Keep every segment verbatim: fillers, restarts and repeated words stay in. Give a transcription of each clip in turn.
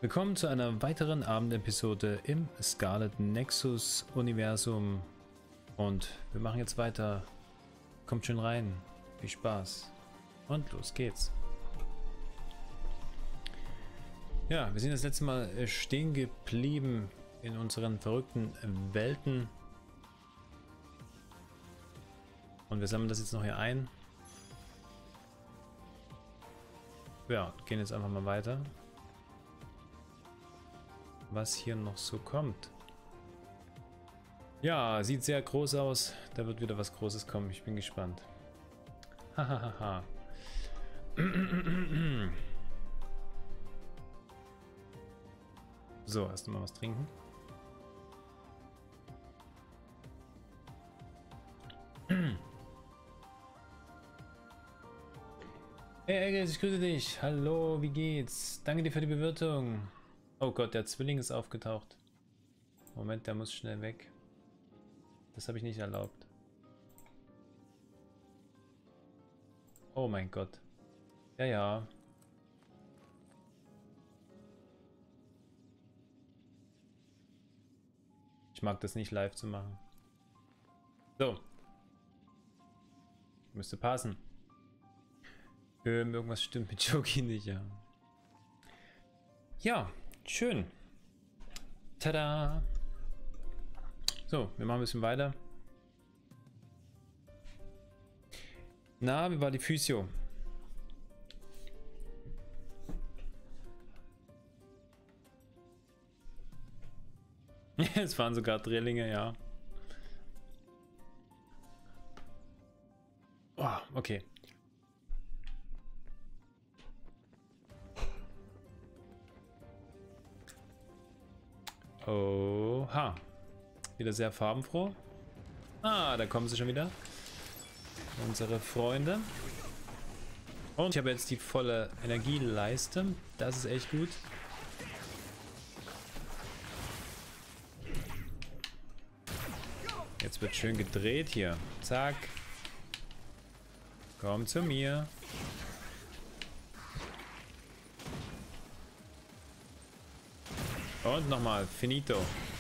Willkommen zu einer weiteren Abendepisode im Scarlet Nexus Universum. Und wir machen jetzt weiter. Kommt schön rein. Viel Spaß. Und los geht's. Ja, wir sind das letzte Mal stehen geblieben in unseren verrückten Welten. Und wir sammeln das jetzt noch hier ein. Ja, gehen jetzt einfach mal weiter. Was hier noch so kommt. Ja, sieht sehr groß aus. Da wird wieder was Großes kommen. Ich bin gespannt. Hahaha. So, erst mal was trinken. Hey Egges, ich grüße dich. Hallo, wie geht's? Danke dir für die Bewirtung. Oh Gott, der Zwilling ist aufgetaucht. Moment, der muss schnell weg. Das habe ich nicht erlaubt. Oh mein Gott. Ja, ja. Ich mag das nicht live zu machen. So. Müsste passen. Ähm, irgendwas stimmt mit Joki nicht, ja. Ja, schön. Tada! So, wir machen ein bisschen weiter. Na, wie war die Physio? Es waren sogar Drillinge, ja. Oh, okay. Oha. Wieder sehr farbenfroh. Ah, da kommen sie schon wieder. Unsere Freunde. Und ich habe jetzt die volle Energieleiste. Das ist echt gut. Jetzt wird schön gedreht hier. Zack. Komm zu mir. Und nochmal, finito.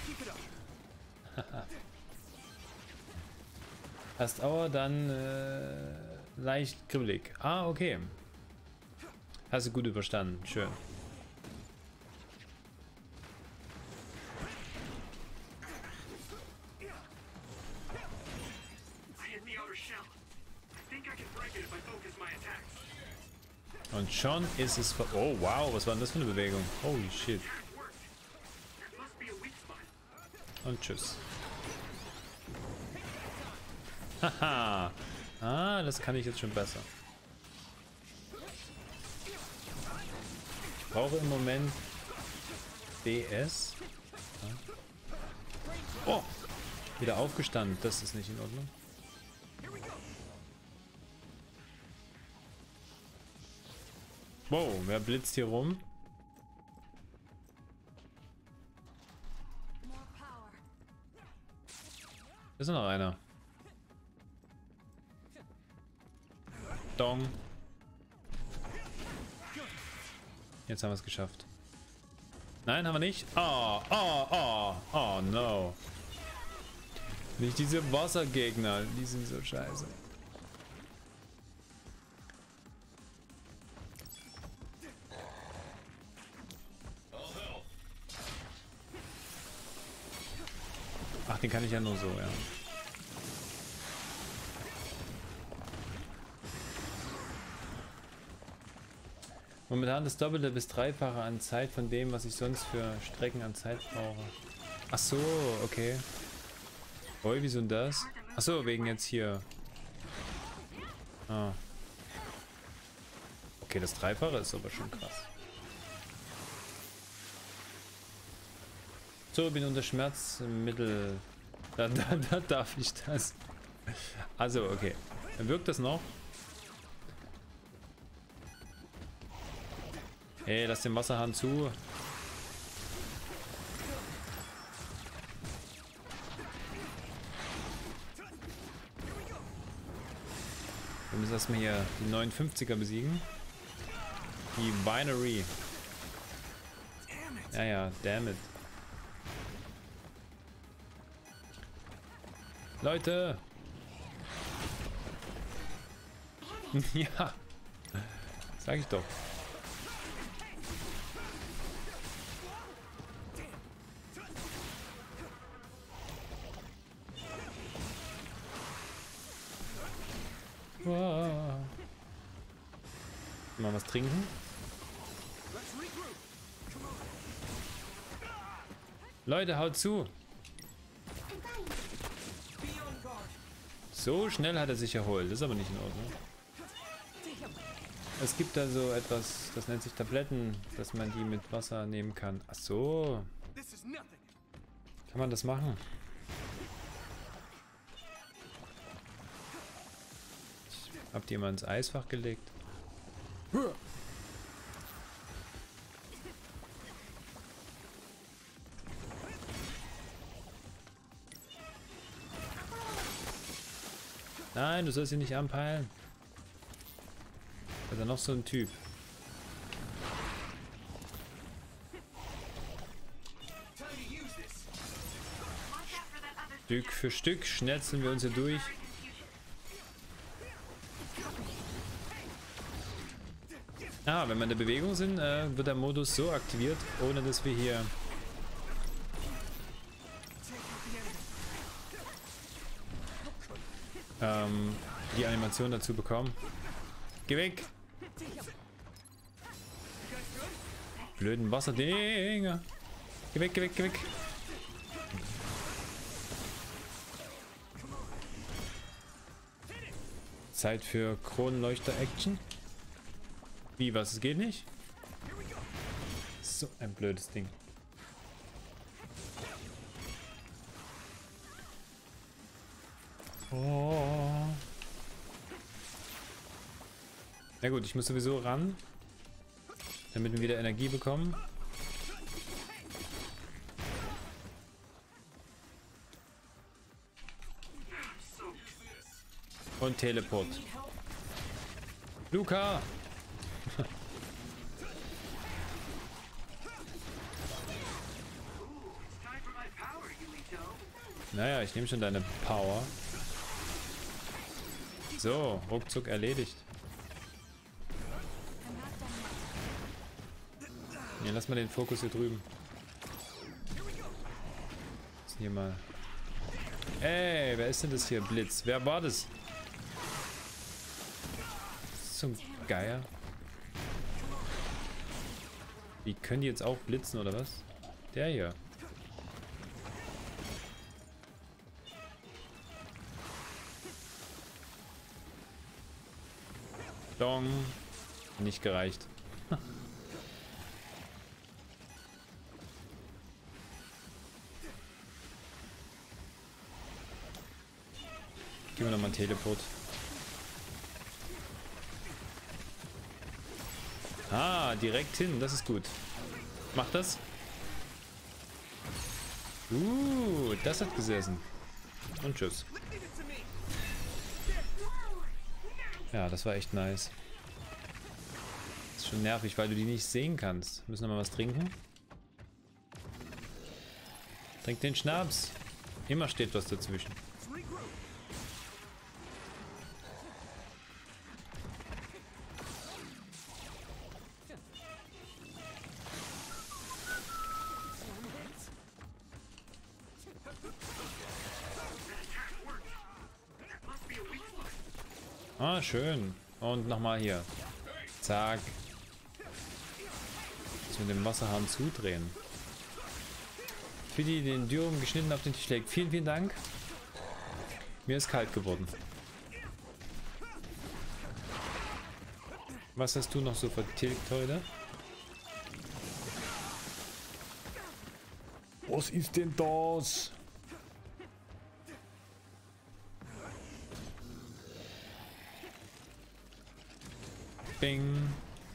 Erst Auer, dann äh, leicht kribbelig. Ah, okay. Hast du gut überstanden. Schön. Und schon ist es... Oh, wow, was war denn das für eine Bewegung? Holy shit. Und tschüss. Haha. Ah, das kann ich jetzt schon besser. Ich brauche im Moment B S. Oh! Wieder aufgestanden. Das ist nicht in Ordnung. Wow, wer blitzt hier rum? Ist noch einer. Dong. Jetzt haben wir es geschafft. Nein, haben wir nicht. Oh, oh, oh, oh, no. Nicht diese Wassergegner, die sind so scheiße. Ach, den kann ich ja nur so, ja. Momentan das Doppelte bis Dreifache an Zeit von dem, was ich sonst für Strecken an Zeit brauche. Ach so, okay. Oi, wieso denn das? Ach so, wegen jetzt hier. Ah. Okay, das Dreifache ist aber schon krass. So, bin unter Schmerzmittel. Da, da, da darf ich das. Also, okay. Dann wirkt das noch. Hey, lass den Wasserhahn zu. Wir müssen erstmal hier die neunundfünfziger besiegen. Die Binary. Ja, ja, damn it. Leute! Ja! Sag ich doch. Wow. Mal was trinken. Leute, haut zu. So schnell hat er sich erholt. Das ist aber nicht in Ordnung. Es gibt da so etwas, das nennt sich Tabletten, dass man die mit Wasser nehmen kann. Ach so. Kann man das machen? Habt ihr mal ins Eisfach gelegt? Nein, du sollst ihn nicht anpeilen. Also noch so ein Typ. Stück für Stück schnetzeln wir uns hier durch. Ah, wenn wir in der Bewegung sind, äh, wird der Modus so aktiviert, ohne dass wir hier ähm, die Animation dazu bekommen. Geh weg! Blöden Wasserdinger! Geh weg, geh weg, geh weg! Zeit für Kronleuchter-Action. Wie, was? Es geht nicht? So ein blödes Ding. Oh. Na gut, ich muss sowieso ran, damit wir wieder Energie bekommen. Und Teleport. Luca! Naja, ich nehme schon deine Power. So, ruckzuck erledigt. Ja, lass mal den Fokus hier drüben. Jetzt hier mal. Ey, wer ist denn das hier? Blitz. Wer war das? Zum Geier. Wie können die jetzt auch blitzen oder was? Der hier. Dong. Nicht gereicht. Gib mir nochmal einen Teleport. Ah, direkt hin. Das ist gut. Mach das. Uh, das hat gesessen. Und tschüss. Ja, das war echt nice. Das ist schon nervig, weil du die nicht sehen kannst. Müssen wir mal was trinken? Trink den Schnaps. Immer steht was dazwischen. Ah, schön. Und nochmal hier. Zack. Jetzt mit dem Wasserhahn zudrehen. Für die, die den Dürren geschnitten auf den Tisch legt. Vielen, vielen Dank. Mir ist kalt geworden. Was hast du noch so vertilgt heute? Was ist denn das? Bing.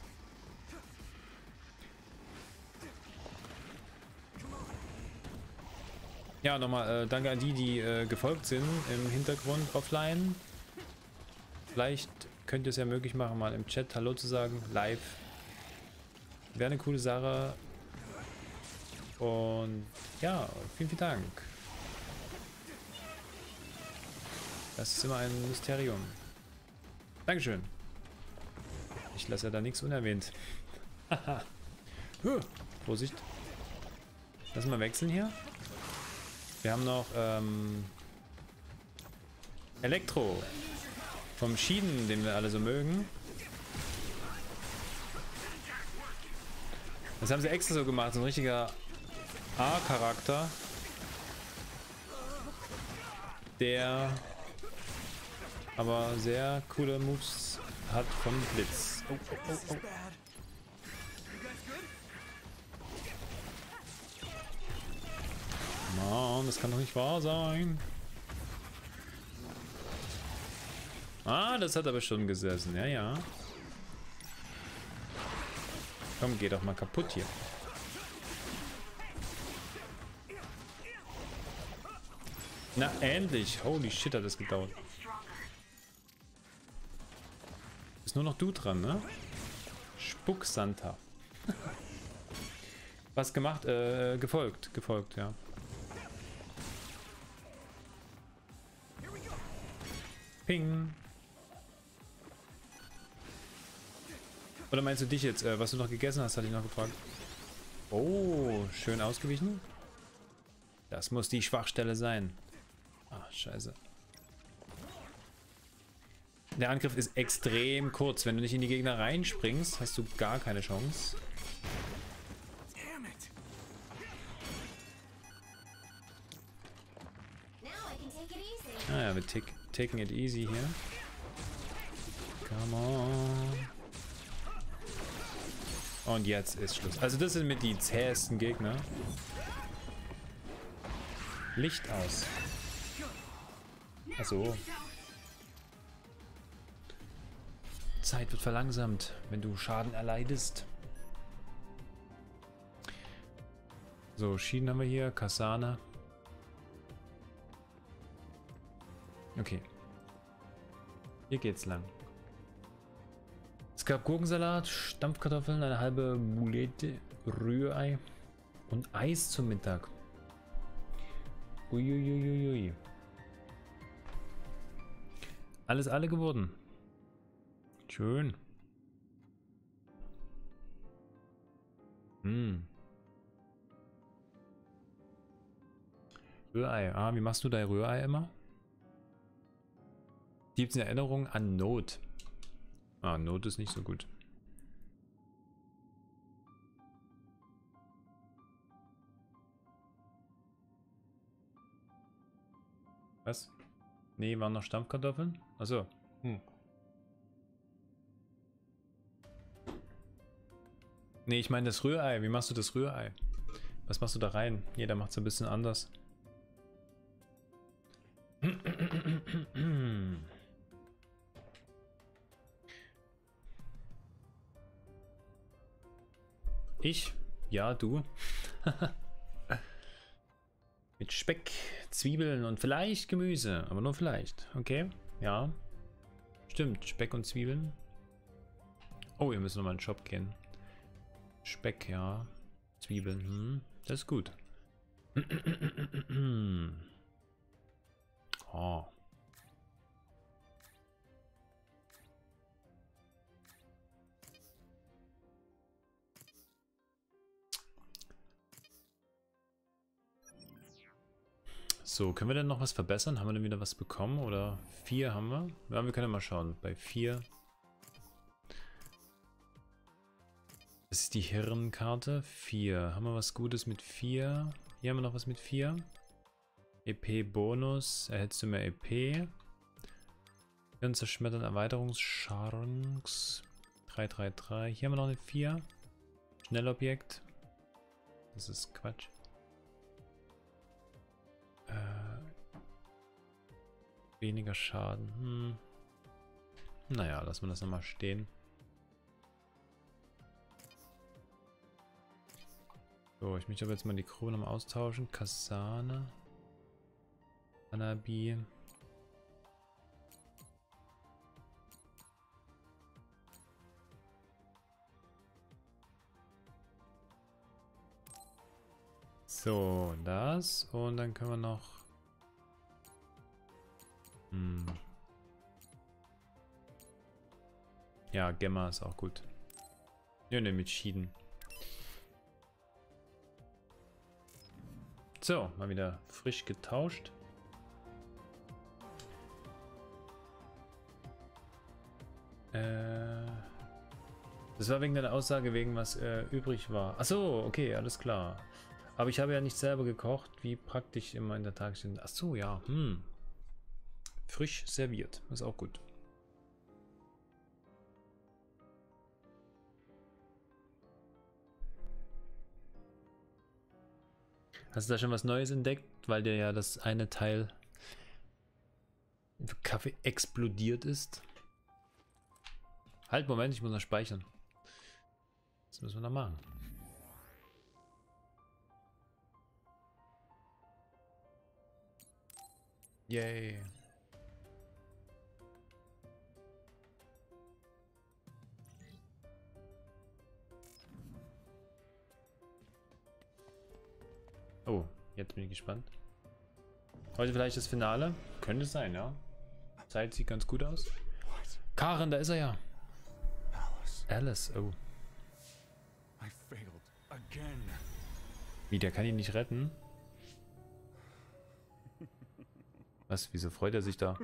Ja, nochmal äh, danke an die, die äh, gefolgt sind im Hintergrund offline. Vielleicht könnt ihr es ja möglich machen, mal im Chat Hallo zu sagen, live. Wäre eine coole Sache. Und ja, vielen, vielen Dank. Das ist immer ein Mysterium. Dankeschön. Ich lasse ja da nichts unerwähnt. Haha. huh. Vorsicht. Lass mal wechseln hier. Wir haben noch ähm, Elektro. Vom Schieden, den wir alle so mögen. Das haben sie extra so gemacht. So ein richtiger A-Charakter. Der aber sehr coole Moves hat von Blitz. Oh, oh, oh, oh. Mann, das kann doch nicht wahr sein. Ah, das hat aber schon gesessen. Ja, ja. Komm, geh doch mal kaputt hier. Na, endlich. Holy shit, hat das gedauert. Ist nur noch du dran, ne? Spuck Santa. Was gemacht? Äh, gefolgt. Gefolgt, ja. Ping. Oder meinst du dich jetzt? Äh, was du noch gegessen hast, hatte ich noch gefragt. Oh, schön ausgewichen. Das muss die Schwachstelle sein. Ah, scheiße. Der Angriff ist extrem kurz. Wenn du nicht in die Gegner reinspringst, hast du gar keine Chance. Ah ja, wir take, taking it easy hier. Come on. Und jetzt ist Schluss. Also das sind mit die zähesten Gegner. Licht aus. Achso. Zeit wird verlangsamt, wenn du Schaden erleidest. So, Schienen haben wir hier. Kasane. Okay. Hier geht's lang. Es gab Gurkensalat, Stampfkartoffeln, eine halbe Boulette, Rührei und Eis zum Mittag. Uiuiuiui. Alles alle geworden. Schön. Hm. Rührei. Ah, wie machst du dein Rührei immer? Gibt es eine Erinnerung an Not? Ah, Not ist nicht so gut. Was? Nee, waren noch Stampfkartoffeln? Achso. Hm. Nee, ich meine das Rührei. Wie machst du das Rührei? Was machst du da rein? Jeder macht es ein bisschen anders. Ich? Ja, du. Mit Speck, Zwiebeln und vielleicht Gemüse. Aber nur vielleicht. Okay, ja. Stimmt, Speck und Zwiebeln. Oh, wir müssen nochmal in den Shop gehen. Speck, ja. Zwiebeln, hm. Das ist gut. Oh. So, können wir denn noch was verbessern? Haben wir denn wieder was bekommen? Oder vier haben wir? Ja, wir können ja mal schauen. Bei vier. Das ist die Hirnkarte. vier. Haben wir was Gutes mit vier? Hier haben wir noch was mit vier. E P-Bonus. Erhältst du mehr E P? Hirn zerschmettern Erweiterungschance. drei drei drei. Hier haben wir noch eine vier. Schnellobjekt. Das ist Quatsch. Äh, weniger Schaden. Hm. Naja, lassen wir das nochmal stehen. So, ich möchte aber jetzt mal die Crew nochmal austauschen. Kasane. Hanabi. So, das. Und dann können wir noch... Hm. Ja, Gemma ist auch gut. Ja, ne, mit Schieden. So, mal wieder frisch getauscht. Äh, das war wegen deiner Aussage, wegen was äh, übrig war. Achso, okay, alles klar. Aber ich habe ja nicht selber gekocht, wie praktisch immer in der Tagesstunde. Achso, ja, hm. Frisch serviert, ist auch gut. Hast du da schon was Neues entdeckt? Weil dir ja das eine Teil Kaffee explodiert ist. Halt, Moment, ich muss noch speichern. Das müssen wir noch machen. Yay. Oh, jetzt bin ich gespannt. Heute vielleicht das Finale? Könnte es sein, ja. Zeit sieht ganz gut aus. Karen, da ist er ja. Alice. Alice, oh. I failed again. Wie, der kann ihn nicht retten? Was, wieso freut er sich da?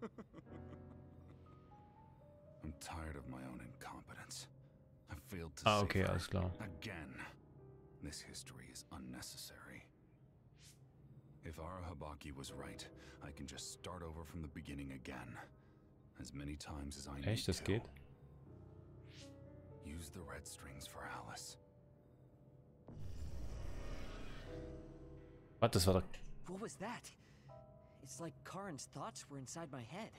I'm tired of my own incompetence. I failed to Ah, okay, save her alles klar. again. This history is unnecessary. If Arahabaki was right, I can just start over from the beginning again. As many times as I need to. Echt, das geht? Use the red strings for Alice. Was, das war doch... What was that? It's like Karen's thoughts were inside my head.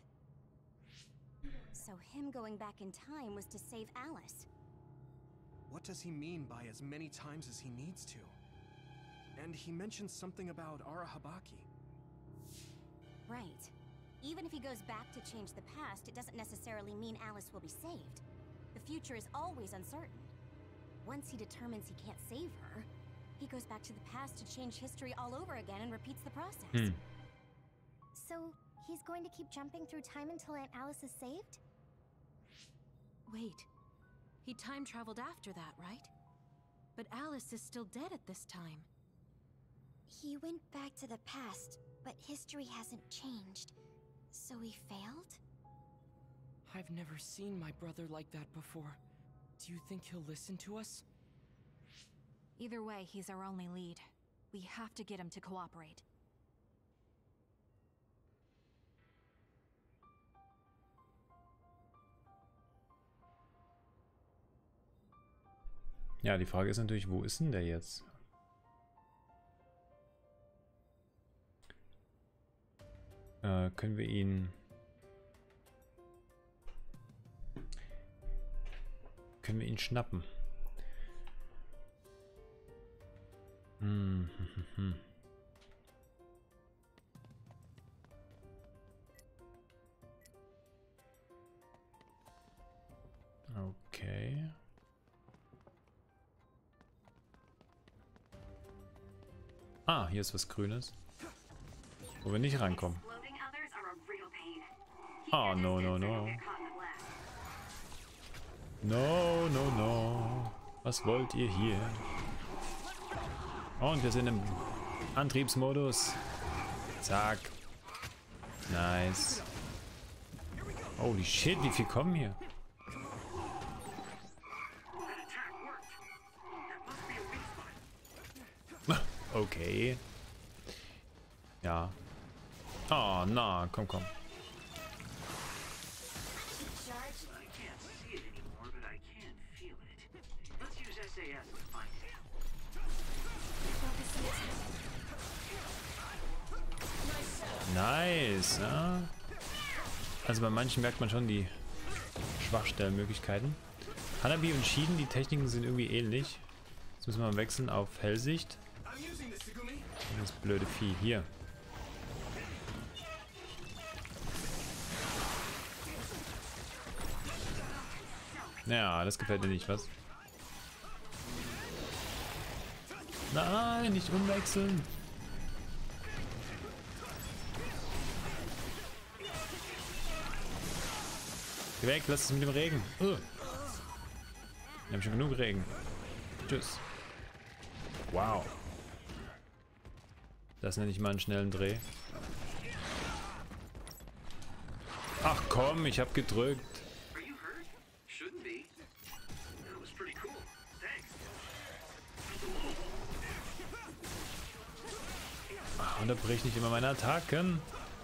So him going back in time was to save Alice. What does he mean by as many times as he needs to? And he mentioned something about Arahabaki. Right. Even if he goes back to change the past, it doesn't necessarily mean Alice will be saved. The future is always uncertain. Once he determines he can't save her, he goes back to the past to change history all over again and repeats the process. Hmm. So, he's going to keep jumping through time until Aunt Alice is saved? Wait. He time traveled after that, right? But Alice is still dead at this time. He went back to the past, but history hasn't changed. So he failed? I've never seen my brother like that before. Do you think he'll listen to us? Either way, he's our only lead. We have to get him to cooperate. Ja, die Frage ist natürlich, wo ist denn der jetzt? Äh, können wir ihn... Können wir ihn schnappen? Hm, hm, hm, hm. Okay. Ah, hier ist was Grünes. Wo wir nicht rankommen. Oh, no, no, no. No, no, no. Was wollt ihr hier? Und wir sind im Antriebsmodus. Zack. Nice. Holy shit, wie viel kommen hier? Okay. Ja. Oh, na, komm, komm. Nice, ja. Also bei manchen merkt man schon die Schwachstellenmöglichkeiten. Hanabi und Schieden, die Techniken sind irgendwie ähnlich. Jetzt müssen wir mal wechseln auf Hellsicht. Das blöde Vieh hier. Ja, das gefällt mir nicht, was? Nein, nicht umwechseln. Geh weg, lass es mit dem Regen. Uh. Wir haben schon genug Regen. Tschüss. Wow. Das nenne ich mal einen schnellen Dreh. Ach komm, ich hab gedrückt. Ach, unterbrich nicht immer meine Attacken.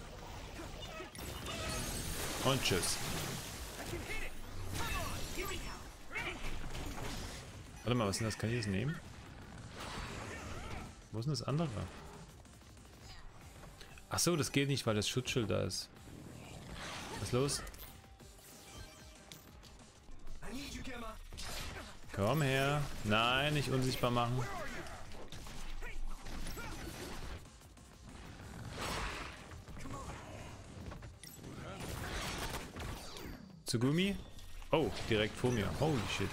Und tschüss. Warte mal, was ist denn das? Kann ich das nehmen? Wo ist denn das andere? Ach so, das geht nicht, weil das Schutzschild da ist. Was ist los? Komm her. Nein, nicht unsichtbar machen. Tsugumi? Oh, direkt vor mir. Holy shit.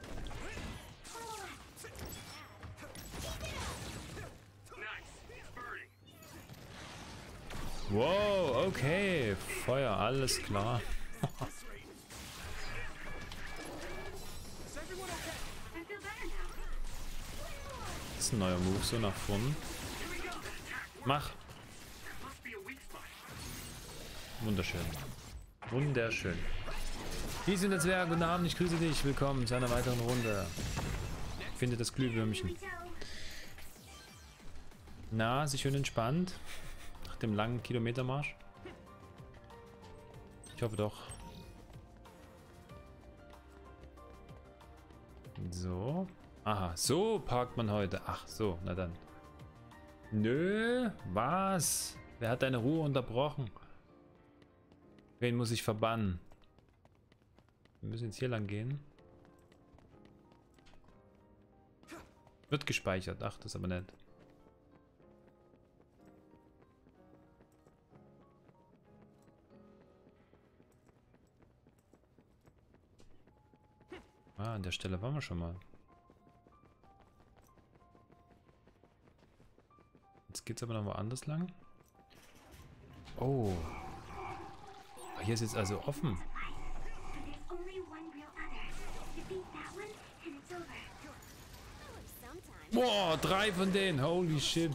Wow, okay. Feuer, alles klar. Das ist ein neuer Move, so nach vorn. Mach. Wunderschön. Wunderschön. Die sind der Zwerg, guten Abend, ich grüße dich. Willkommen zu einer weiteren Runde. Finde das Glühwürmchen. Na, sich schön entspannt. Nach dem langen Kilometermarsch. Ich hoffe doch. So. Aha, so parkt man heute. Ach so, na dann. Nö, was? Wer hat deine Ruhe unterbrochen? Wen muss ich verbannen? Wir müssen jetzt hier lang gehen. Wird gespeichert. Ach, das ist aber nett. Ah, an der Stelle waren wir schon mal. Jetzt geht's aber noch woanders lang. Oh. Hier ist jetzt also offen. Boah, drei von denen. Holy shit.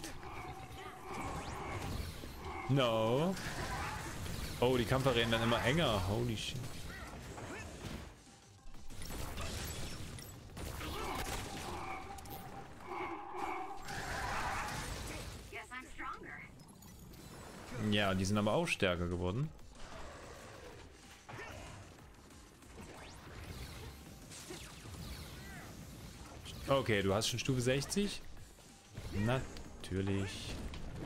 No. Oh, die Kampfarenen werden immer enger. Holy shit. Ja, die sind aber auch stärker geworden. Okay, du hast schon Stufe sechzig? Natürlich.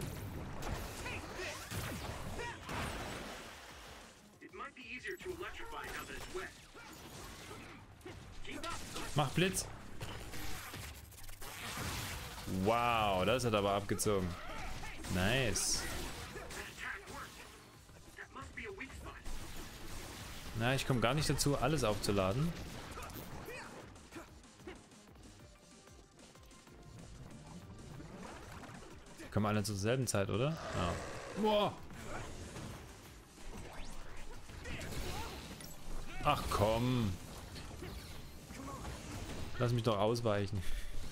Mach Blitz. Wow, das hat aber abgezogen. Nice. Na, ich komme gar nicht dazu, alles aufzuladen. Kommen alle zur selben Zeit, oder? Ja. Boah. Ach komm. Lass mich doch ausweichen.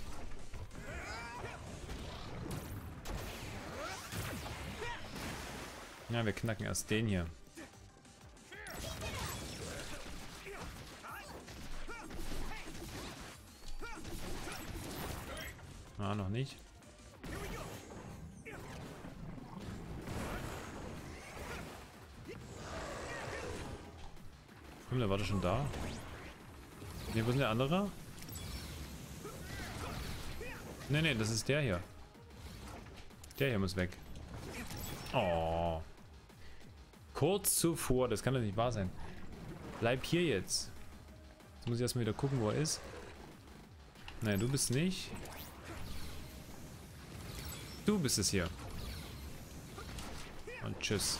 Ja, wir knacken erst den hier. Ah, noch nicht. Komm, der war doch schon da. Ne, wo ist denn der andere? Ne, ne, das ist der hier. Der hier muss weg. Oh. Kurz zuvor, das kann doch nicht wahr sein. Bleib hier jetzt. Jetzt muss ich erstmal wieder gucken, wo er ist. Nein, du bist nicht. Du bist es hier. Und tschüss.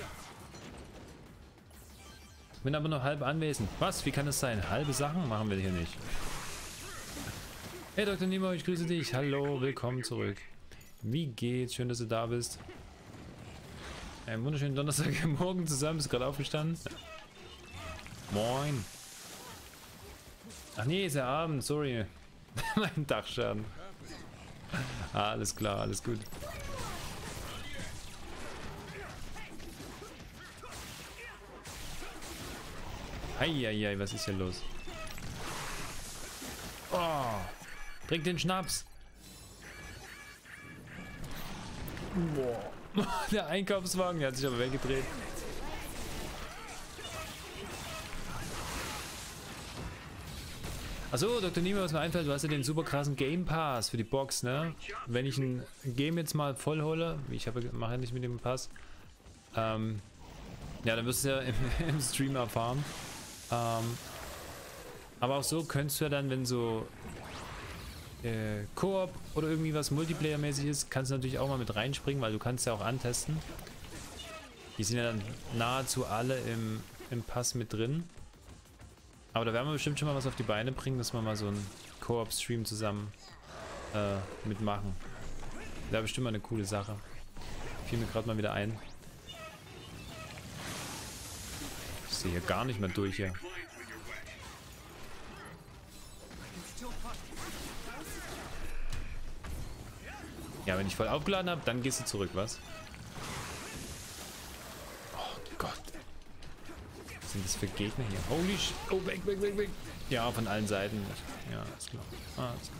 Bin aber nur halb anwesend. Was? Wie kann das sein? Halbe Sachen machen wir hier nicht. Hey Doktor Nemo, ich grüße dich. Hallo, willkommen zurück. Wie geht's? Schön, dass du da bist. Einen wunderschönen Donnerstagmorgen zusammen. Bist gerade aufgestanden? Moin. Ach nee, ist ja Abend. Sorry. Mein Dachschaden. Ah, alles klar, alles gut. Eieiei, was ist hier los? Oh, trink den Schnaps. Boah. Der Einkaufswagen, der hat sich aber weggedreht. Achso, Doktor Nemo, was mir einfällt, du hast ja den super krassen Game Pass für die Box, ne? Wenn ich ein Game jetzt mal voll hole, ich habe mache ja nicht mit dem Pass, ähm, ja, dann wirst du ja im, im Stream erfahren. Ähm, aber auch so könntest du ja dann, wenn so äh, Koop oder irgendwie was Multiplayer-mäßig ist, kannst du natürlich auch mal mit reinspringen, weil du kannst ja auch antesten. Die sind ja dann nahezu alle im, im Pass mit drin. Aber da werden wir bestimmt schon mal was auf die Beine bringen, dass wir mal so einen Koop-Stream zusammen äh, mitmachen. Wäre bestimmt mal eine coole Sache. Fiel mir gerade mal wieder ein. Ich sehe hier gar nicht mehr durch hier. Ja, wenn ich voll aufgeladen habe, dann gehst du zurück, was? Oh Gott. Was sind das für Gegner hier? Holy sh... Oh, weg, weg, weg, weg. Ja, von allen Seiten. Ja, ist klar. Ah, ist klar.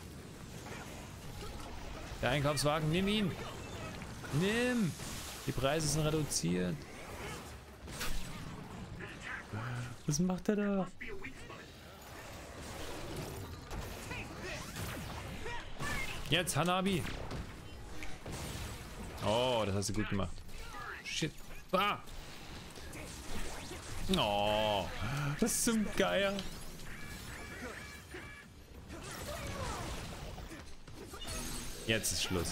Der Einkaufswagen, nimm ihn. Nimm. Die Preise sind reduziert. Was macht er da? Jetzt, Hanabi. Oh, das hast du gut gemacht. Shit. Ah. Oh, das ist zum Geier. Jetzt ist Schluss.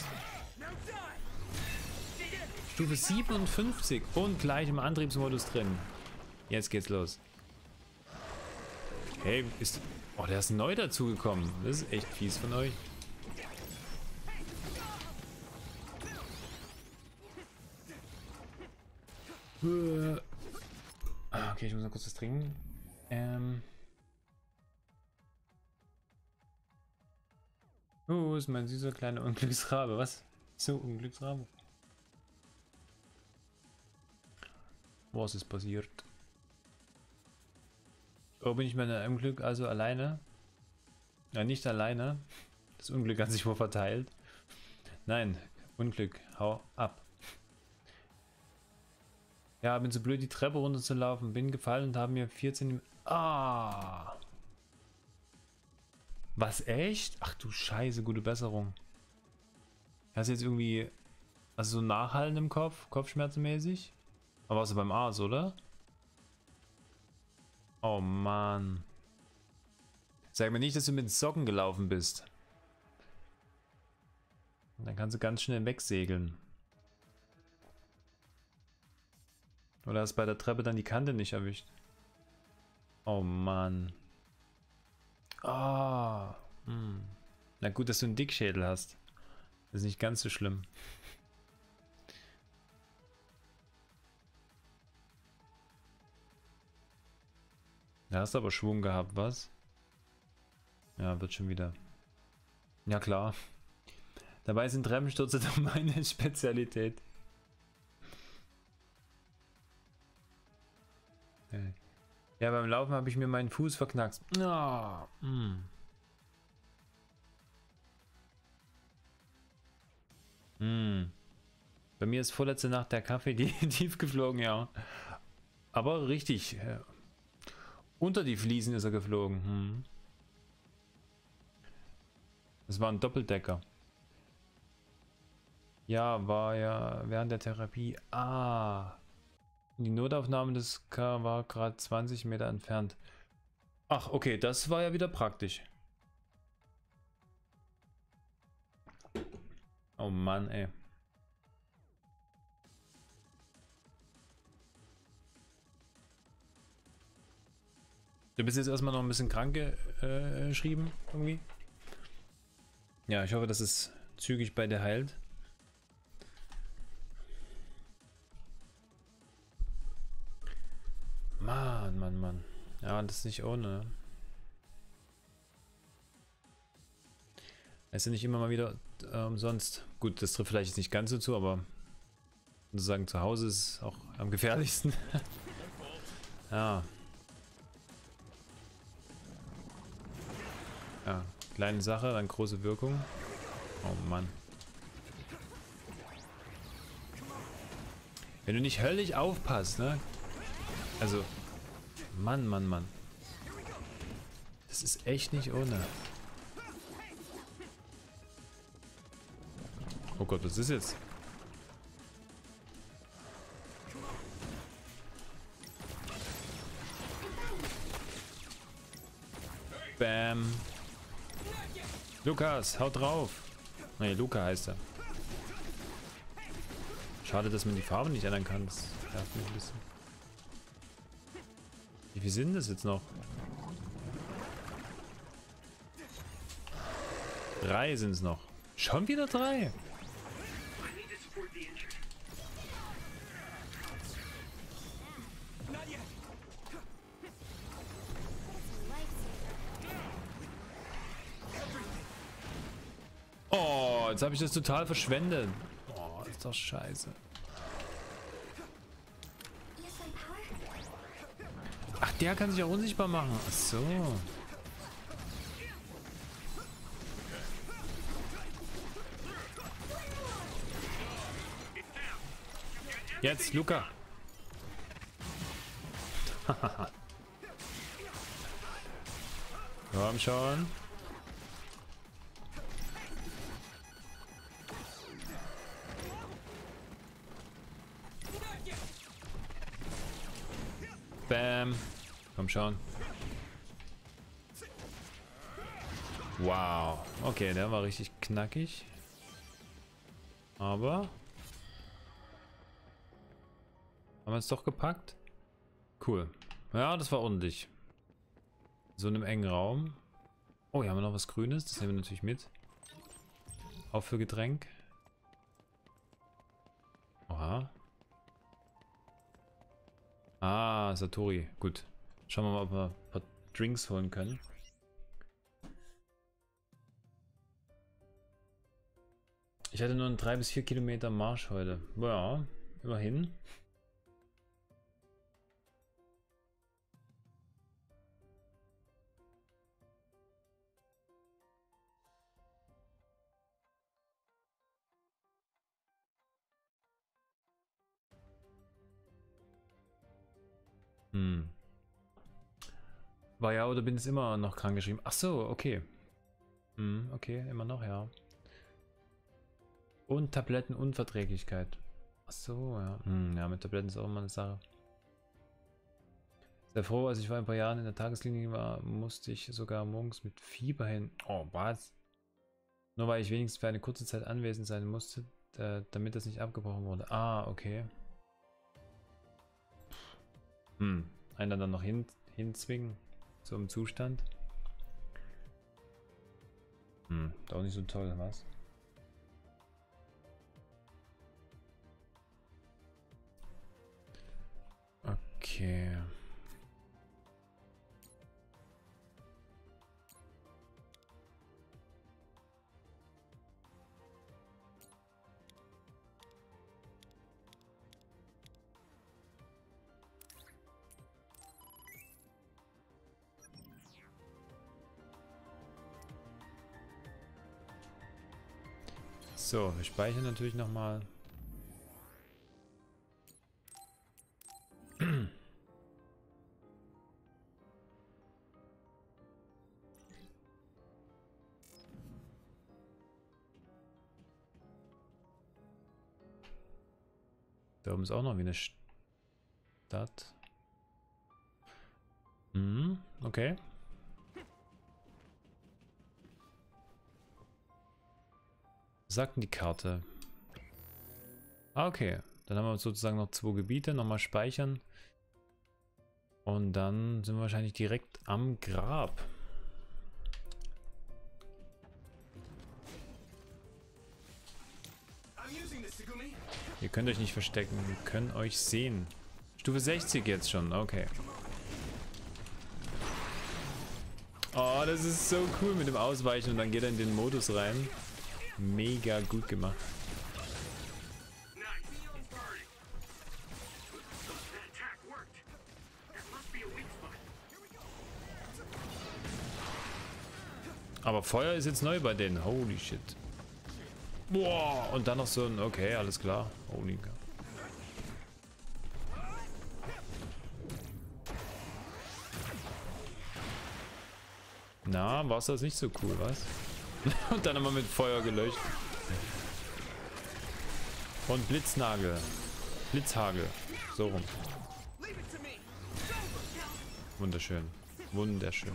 Stufe siebenundfünfzig und gleich im Antriebsmodus drin. Jetzt geht's los. Hey, ist... Oh, der ist neu dazugekommen. Das ist echt fies von euch. Okay, ich muss noch kurz was trinken. Ähm... Oh, ist mein süßer kleiner Unglücksrabe. Was? So, Unglücksrabe. Was ist passiert? Oh, bin ich mit einem Glück also alleine? Ja, nicht alleine. Das Unglück hat sich wohl verteilt. Nein, Unglück, hau ab. Ja, bin so blöd, die Treppe runterzulaufen. Bin gefallen und habe mir vierzehn... Ah! Was, echt? Ach du Scheiße, gute Besserung. Hast du jetzt irgendwie... Also so Nachhallen im Kopf? Kopfschmerzenmäßig? Aber warst du beim Arzt, oder? Oh Mann. Sag mir nicht, dass du mit Socken gelaufen bist. Dann kannst du ganz schnell wegsegeln. Oder hast bei der Treppe dann die Kante nicht erwischt? Oh Mann. Ah. Oh. Hm. Na gut, dass du einen Dickschädel hast. Das ist nicht ganz so schlimm. Da hast du aber Schwung gehabt, was? Ja, wird schon wieder. Ja klar. Dabei sind Treppenstürze doch meine Spezialität. Okay. Ja, beim Laufen habe ich mir meinen Fuß verknackst. Oh, mm. Mm. Bei mir ist vorletzte Nacht der Kaffee tief geflogen, ja. Aber richtig. Ja. Unter die Fliesen ist er geflogen. Hm. Das war ein Doppeldecker. Ja, war ja während der Therapie. Ah. Die Notaufnahme des K war gerade zwanzig Meter entfernt. Ach, okay, das war ja wieder praktisch. Oh Mann, ey. Du bist jetzt erstmal noch ein bisschen krank geschrieben, irgendwie. Ja, ich hoffe, dass es zügig bei dir heilt. Mann, Mann, Mann. Ja, das ist nicht ohne. Es ist ja nicht immer mal wieder äh, umsonst. Gut, das trifft vielleicht jetzt nicht ganz so zu, aber sozusagen zu Hause ist es auch am gefährlichsten. Ja. Ja, kleine Sache, dann große Wirkung. Oh Mann. Wenn du nicht höllisch aufpasst, ne? Also, Mann, Mann, Mann. Das ist echt nicht ohne. Oh Gott, was ist jetzt? Bam. Lukas, haut drauf. Nee, Luca heißt er. Schade, dass man die Farbe nicht ändern kann. Das nervt mich ein bisschen. Wie viel sind das jetzt noch? Drei sind es noch. Schon wieder drei? Oh, jetzt habe ich das total verschwendet. Oh, ist doch scheiße. Ach, der kann sich auch unsichtbar machen. Ach so. Jetzt, Luca. Komm schon. Bam. Komm schon. Wow. Okay, der war richtig knackig. Aber haben wir es doch gepackt? Cool. Ja, das war ordentlich. So in einem engen Raum. Oh, hier haben wir noch was Grünes. Das nehmen wir natürlich mit. Auch für Getränk. Oha. Ah, Satori. Gut. Schauen wir mal, ob wir ein paar Drinks holen können. Ich hatte nur einen drei bis vier Kilometer Marsch heute. Ja, immerhin. Hm. War ja, oder bin ich immer noch krank geschrieben? Ach so, okay. Hm, okay, immer noch, ja. Und Tablettenunverträglichkeit. Ach so, ja. Hm, ja, mit Tabletten ist auch immer eine Sache. Sehr froh, als ich vor ein paar Jahren in der Tagesklinik war, musste ich sogar morgens mit Fieber hin. Oh, was? Nur weil ich wenigstens für eine kurze Zeit anwesend sein musste, äh, damit das nicht abgebrochen wurde. Ah, okay. Hm, einer dann noch hin, hinzwingen, so im Zustand. Hm, auch nicht so toll, was? Okay. So, wir speichern natürlich nochmal. Da oben ist auch noch wie eine Stadt. Hm, okay. Was sagt denn die Karte? Ah, okay. Dann haben wir sozusagen noch zwei Gebiete. Nochmal speichern. Und dann sind wir wahrscheinlich direkt am Grab. Ihr könnt euch nicht verstecken. Wir können euch sehen. Stufe sechzig jetzt schon. Okay. Oh, das ist so cool mit dem Ausweichen und dann geht er in den Modus rein. Mega gut gemacht. Aber Feuer ist jetzt neu bei denen. Holy shit. Boah, und dann noch so ein... Okay, alles klar. Holy God. Na, Wasser ist nicht so cool, was? Und dann nochmal mit Feuer gelöscht. Und Blitznagel. Blitzhagel. So rum. Wunderschön. Wunderschön.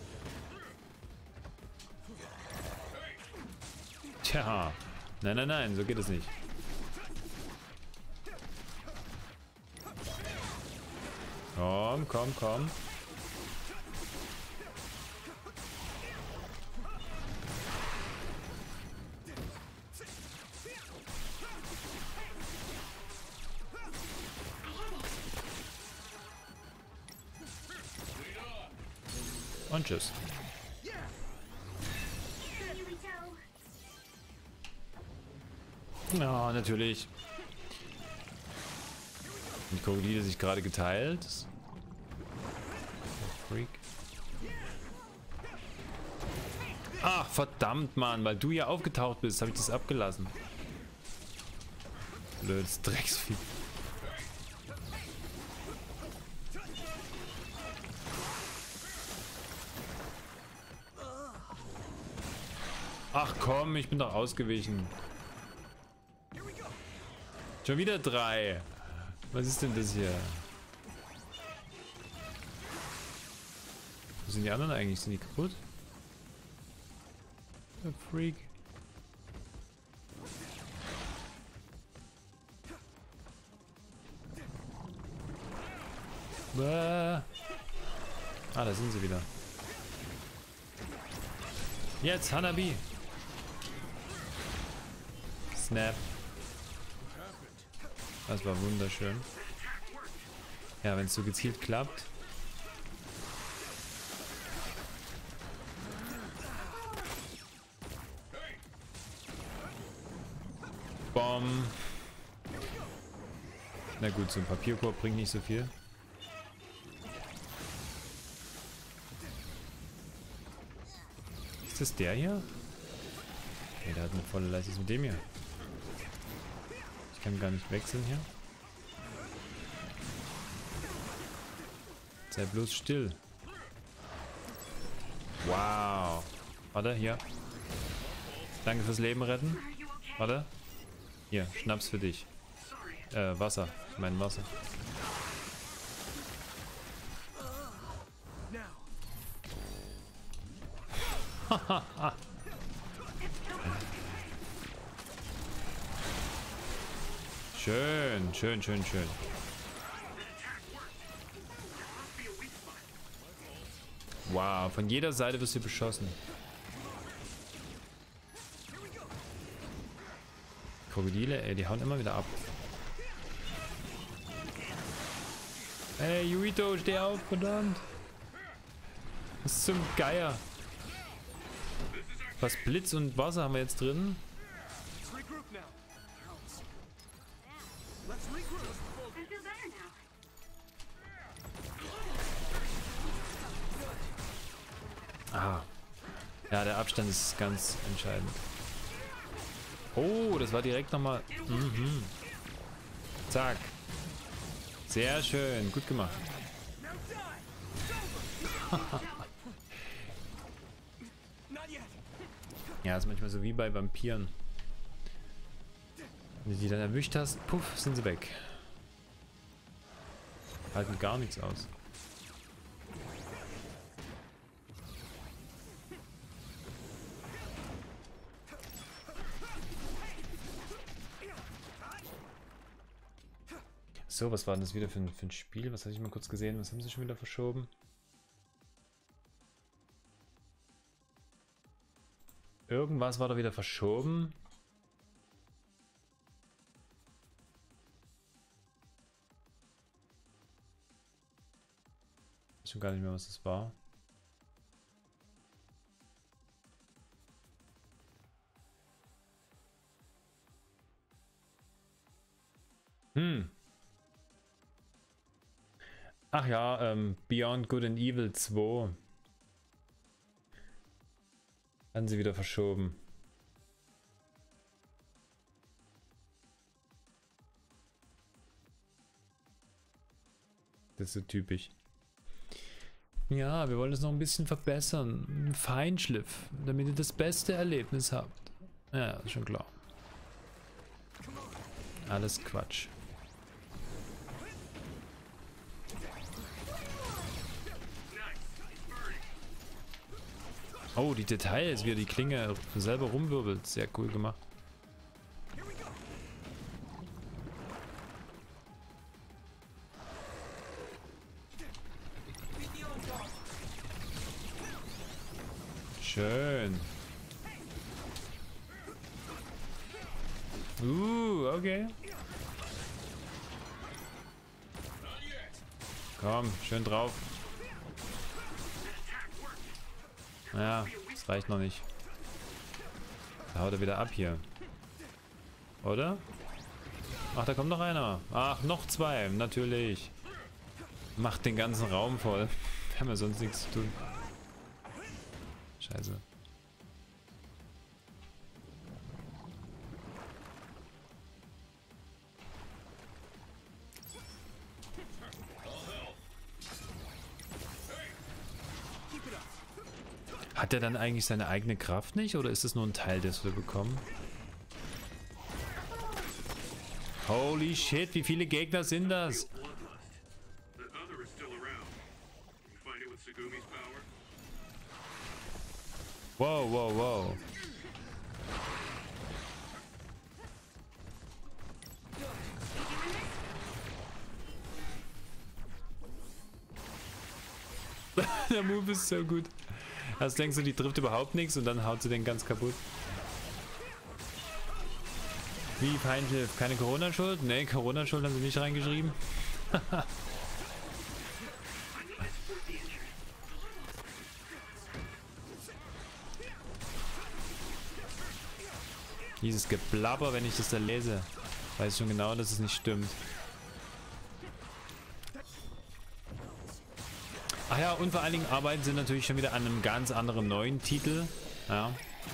Tja. Nein, nein, nein, so geht es nicht. Komm, komm, komm. Und tschüss. Ja, natürlich. Die Krokodile sich gerade geteilt. Freak. Ach, verdammt, Mann, weil du ja aufgetaucht bist, habe ich das abgelassen. Blödes Drecksvieh. Ach komm, ich bin doch ausgewichen. Schon wieder drei. Was ist denn das hier? Wo sind die anderen eigentlich? Sind die kaputt? Der Freak. Bäh. Ah, da sind sie wieder. Jetzt, Hanabi. Snap. Das war wunderschön. Ja, wenn es so gezielt klappt. Bom. Na gut, so ein Papierkorb bringt nicht so viel. Ist das der hier? Ne, der hat eine volle Leiste. Was ist mit dem hier? Ich kann gar nicht wechseln hier. Sei bloß still. Wow. Warte, hier. Danke fürs Leben retten. Warte. Hier, Schnaps für dich. Äh, Wasser. Ich meine Wasser. Hahaha. Schön, schön, schön, schön. Wow, von jeder Seite wirst du beschossen. Krokodile, ey, die hauen immer wieder ab. Ey, Yuito, steh auf, verdammt. Was ist zum Geier? Was, Blitz und Wasser haben wir jetzt drin? Ah. Ja, der Abstand ist ganz entscheidend. Oh, das war direkt nochmal. Mhm. Zack. Sehr schön. Gut gemacht. Ja, ist manchmal so wie bei Vampiren. Wenn du die dann erwischt hast, puff, sind sie weg. Halten gar nichts aus. So, was war denn das wieder für ein, für ein Spiel? Was hatte ich mal kurz gesehen? Was haben sie schon wieder verschoben? Irgendwas war da wieder verschoben. weiß schon gar nicht mehr, was das war. Hm. Ach ja, ähm, Beyond Good and Evil zwei. Haben sie wieder verschoben. Das ist so typisch. Ja, wir wollen es noch ein bisschen verbessern. Ein Feinschliff, damit ihr das beste Erlebnis habt. Ja, ist schon klar. Alles Quatsch. Oh, die Details, wie er die Klinge selber rumwirbelt. Sehr cool gemacht. Schön. Uh, okay. Komm, schön drauf. Ja, das reicht noch nicht. Da haut er wieder ab hier. Oder? Ach, da kommt noch einer. Ach, noch zwei. Natürlich. Macht den ganzen Raum voll. Wir haben ja sonst nichts zu tun. Scheiße. Hat er dann eigentlich seine eigene Kraft nicht oder ist es nur ein Teil, das wir bekommen? Holy shit, wie viele Gegner sind das? Wow, wow, wow. Der Move ist so gut. Erst denkst du, die trifft überhaupt nichts und dann haut sie den ganz kaputt. Wie Feinschliff? Keine Corona-Schuld? Ne, Corona-Schuld haben sie nicht reingeschrieben. Dieses Geblabber, wenn ich das da lese, weiß ich schon genau, dass es nicht stimmt. Ach ja, und vor allen Dingen arbeiten sie natürlich schon wieder an einem ganz anderen neuen Titel. Ja.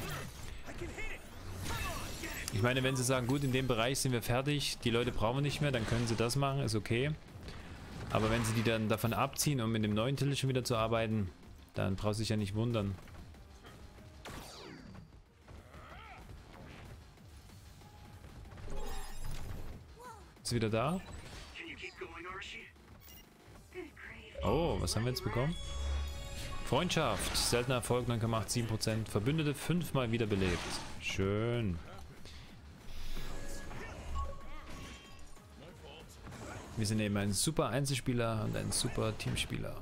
Ich meine, wenn sie sagen, gut, in dem Bereich sind wir fertig, die Leute brauchen wir nicht mehr, dann können sie das machen, ist okay. Aber wenn sie die dann davon abziehen, um mit dem neuen Titel schon wieder zu arbeiten, dann brauchst du dich ja nicht wundern. Ist wieder da? Oh, was haben wir jetzt bekommen? Freundschaft. Seltener Erfolg neun Komma siebenundachtzig Prozent. Verbündete fünfmal wiederbelebt. Schön. Wir sind eben ein super Einzelspieler und ein super Teamspieler.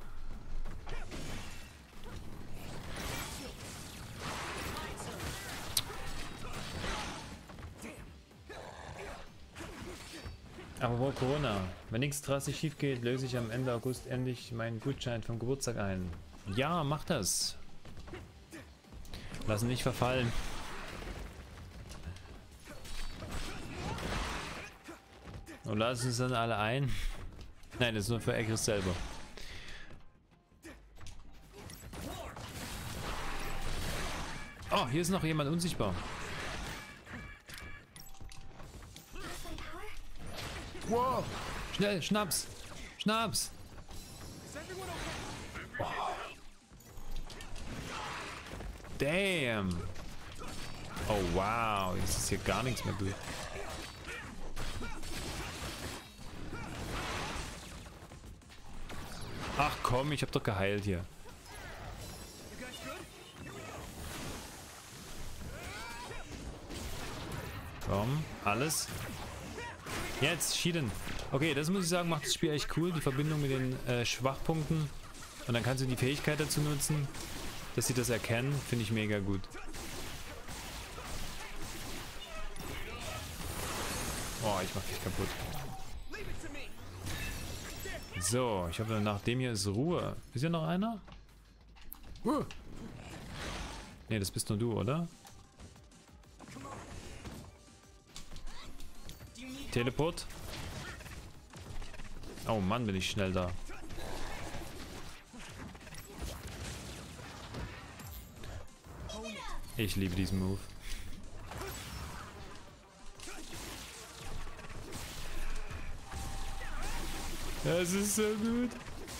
Aber wo Corona? Wenn nichts drastisch schief geht, löse ich am Ende August endlich meinen Gutschein vom Geburtstag ein. Ja, mach das. Lass ihn nicht verfallen. Und lassen es dann alle ein. Nein, das ist nur für Egris selber. Oh, hier ist noch jemand unsichtbar. Wow! Schnell, Schnaps! Schnaps! Oh. Damn! Oh wow, jetzt ist hier gar nichts mehr durch. Ach komm, ich hab doch geheilt hier. Komm, alles. Jetzt, Schieden. Okay, das muss ich sagen, macht das Spiel echt cool. Die Verbindung mit den äh, Schwachpunkten. Und dann kannst du die Fähigkeit dazu nutzen, dass sie das erkennen. Finde ich mega gut. Oh, ich mach dich kaputt. So, ich hoffe, nach dem hier ist Ruhe. Ist hier noch einer? Uh. Ne, das bist nur du, oder? Teleport. Oh Mann, bin ich schnell da. Ich liebe diesen Move. Das ist so gut.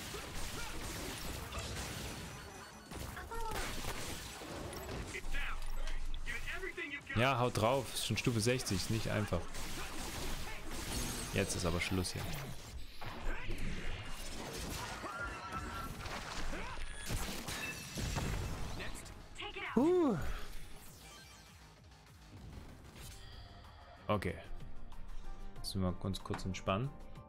Ja, haut drauf. Ist schon Stufe sechzig, ist nicht einfach. Jetzt ist aber Schluss hier. Uh. Okay. Müssen wir uns kurz entspannen.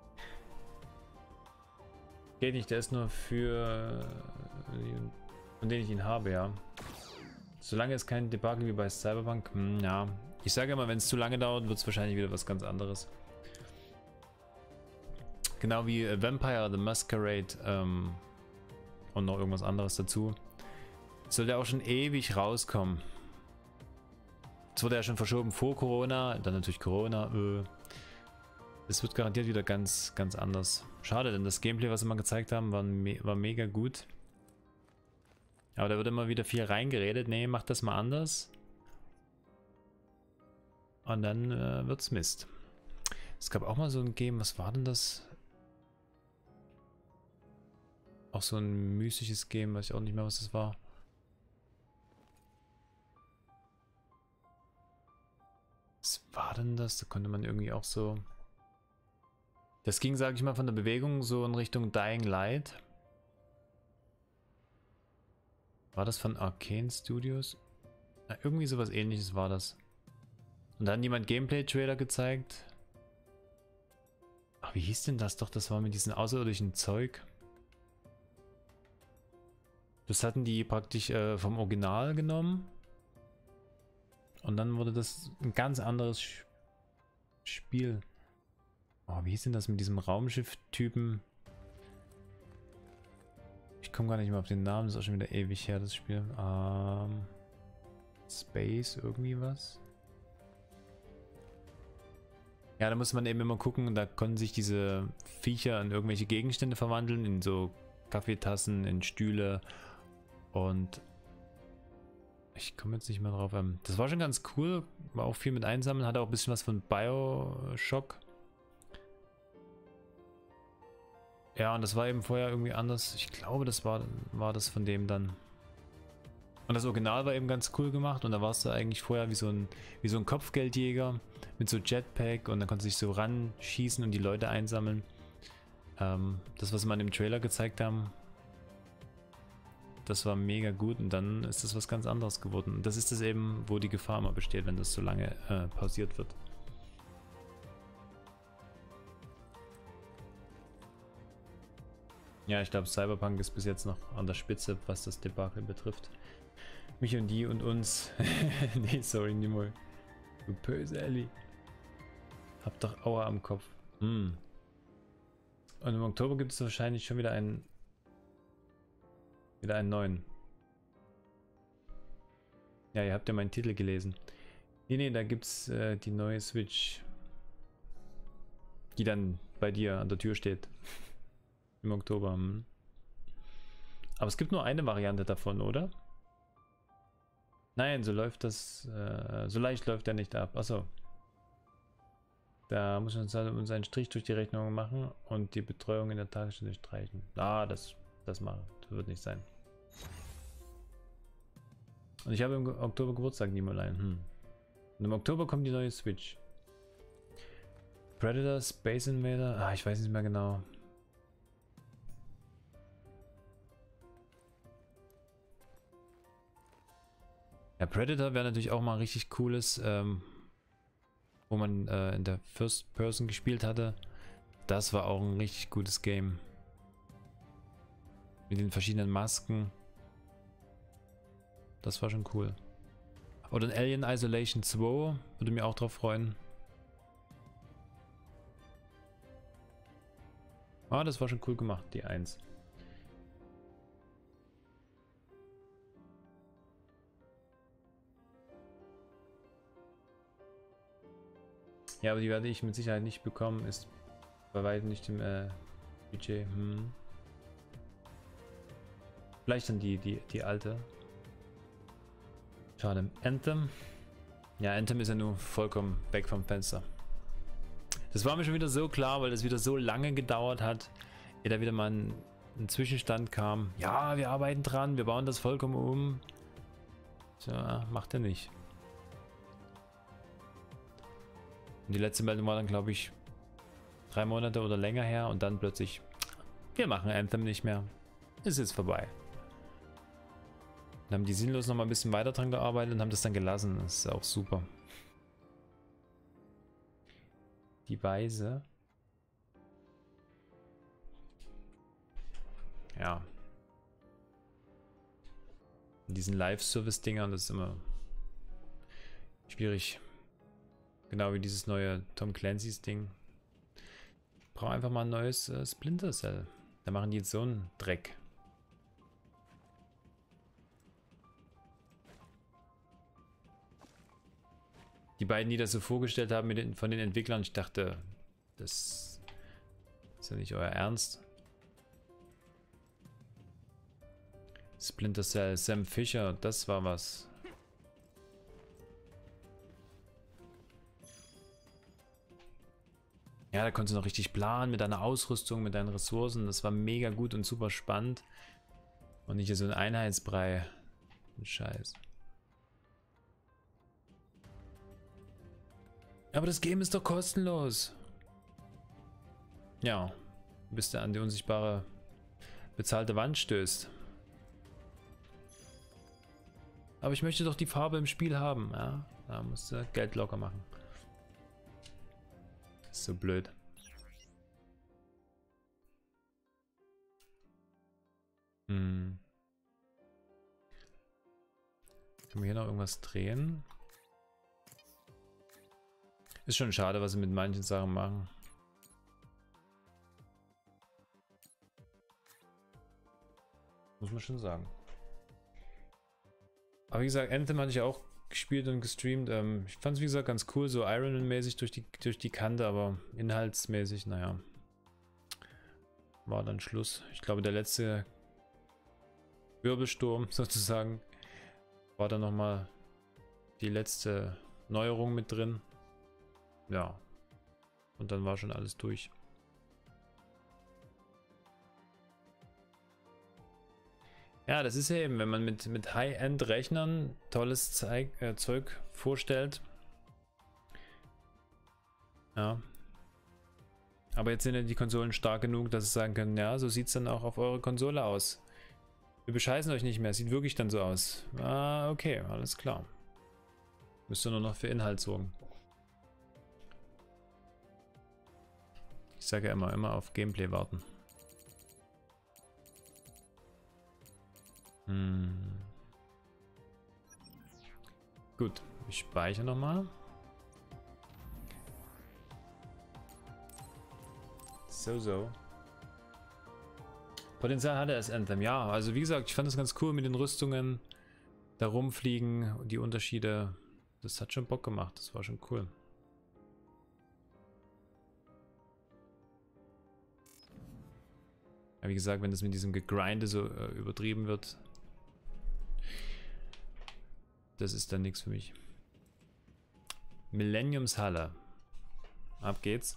Geht nicht, der ist nur für von denen ich ihn habe, ja. Solange es kein Debakel wie bei Cyberpunk, hm, ja. Ich sage immer, wenn es zu lange dauert, wird es wahrscheinlich wieder was ganz anderes. Genau wie Vampire the Masquerade ähm, und noch irgendwas anderes dazu. Soll der auch schon ewig rauskommen. Es wurde ja schon verschoben vor Corona, dann natürlich Corona. Äh. Es wird garantiert wieder ganz, ganz anders. Schade, denn das Gameplay, was sie mal gezeigt haben, war, me war mega gut. Aber da wird immer wieder viel reingeredet. Nee, macht das mal anders. Und dann äh, wird's Mist. Es gab auch mal so ein Game, was war denn das? Auch so ein mystisches Game, weiß ich auch nicht mehr, was das war. Was war denn das? Da konnte man irgendwie auch so... Das ging, sage ich mal, von der Bewegung so in Richtung Dying Light. War das von Arcane Studios? Ja, irgendwie sowas Ähnliches war das. Und dann jemand Gameplay-Trailer gezeigt. Ach, wie hieß denn das doch? Das war mit diesem außerirdischen Zeug. Das hatten die praktisch äh, vom Original genommen. Und dann wurde das ein ganz anderes Sch Spiel. Oh, wie hieß denn das mit diesem Raumschiff-Typen? Ich komme gar nicht mehr auf den Namen, das ist auch schon wieder ewig her, das Spiel. Ähm, Space, irgendwie was? Ja, da muss man eben immer gucken, da konnten sich diese Viecher in irgendwelche Gegenstände verwandeln, in so Kaffeetassen, in Stühle und ich komme jetzt nicht mehr drauf. Das war schon ganz cool, war auch viel mit Einsammeln, hatte auch ein bisschen was von Bioshock. Ja, und das war eben vorher irgendwie anders. Ich glaube, das war, war das von dem dann. Und das Original war eben ganz cool gemacht. Und da warst du eigentlich vorher wie so ein, wie so ein Kopfgeldjäger mit so Jetpack. Und dann konntest du dich so ranschießen und die Leute einsammeln. Ähm, das, was wir im Trailer gezeigt haben, das war mega gut. Und dann ist das was ganz anderes geworden. Und das ist das eben, wo die Gefahr immer besteht, wenn das so lange äh, pausiert wird. Ja, ich glaube, Cyberpunk ist bis jetzt noch an der Spitze, was das Debakel betrifft. Mich und die und uns. Nee, sorry, Nimo. Du böse Ellie. Hab doch Aua am Kopf. Hm. Und im Oktober gibt es wahrscheinlich schon wieder einen. Wieder einen neuen. Ja, ihr habt ja meinen Titel gelesen. Nee, nee, da gibt's äh, die neue Switch. Die dann bei dir an der Tür steht. Im Oktober. Hm. Aber es gibt nur eine Variante davon, oder? Nein, so läuft das. Äh, so leicht läuft er nicht ab. Achso. Da muss man uns einen Strich durch die Rechnung machen und die Betreuung in der Tagesstunde streichen. Ah, das, das machen. Das wird nicht sein. Und ich habe im Oktober Geburtstag, Niemerlein. Hm. Und im Oktober kommt die neue Switch. Predator, Space Invader. Ah, ich weiß nicht mehr genau. Ja, Predator wäre natürlich auch mal ein richtig cooles, ähm, wo man äh, in der First Person gespielt hatte. Das war auch ein richtig gutes Game. Mit den verschiedenen Masken. Das war schon cool. Oder ein Alien Isolation zwei, würde mich auch drauf freuen. Ah, das war schon cool gemacht, die eins. Ja, aber die werde ich mit Sicherheit nicht bekommen. Ist bei weitem nicht im äh, Budget. Hm. Vielleicht dann die, die, die alte. Schade. Anthem. Ja, Anthem ist ja nur vollkommen weg vom Fenster. Das war mir schon wieder so klar, weil das wieder so lange gedauert hat, ehe da wieder mal ein, ein Zwischenstand kam. Ja, wir arbeiten dran, wir bauen das vollkommen um. Tja, macht er nicht. Und die letzte Meldung war dann, glaube ich, drei Monate oder länger her und dann plötzlich, wir machen Anthem nicht mehr. Ist jetzt vorbei. Dann haben die sinnlos noch mal ein bisschen weiter dran gearbeitet und haben das dann gelassen. Das ist auch super. Die Weise. Ja. In diesen Live-Service-Dingern, das ist immer schwierig. Genau wie dieses neue Tom Clancy's Ding. Brauche einfach mal ein neues äh, Splinter Cell. Da machen die jetzt so einen Dreck. Die beiden, die das so vorgestellt haben mit den, von den Entwicklern, ich dachte, das ist ja nicht euer Ernst. Splinter Cell, Sam Fisher, das war was. Ja, da konntest du noch richtig planen mit deiner Ausrüstung, mit deinen Ressourcen. Das war mega gut und super spannend. Und nicht so ein Einheitsbrei. Scheiß. Aber das Game ist doch kostenlos. Ja, bis du an die unsichtbare bezahlte Wand stößt. Aber ich möchte doch die Farbe im Spiel haben. Ja, da musst du Geld locker machen. Das ist so blöd. Hm. Können wir hier noch irgendwas drehen? Ist schon schade, was sie mit manchen Sachen machen. Muss man schon sagen. Aber wie gesagt, Anthem hatte ich auch gespielt und gestreamt. Ähm, ich fand es wie gesagt ganz cool, so Iron Man-mäßig durch die, durch die Kante, aber inhaltsmäßig, naja. War dann Schluss. Ich glaube, der letzte Wirbelsturm sozusagen war dann nochmal die letzte Neuerung mit drin. Ja. Und dann war schon alles durch. Ja, das ist ja eben, wenn man mit, mit High-End-Rechnern tolles Zeig, äh, Zeug vorstellt. Ja. Aber jetzt sind ja die Konsolen stark genug, dass sie sagen können, ja, so sieht es dann auch auf eure Konsole aus. Wir bescheißen euch nicht mehr, sieht wirklich dann so aus. Ah, okay, alles klar. Müsst ihr nur noch für Inhalt sorgen. Ich sage ja immer, immer auf Gameplay warten. Hm. Gut, ich speichere nochmal. So, so. Potenzial hatte es Anthem. Ja, also wie gesagt, ich fand das ganz cool mit den Rüstungen. Da rumfliegen und die Unterschiede. Das hat schon Bock gemacht. Das war schon cool. Ja, wie gesagt, wenn das mit diesem Gegrinde so äh, übertrieben wird, das ist dann nichts für mich. Millenniumshalle. Ab geht's.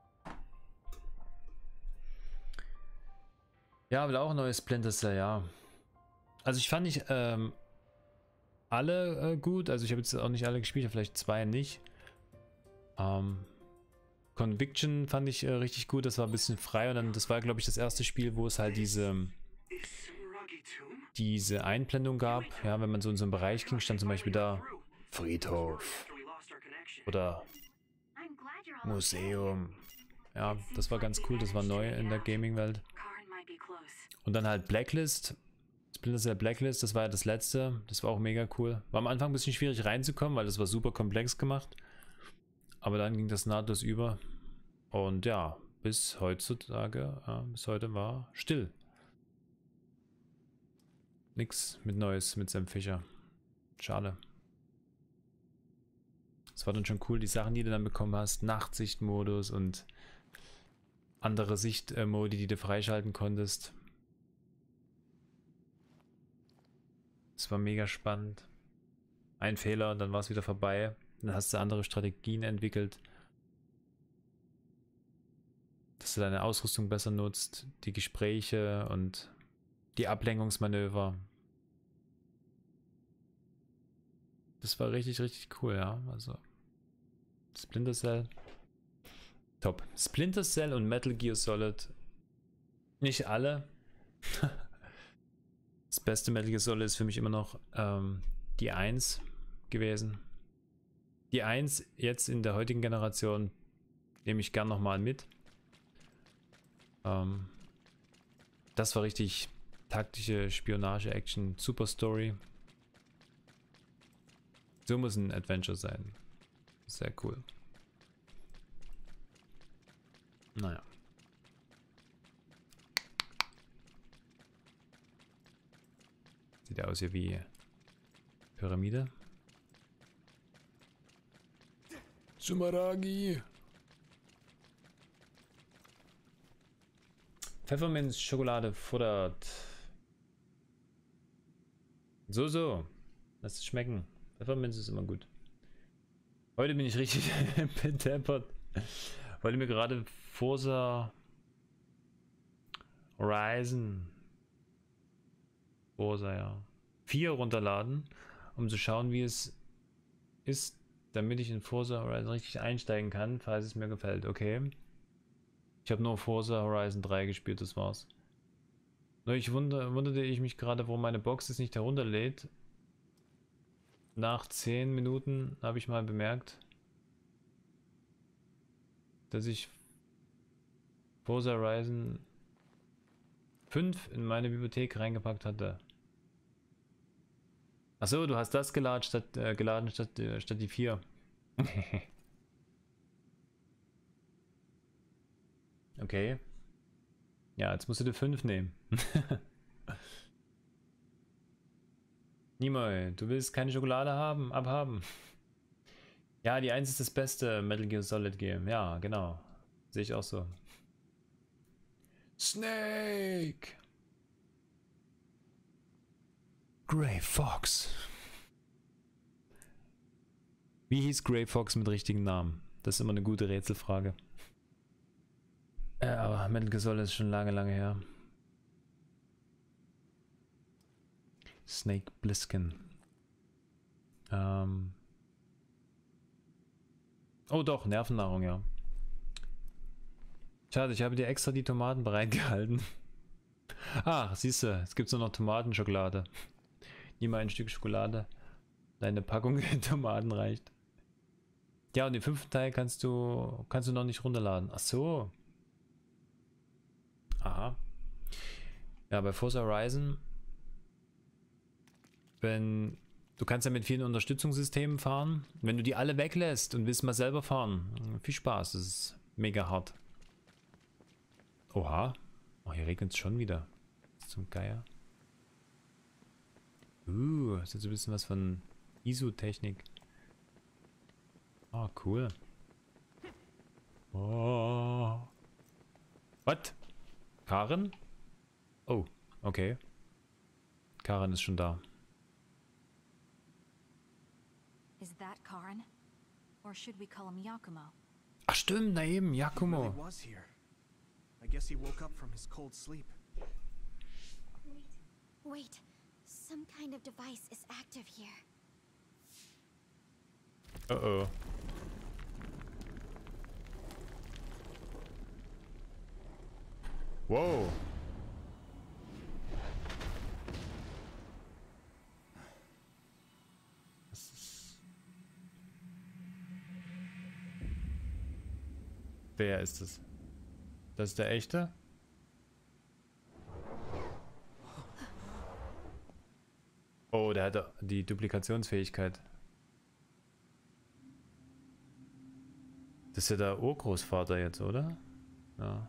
Ja, will auch ein neues Splinter Cell, ja. Also ich fand nicht ähm, alle äh, gut. Also ich habe jetzt auch nicht alle gespielt, vielleicht zwei nicht. Ähm, Conviction fand ich äh, richtig gut. Das war ein bisschen frei und dann, das war glaube ich das erste Spiel, wo es halt diese diese Einblendung gab. Ja, wenn man so in so einen Bereich ging, stand zum Beispiel da Friedhof oder Museum. Ja, das war ganz cool. Das war neu in der Gaming-Welt. Und dann halt Blacklist. Splinter Cell Blacklist, das war ja das letzte. Das war auch mega cool. War am Anfang ein bisschen schwierig reinzukommen, weil das war super komplex gemacht. Aber dann ging das nahtlos über. Und ja, bis heutzutage, äh, bis heute war still. Nix mit Neues mit Sam Fischer. Schade. Es war dann schon cool, die Sachen, die du dann bekommen hast, Nachtsichtmodus und andere Sichtmodi, die du freischalten konntest. Es war mega spannend. Ein Fehler, dann war es wieder vorbei. Dann hast du andere Strategien entwickelt, dass du deine Ausrüstung besser nutzt, die Gespräche und die Ablenkungsmanöver. Das war richtig, richtig cool, ja. Also Splinter Cell. Top. Splinter Cell und Metal Gear Solid. Nicht alle. Das beste Metal Gear Solid ist für mich immer noch ähm, die eins gewesen. Die eins jetzt in der heutigen Generation nehme ich gern nochmal mit. Ähm, das war richtig taktische Spionage-Action, super Story. So muss ein Adventure sein. Sehr cool. Naja. Sieht aus hier wie Pyramide. Sumeragi. Pfefferminz-Schokolade futtert. So, so. Lass es schmecken. Pfefferminz ist immer gut. Heute bin ich richtig bedeppert, weil ich mir gerade Forza Horizon Forza, ja, vier runterladen, um zu schauen, wie es ist, damit ich in Forza Horizon richtig einsteigen kann, falls es mir gefällt. Okay. Ich habe nur Forza Horizon drei gespielt, das war's. Nur ich wunder, wunderte ich mich gerade, warum meine Box es nicht herunterlädt. Nach zehn Minuten habe ich mal bemerkt, dass ich Forza Horizon fünf in meine Bibliothek reingepackt hatte. Achso, du hast das geladen statt, äh, geladen statt, äh, statt die vier. Okay. Ja, jetzt musst du die fünf nehmen. Nimoy, du willst keine Schokolade haben? Abhaben. Ja, die eins ist das beste Metal Gear Solid Game. Ja, genau. Sehe ich auch so. Snake! Grey Fox. Wie hieß Grey Fox mit richtigen Namen? Das ist immer eine gute Rätselfrage. Äh, aber Metal Gear Solid ist schon lange, lange her. Snake Plissken. Ähm. Oh doch, Nervennahrung, ja. Schade, ich habe dir extra die Tomaten bereitgehalten. Ach, siehst du, es gibt nur noch Tomatenschokolade. Nimm mal ein Stück Schokolade. Deine Packung Tomaten reicht. Ja, und den fünften Teil kannst du kannst du noch nicht runterladen. Ach so. Aha. Ja, bei Forza Horizon, wenn du kannst ja mit vielen Unterstützungssystemen fahren. Wenn du die alle weglässt und willst mal selber fahren, viel Spaß. Das ist mega hart. Oha. Oh, hier regnet es schon wieder. Zum Geier. Uh, das ist jetzt ein bisschen was von I S O-Technik. Oh, cool. Oh. Was? Karen? Oh, okay. Karen ist schon da. Is that Karen? Or should we call him Yakumo? Ach stimmt, na eben, Yakumo. He was here. I guess he woke up from his cold sleep. Wait, some kind of device is active here. Uh oh. Wow. Das ist... Wer ist es? Das ist der echte? Oh, der hat die Duplikationsfähigkeit. Das ist ja der Urgroßvater jetzt, oder? Ja.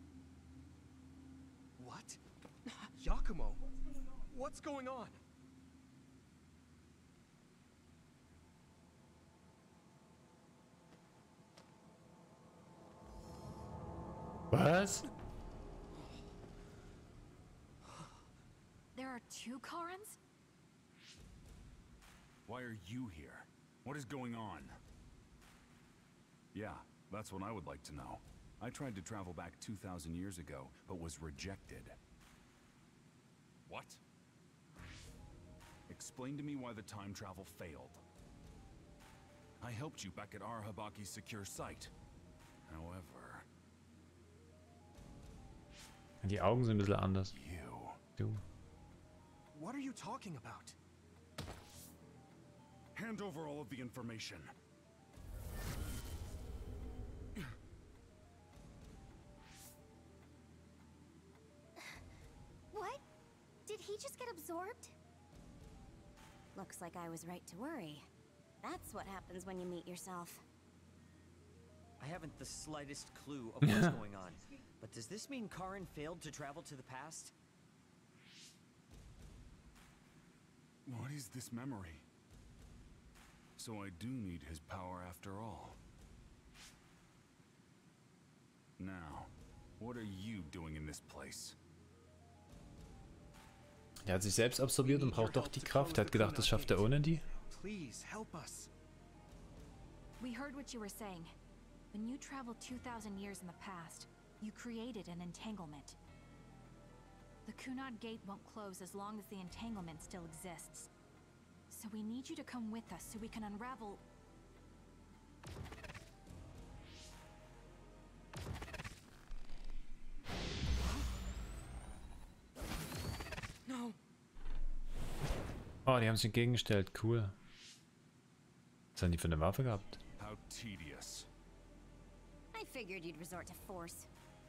What? Yakumo, what's going on? Was? There are two Karens? Why are you here? What is going on? Yeah, that's what I would like to know. I tried to travel back two thousand years ago, but was rejected. What? Explain to me why the time travel failed. I helped you back at Arahabaki's secure site. However... Die Augen sind ein bisschen anders. You... Du. What are you talking about? Hand over all of the information. What? Did he just get absorbed? Looks like I was right to worry. That's what happens when you meet yourself. I haven't the slightest clue of what's going on. But does this mean Karen failed to travel to the past? What is this memory? So I do need his power after all. Now, what are you doing in this place? Er hat sich selbst absorbiert und braucht doch die Kraft. Er hat gedacht, das schafft er ohne die. Please help us. We heard what you were saying. When you traveled two thousand years in the past, you created an entanglement. The Kunad Gate won't close as long as the entanglement still exists. So we need you to come with us so we can unravel... No. Oh, die haben sich entgegengestellt. Cool. Was haben die für eine Waffe gehabt? How tedious. I figured you'd resort to force.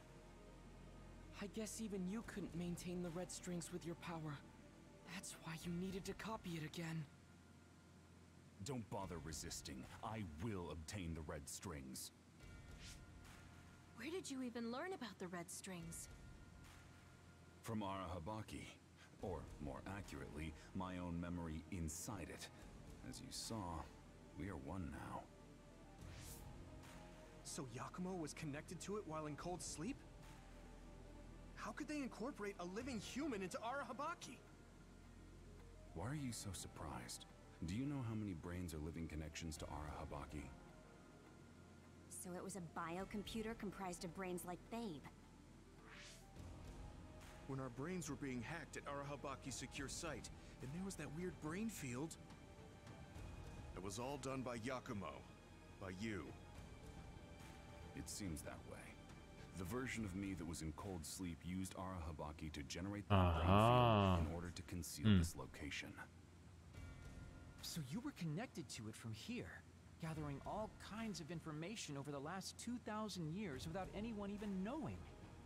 I guess even you couldn't maintain the red strings with your power. That's why you needed to copy it again. Don't bother resisting. I will obtain the red strings. Where did you even learn about the red strings? From Arahabaki. Or, more accurately, my own memory inside it. As you saw, we are one now. So Yakumo was connected to it while in cold sleep? How could they incorporate a living human into Arahabaki? Why are you so surprised? Do you know how many brains are living connections to Arahabaki? So it was a biocomputer comprised of brains like Babe. When our brains were being hacked at Arahabaki's secure site, and there was that weird brain field. It was all done by Yakumo. By you. It seems that way. The version of me that was in cold sleep used Arahabaki to generate the brain field in order to conceal Hmm. this location. So you were connected to it from here, gathering all kinds of information over the last two thousand years without anyone even knowing.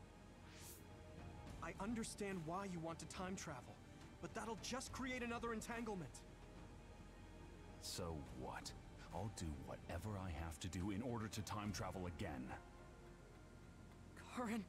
I understand why you want to time travel, but that'll just create another entanglement. So what? I'll do whatever I have to do in order to time travel again. Karen.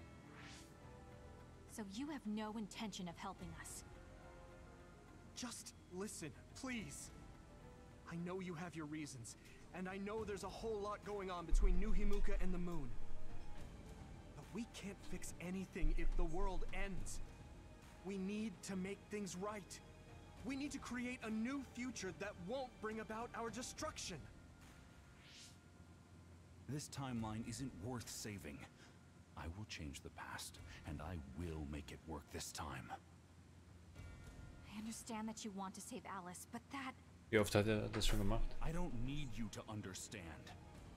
So you have no intention of helping us. Just listen, please. I know you have your reasons, and I know there's a whole lot going on between New Himuka and the moon. But we can't fix anything if the world ends. We need to make things right. We need to create a new future that won't bring about our destruction. This timeline isn't worth saving. I will change the past, and I will make it work this time. I understand that you want to save Alice, but that... Wie oft hat er das schon gemacht? I don't need you to understand.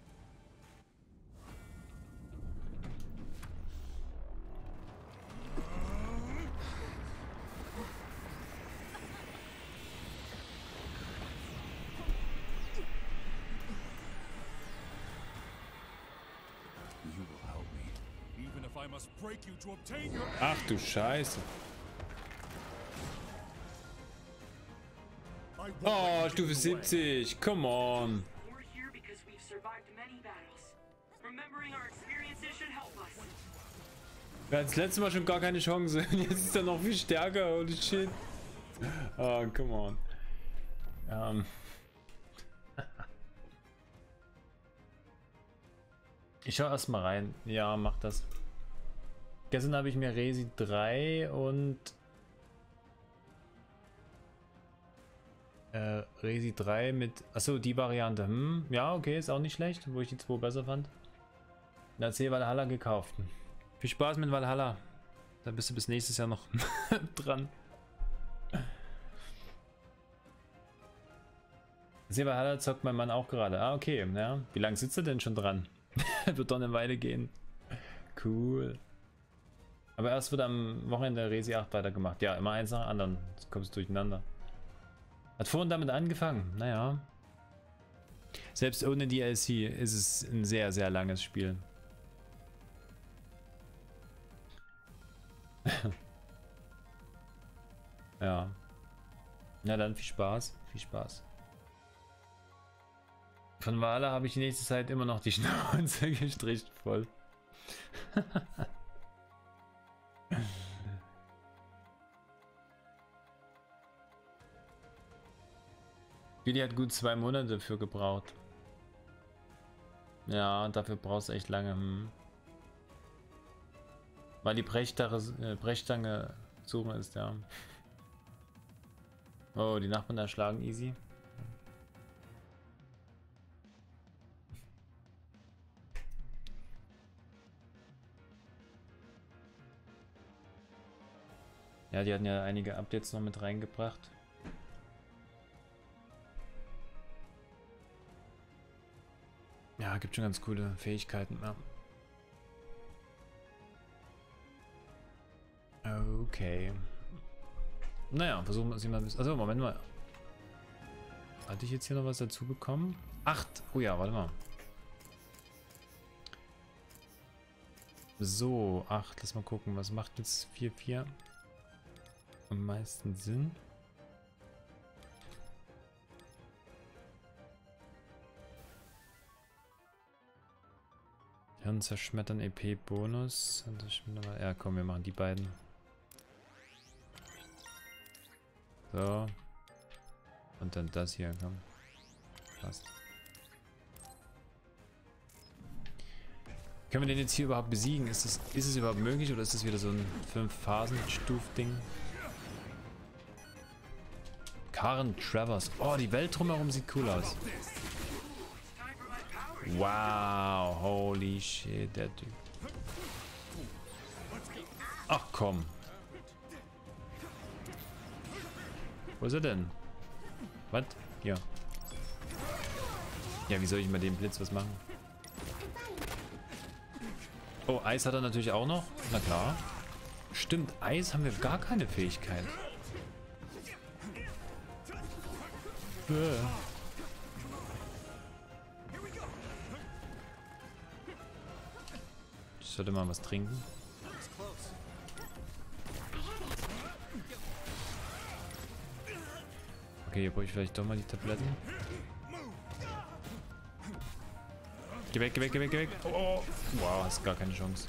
You will help me, even if I must break you to obtain your... Ach du Scheiße. Oh, Stufe siebzig. Come on. We're here because we've survived many battles. Remembering our experiences Er hat das letzte Mal schon gar keine Chance. Jetzt ist er noch viel stärker. Holy shit. Oh, come on. Um. Ich schau erstmal rein. Ja, mach das. Gestern habe ich mir Resi drei und äh, Resi drei mit. Achso, die Variante. Hm, ja, okay, ist auch nicht schlecht, wo ich die zwei besser fand. Da hat sie Valhalla gekauft. Viel Spaß mit Valhalla. Da bist du bis nächstes Jahr noch dran. Sie Valhalla zockt mein Mann auch gerade. Ah, okay. Ja. Wie lange sitzt er denn schon dran? Wird doch eine Weile gehen. Cool. Aber erst wird am Wochenende Resi acht weitergemacht. Ja, immer eins nach dem anderen. Jetzt kommst du durcheinander. Hat vorhin damit angefangen. Naja. Selbst ohne D L C ist es ein sehr, sehr langes Spiel. Ja. Na dann viel Spaß. Viel Spaß. Von Valhalla habe ich die nächste Zeit immer noch die Schnauze gestrichen voll. Billy hat gut zwei Monate dafür gebraucht. Ja, dafür brauchst du echt lange. Hm. Weil die Brechstange, äh, Brechstange suchen ist, ja. Oh, die Nachbarn erschlagen easy. Ja, die hatten ja einige Updates noch mit reingebracht. Ja, gibt schon ganz coole Fähigkeiten. Ja. Okay. Naja, versuchen wir es mal ein bisschen. Also, Moment mal. Hatte ich jetzt hier noch was dazu bekommen? Acht. Oh ja, warte mal. So, acht. Lass mal gucken. Was macht jetzt vier vier am meisten Sinn? Hirn zerschmettern, E P Bonus. Ja, komm, wir machen die beiden. So. Und dann das hier, komm. Passt. Können wir den jetzt hier überhaupt besiegen? Ist es, ist es überhaupt möglich oder ist es wieder so ein fünf-Phasen-Stuf-Ding? Karen Travers. Oh, die Welt drumherum sieht cool aus. Wow, holy shit, der Typ. Ach komm. Wo ist er denn? Was? Hier. Ja, wie soll ich mal dem Blitz was machen? Oh, Eis hat er natürlich auch noch. Na klar. Stimmt, Eis haben wir gar keine Fähigkeit. Bäh. Ich sollte mal was trinken. Okay, hier brauche ich vielleicht doch mal die Tabletten. Geh weg, geh weg, geh weg, geh weg. Oh, wow, hast gar keine Chance.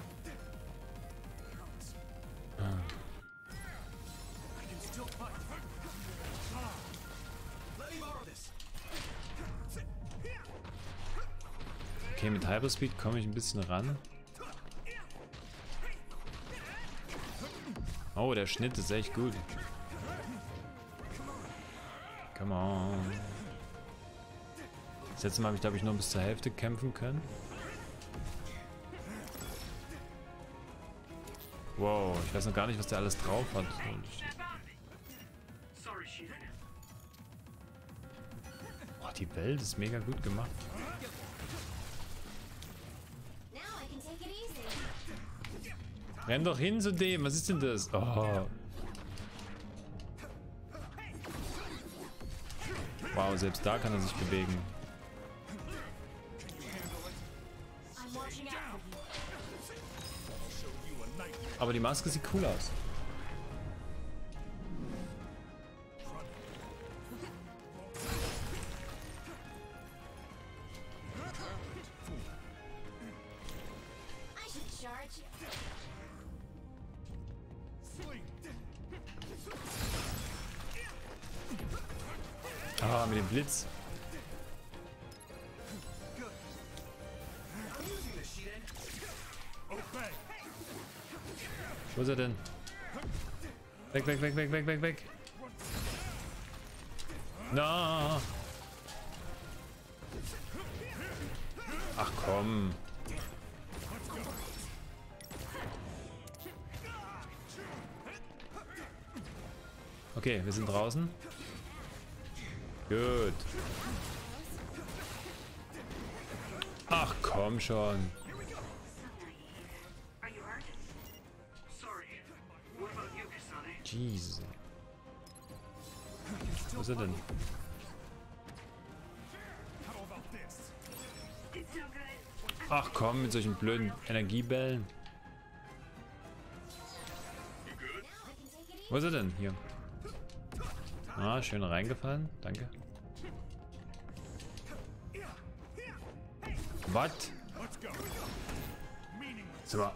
Ah. Okay, mit Hyperspeed komme ich ein bisschen ran. Oh, der Schnitt ist echt gut. Come on. Das letzte Mal habe ich, glaube ich, nur bis zur Hälfte kämpfen können. Wow, ich weiß noch gar nicht, was der alles drauf hat. Oh, die Welt ist mega gut gemacht. Renn doch hin zu dem. Was ist denn das? Oh. Wow, selbst da kann er sich bewegen. Aber die Maske sieht cool aus. Ah, mit dem Blitz. Wo ist er denn? Weg, weg, weg, weg, weg, weg, weg. Na. Ach komm. Okay, wir sind draußen. Gut. Ach komm schon. Jesus. Wo ist er denn? Ach komm, mit solchen blöden Energiebällen. Wo ist er denn? Hier. Ah, schön reingefallen. Danke. Was? So.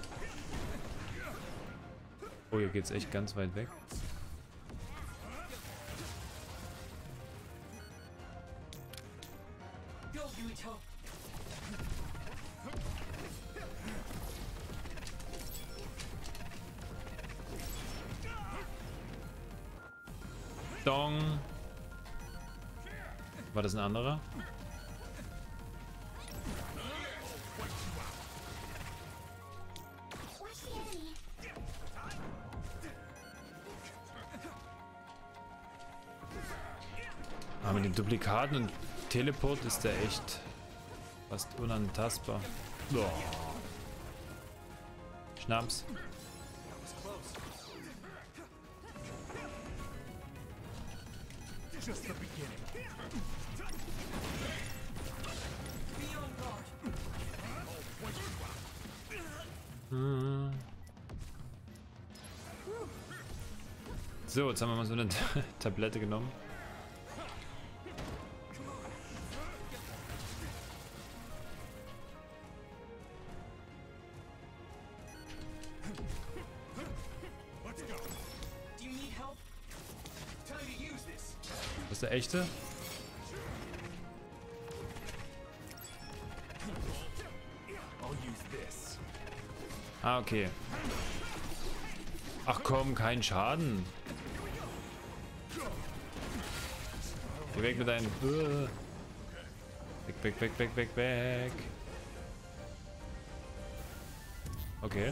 Oh, hier geht's echt ganz weit weg. Dong. War das ein anderer? Aber mit den Duplikaten und Teleport ist der echt fast unantastbar. Boah. Schnaps. Hm. So, jetzt haben wir mal so eine Tablette genommen. Das ist der echte? Ah, okay. Ach komm, kein Schaden. Geh weg mit deinen... Weg, weg, weg, weg, weg, weg. Okay.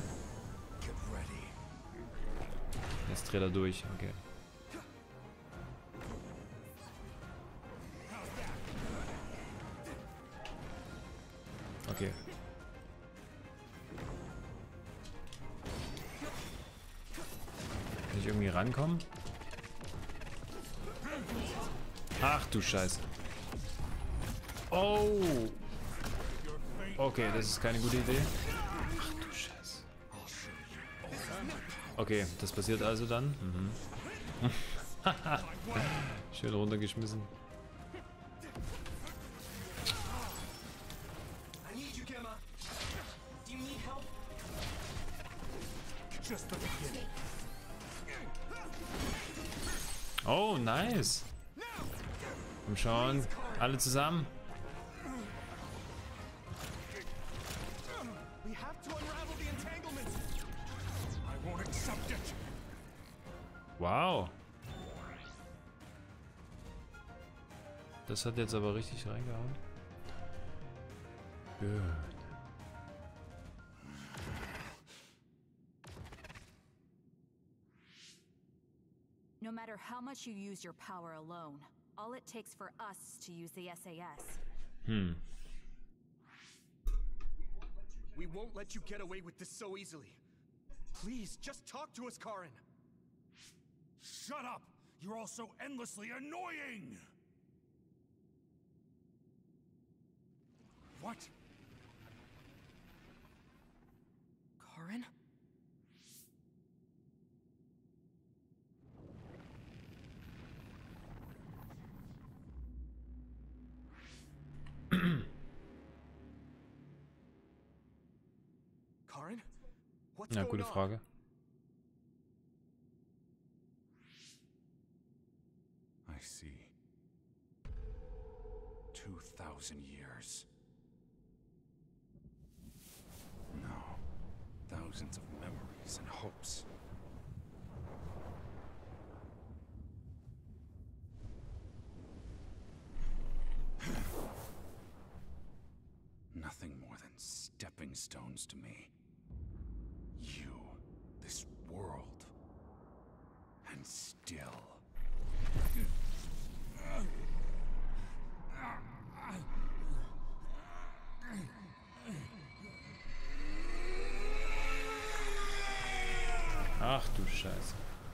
Jetzt dreht er durch, okay. Okay. Kann ich irgendwie rankommen? Ach du Scheiße. Oh. Okay, das ist keine gute Idee. Ach du Scheiße. Okay, das passiert also dann. Mhm. Schön runtergeschmissen. Oh, nice. Komm schon. Alle zusammen. Wow. Das hat jetzt aber richtig reingehauen. Gut. No matter how much you use your power alone, all it takes for us to use the S A S. Hmm. We won't let you get away with this so easily. Please, just talk to us, Karin. Shut up! You're all so endlessly annoying! What? Karin? Karin? Ja, gute Frage. I see. Two thousand years. No. Thousands of memories and hopes. Nothing more than stepping stones to me. You, this world, and still. Ach du Scheiße.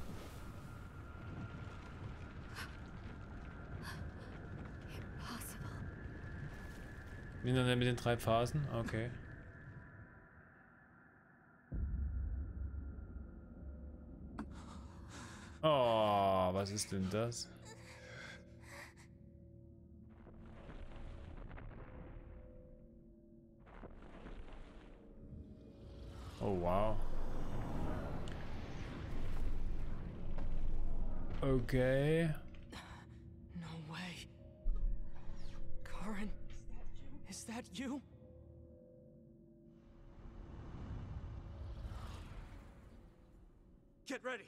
Wie dann mit den drei Phasen? Okay. Oh, was ist denn das? Oh, wow. Okay. No way. Karen, is that you? Get ready.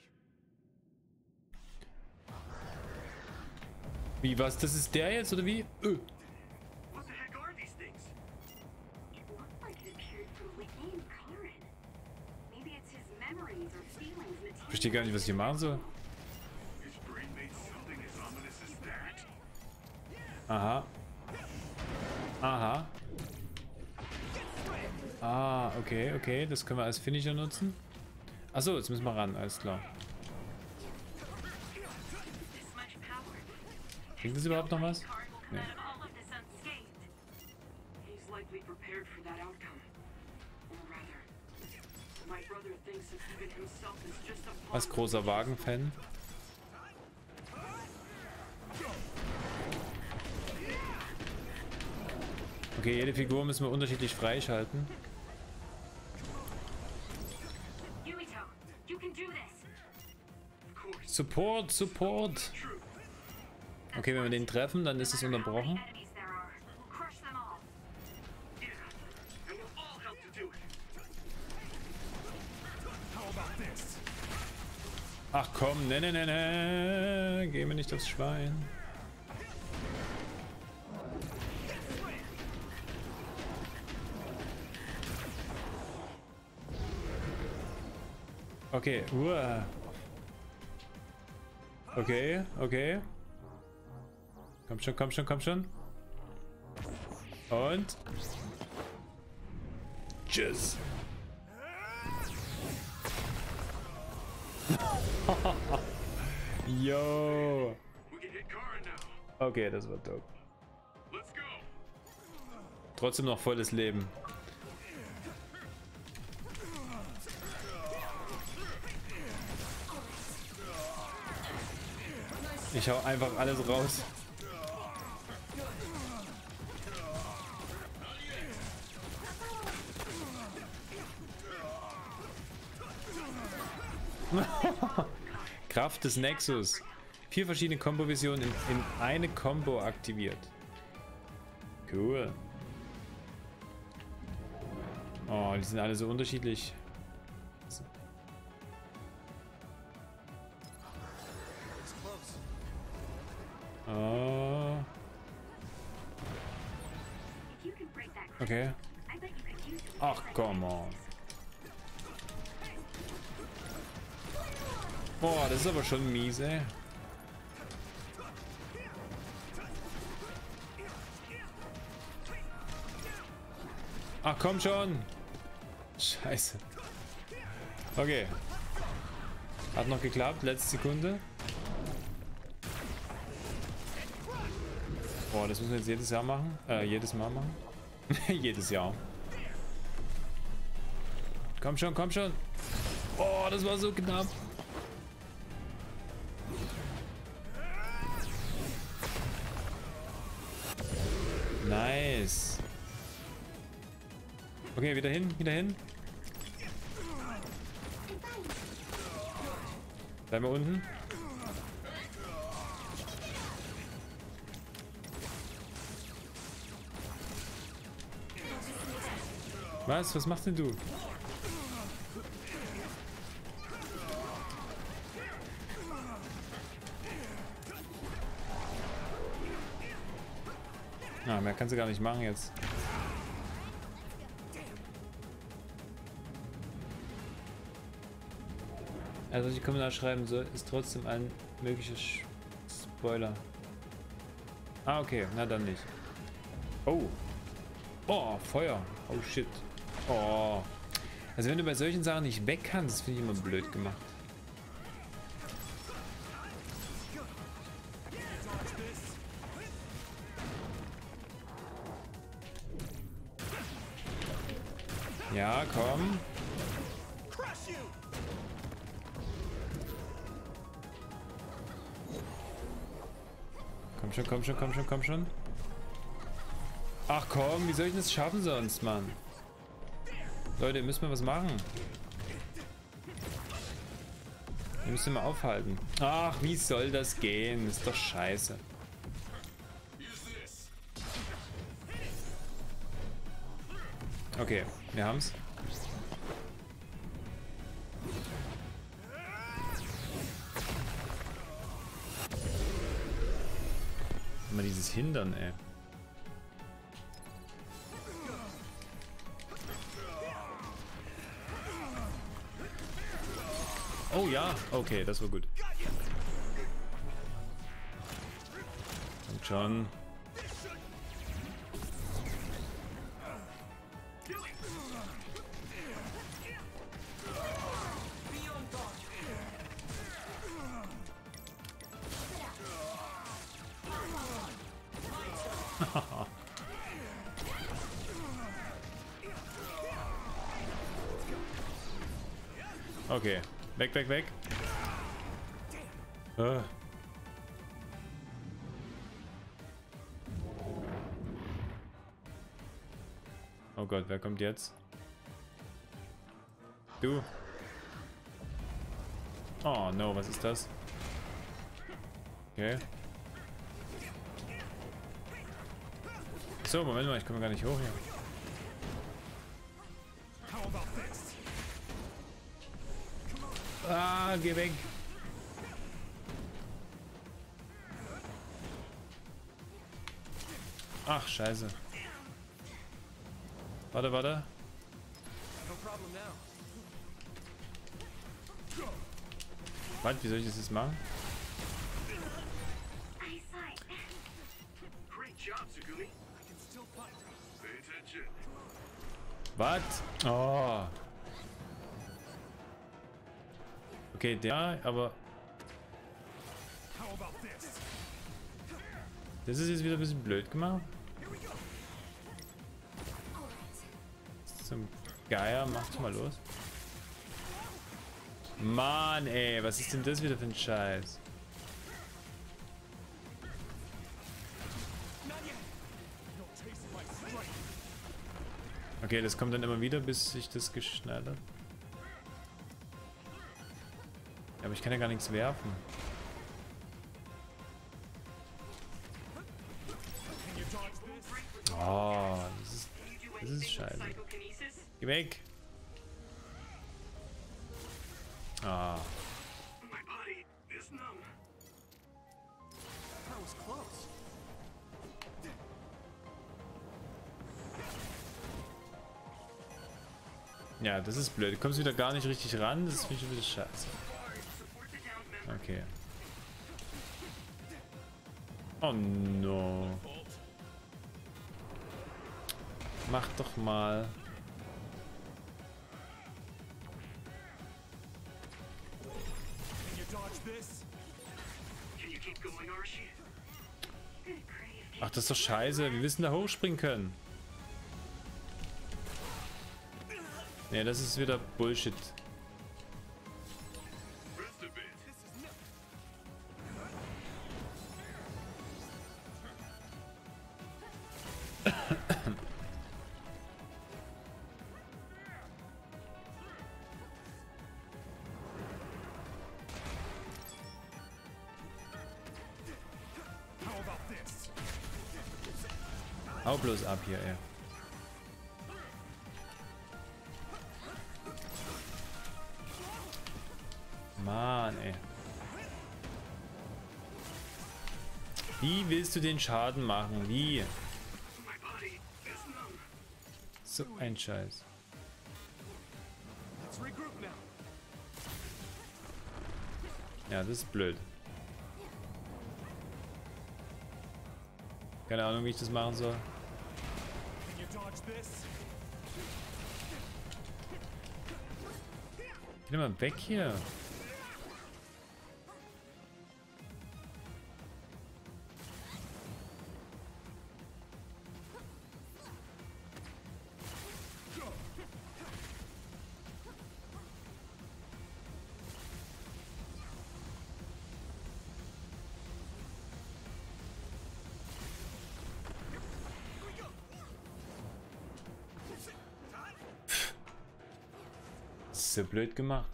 Wie, was? Das ist der jetzt, oder wie? Öh. What the heck are these things? It looked like it appeared from within Karen. Maybe it's his memories or feelings materialized. Ich verstehe gar nicht, was ich hier machen soll. His brain made something as ominous as that. Aha. Aha. Ah, okay, okay. Das können wir als Finisher nutzen. Achso, jetzt müssen wir ran, alles klar. Klingt das überhaupt noch was? Nee. Als großer Wagen-Fan. Okay, jede Figur müssen wir unterschiedlich freischalten. Support, Support. Okay, wenn wir den treffen, dann ist es unterbrochen. Ach komm, ne, ne, ne, ne. Geh mir nicht aufs Schwein. Okay, uah. Okay, okay. Komm schon, komm schon, komm schon. Und. Tschüss. Yo. Okay, das war dope. Trotzdem noch volles Leben. Ich hau einfach alles raus. Kraft des Nexus. Vier verschiedene Kombo-Visionen in, in eine Combo aktiviert. Cool. Oh, die sind alle so unterschiedlich. Oh. Okay. Ach, come on. Boah, das ist aber schon mies, ey. Ach, komm schon. Scheiße. Okay. Hat noch geklappt, letzte Sekunde. Boah, das müssen wir jetzt jedes Jahr machen. Äh, jedes Mal machen. Jedes Jahr. Komm schon, komm schon. Oh, das war so knapp. Nice. Okay, wieder hin, wieder hin. Bleib mal unten. Was? Was machst denn du? Ah, mehr kannst du gar nicht machen jetzt. Also, was ich Kommentar schreiben soll, ist trotzdem ein möglicher Spoiler. Ah, okay, na dann nicht. Oh. Oh, Feuer. Oh shit. Oh. Also wenn du bei solchen Sachen nicht weg kannst, finde ich immer blöd gemacht. Ja, komm. Komm schon, komm schon, komm schon, komm schon. Ach komm, wie soll ich das schaffen sonst, Mann? Leute, ihr müsst mal was machen. Ihr müsst mal aufhalten. Ach, wie soll das gehen? Ist doch scheiße. Okay, wir haben's. Immer dieses Hindern, ey. Oh ja, okay, das war gut. Und schon. Okay, weg, weg, weg. Ah. Oh Gott, wer kommt jetzt? Du. Oh no, was ist das? Okay. So, Moment mal, ich komme gar nicht hoch hier. Ah, geh weg. Ach, scheiße. Warte, warte. Warte, wie soll ich das jetzt machen? Was? Oh. Okay, der, aber... Das ist jetzt wieder ein bisschen blöd gemacht. Zum Geier, macht's mal los. Mann, ey, was ist denn das wieder für ein Scheiß? Okay, das kommt dann immer wieder, bis sich das geschnallt hat. Aber ich kann ja gar nichts werfen. Oh, das ist, das ist scheiße. Geh weg. Ah. Ja, das ist blöd. Du kommst wieder gar nicht richtig ran. Das finde ich wieder scheiße. Okay. Oh no. Mach doch mal. Ach, das ist doch scheiße. Wir wissen da hochspringen können. Ne, das ist wieder Bullshit. Hau bloß ab hier, ey. Mann, ey. Wie willst du den Schaden machen? Wie? So ein Scheiß. Ja, das ist blöd. Keine Ahnung, wie ich das machen soll. Geh mal weg hier. So blöd gemacht.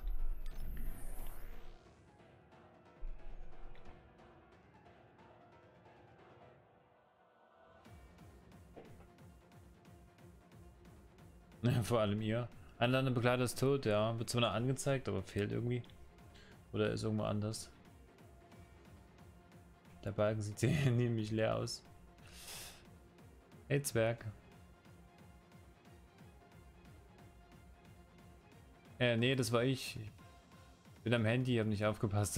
Vor allem ihr. Ein anderer Begleiter ist tot, ja. Wird zwar noch angezeigt, aber fehlt irgendwie. Oder ist irgendwo anders. Der Balken sieht nämlich leer aus. Hey Zwerg. Äh, nee, das war ich. Ich bin am Handy, hab nicht aufgepasst.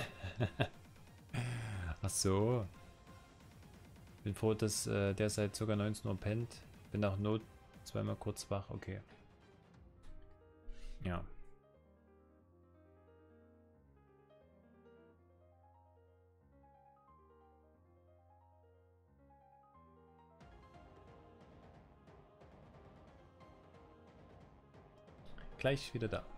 Ach so. Bin froh, dass äh, der seit ca. neunzehn Uhr pennt. Bin nach Not zweimal kurz wach, okay. Ja. Gleich wieder da.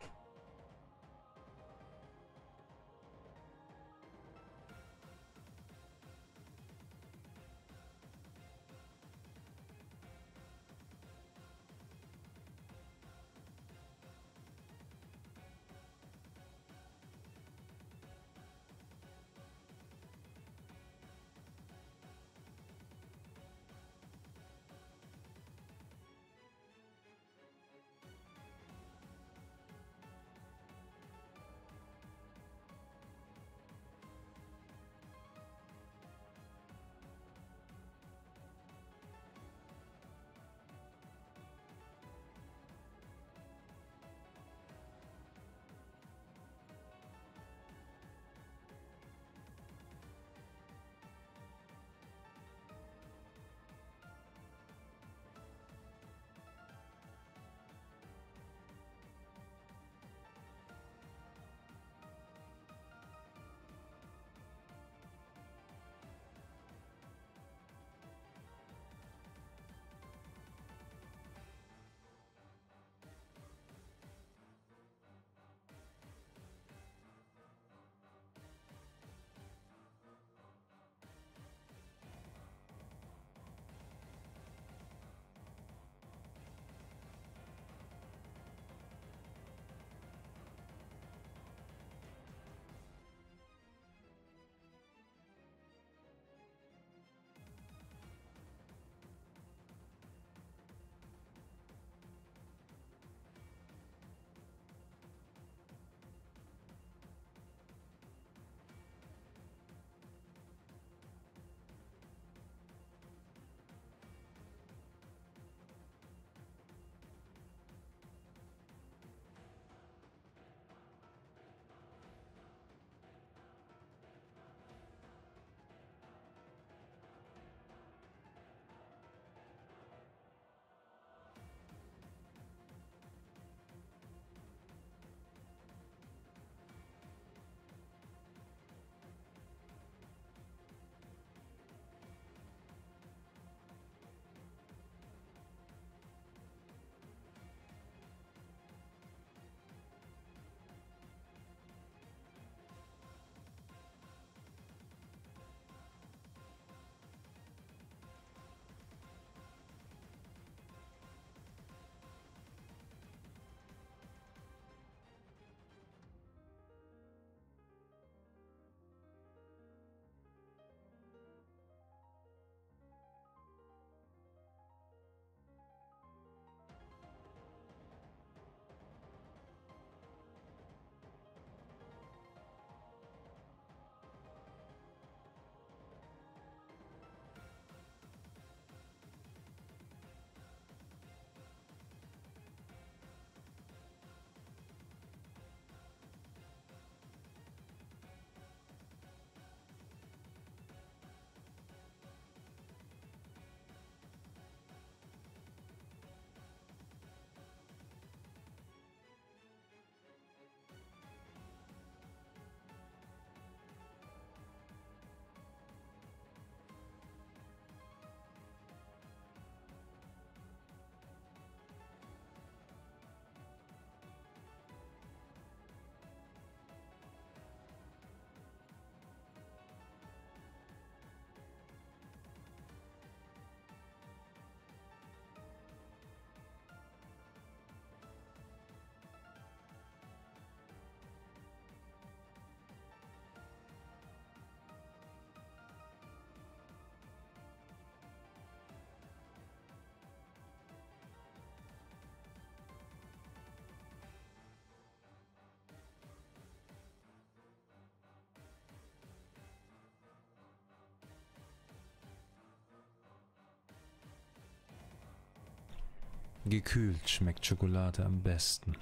Gekühlt schmeckt Schokolade am besten.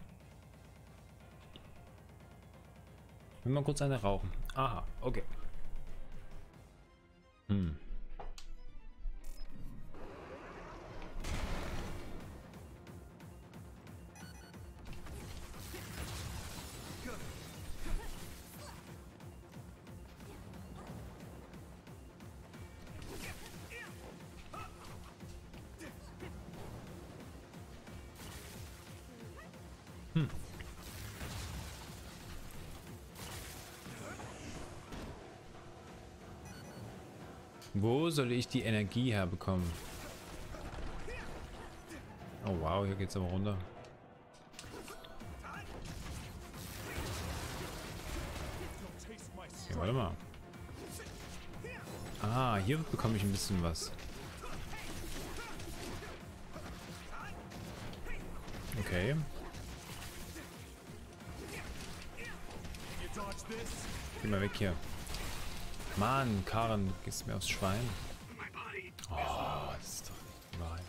Ich will mal kurz eine rauchen. Aha, okay. Hm. Hm. Wo soll ich die Energie herbekommen? Oh wow, hier geht's aber runter. Okay, warte mal. Ah, hier bekomme ich ein bisschen was. Okay. Geh mal weg hier. Mann, Karen, du gehst mir aufs Schwein. Oh, das ist doch nicht die Wahrheit.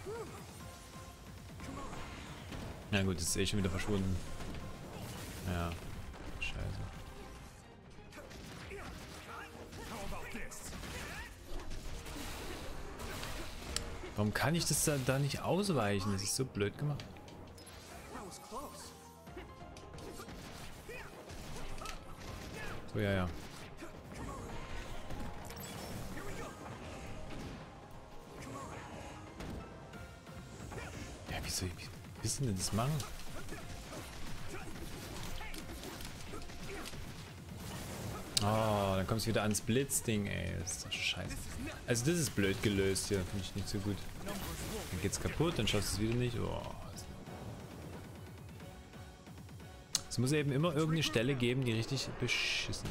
Na gut, jetzt ist eh schon wieder verschwunden. Ja, scheiße. Warum kann ich das da, da nicht ausweichen? Das ist so blöd gemacht. So, ja, ja. Ja, wieso, wie willst du denn das machen? Oh, dann kommst du wieder ans Blitzding, ey. Das ist doch scheiße. Also das ist blöd gelöst hier, finde ich nicht so gut. Dann geht's kaputt, dann schaffst du es wieder nicht. Oh. Es muss eben immer irgendeine Stelle geben, die richtig beschissen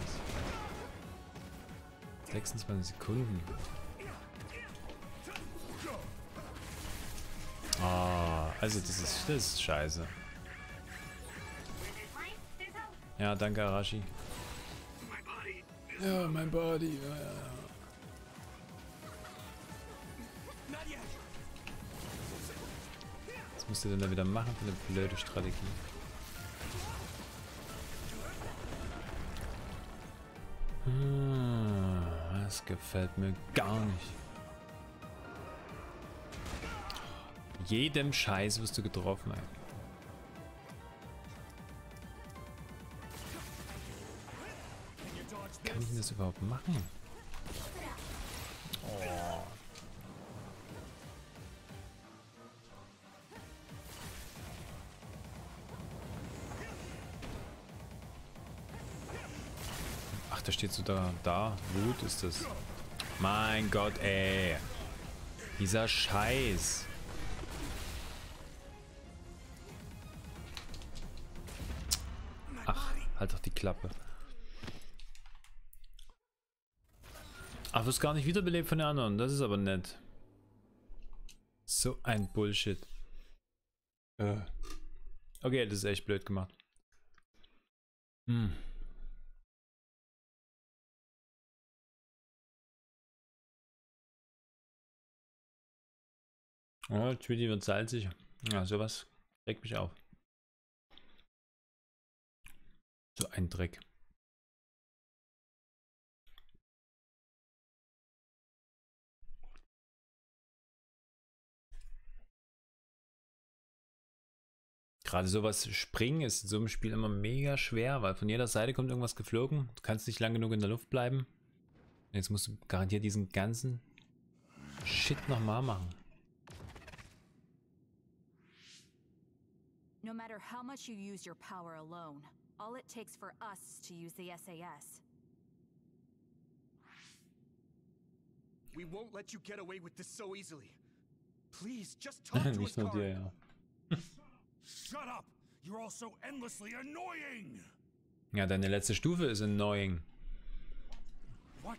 ist. sechsundzwanzig Sekunden. Oh, also das ist, das ist scheiße. Ja, danke Arashi. Ja, mein Body. Ja, ja, ja. Was musst du denn da wieder machen für eine blöde Strategie? Hm, das gefällt mir gar nicht. Jedem Scheiß wirst du getroffen, ey. Kann ich denn das überhaupt machen? Oh. Ach, da steht so da, da, Wut ist das. Mein Gott, ey. Dieser Scheiß. Ach, halt doch die Klappe. Ach, du wirst gar nicht wiederbelebt von den anderen. Das ist aber nett. So ein Bullshit. Äh. Okay, das ist echt blöd gemacht. Hm. Oh, Tweety wird salzig. Ja, sowas regt mich auf. So ein Dreck. Gerade sowas springen ist in so einem Spiel immer mega schwer, weil von jeder Seite kommt irgendwas geflogen. Du kannst nicht lang genug in der Luft bleiben. Jetzt musst du garantiert diesen ganzen Shit nochmal machen. No matter how much you use your power alone, all it takes for us is to use the S A S. We won't let you get away with this so easily. Please, just talk to us, Nicht nur dir, ja. Shut up! You're all so endlessly annoying! Ja, deine letzte Stufe ist annoying. What?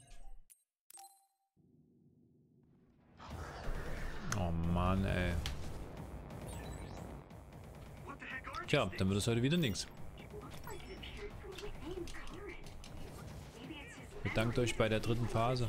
Oh Mann, ey. Tja, dann wird es heute wieder nichts. Bedankt euch bei der dritten Phase.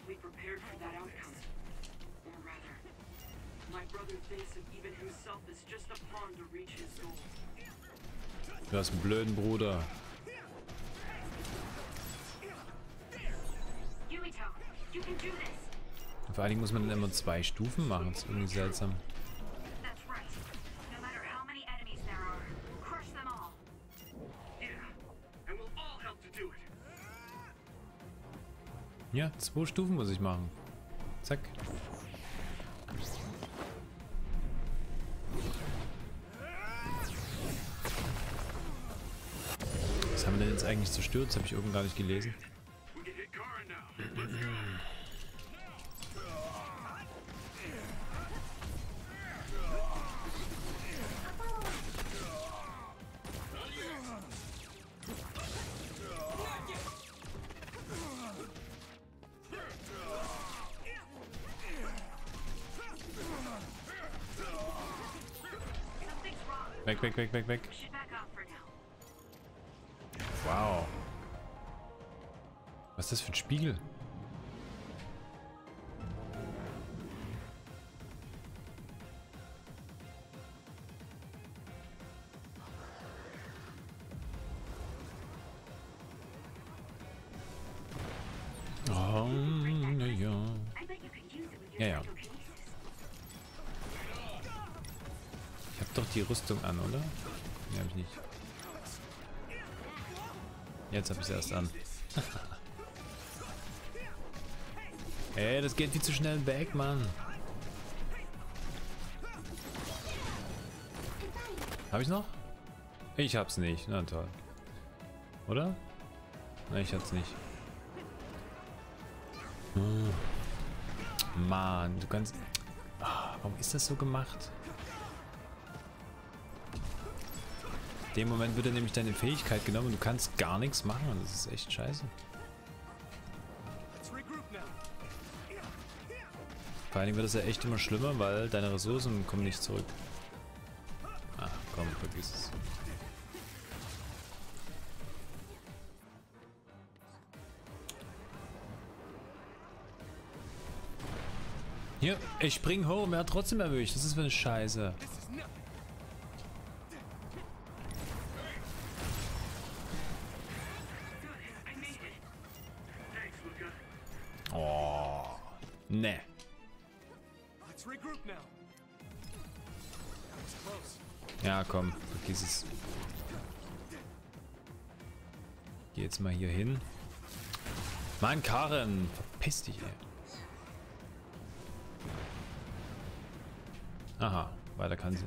we prepared for that outcome. Or rather, my brother thinks of even himself as just a pawn to reach his goal. Du hast einen blöden Bruder. Yumito, you can do this. Vor allen Dingen muss man dann immer zwei Stufen machen. Das ist irgendwie seltsam. That's right. No matter how many enemies there are, crush them all. Yeah, and we'll all help to do it. Ja, zwei Stufen muss ich machen. Zack. Was haben wir denn jetzt eigentlich zerstört? Das habe ich oben gar nicht gelesen. Weg, weg, weg, weg, weg. Wow. Was ist das für ein Spiegel? Oh, na ja. Ja, ja. Ich hab doch die Rüstung an, oder? Nee, hab ich nicht. Jetzt hab ich es erst an. Ey, das geht viel zu schnell weg, Mann. Hab ich noch? Ich hab's nicht. Na toll. Oder? Nein, ich hab's nicht. Hm. Mann, du kannst... Oh, warum ist das so gemacht? In dem Moment wird dir nämlich deine Fähigkeit genommen und du kannst gar nichts machen. Und das ist echt scheiße. Vor allen Dingen wird es ja echt immer schlimmer, weil deine Ressourcen kommen nicht zurück. Ach komm, vergiss es. Hier, ich spring hoch und er hat trotzdem erwischt. Das ist für eine Scheiße. Oh, ne. Ja, komm, vergiss es. Geh jetzt mal hier hin. Mann, Karen, verpiss dich, ey. Aha, weiter kann sie.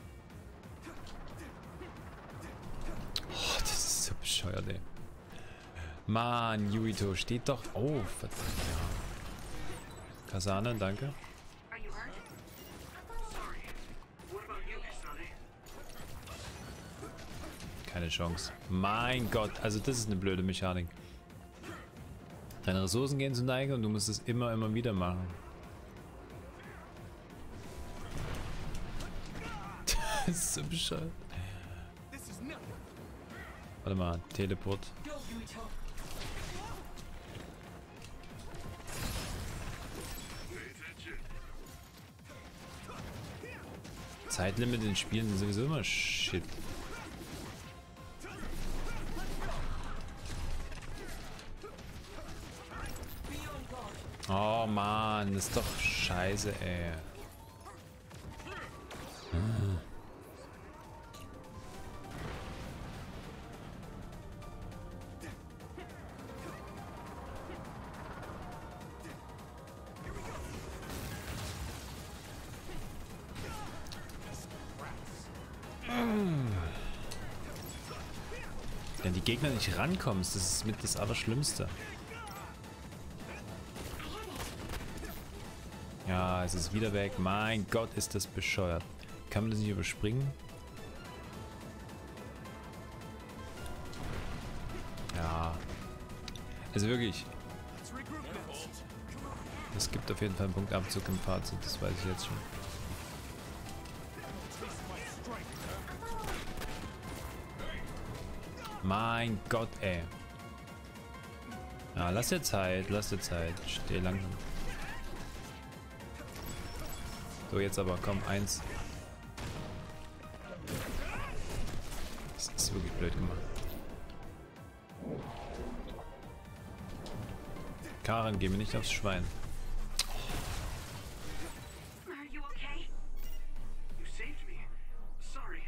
Oh, das ist so bescheuert, ey. Mann, Yuito, steht doch auf. Verdammt, ja. Kasane, danke. Keine Chance. Mein Gott, also das ist eine blöde Mechanik. Deine Ressourcen gehen zu Neige und du musst es immer, immer wieder machen. Das ist so bescheuert. Warte mal, Teleport. Zeitlimit in Spielen sind sowieso immer shit. Oh Mann, das ist doch scheiße, ey. Hm. Wenn die Gegner nicht rankommst, das ist mit das Allerschlimmste. Ja, es ist wieder weg. Mein Gott, ist das bescheuert. Kann man das nicht überspringen? Ja. Also wirklich. Es gibt auf jeden Fall einen Punktabzug im Fazit, das weiß ich jetzt schon. Mein Gott, ey. Ja, lass dir Zeit, lass dir Zeit. Steh langsam. So, jetzt aber, komm, eins. Das ist wirklich blöd gemacht. Karen, geh mir nicht aufs Schwein. Are you okay? You saved me. Sorry.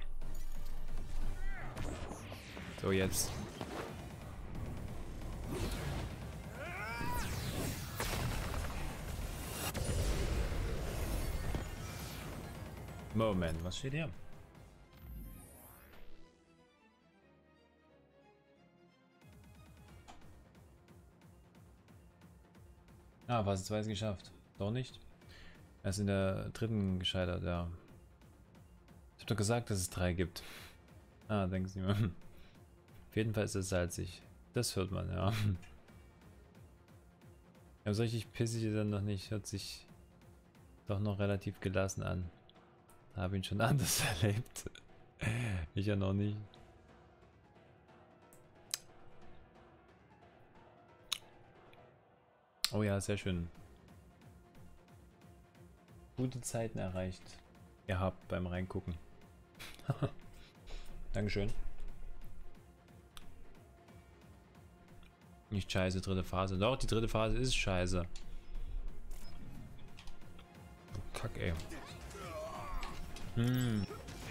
So, jetzt. Moment, was steht hier? Ah, was zwei geschafft? Doch nicht? Er ist in der dritten gescheitert, ja. Ich hab doch gesagt, dass es drei gibt. Ah, denkst du mir. Auf jeden Fall ist es salzig. Das hört man, ja. Aber so richtig pissig ist er noch nicht. Hört sich doch noch relativ gelassen an. Habe ihn schon anders erlebt. Ich ja noch nicht. Oh ja, sehr schön. Gute Zeiten erreicht. Ihr habt beim Reingucken. Dankeschön. Nicht scheiße, dritte Phase. Doch, die dritte Phase ist scheiße. Oh, Kack, ey. Hm.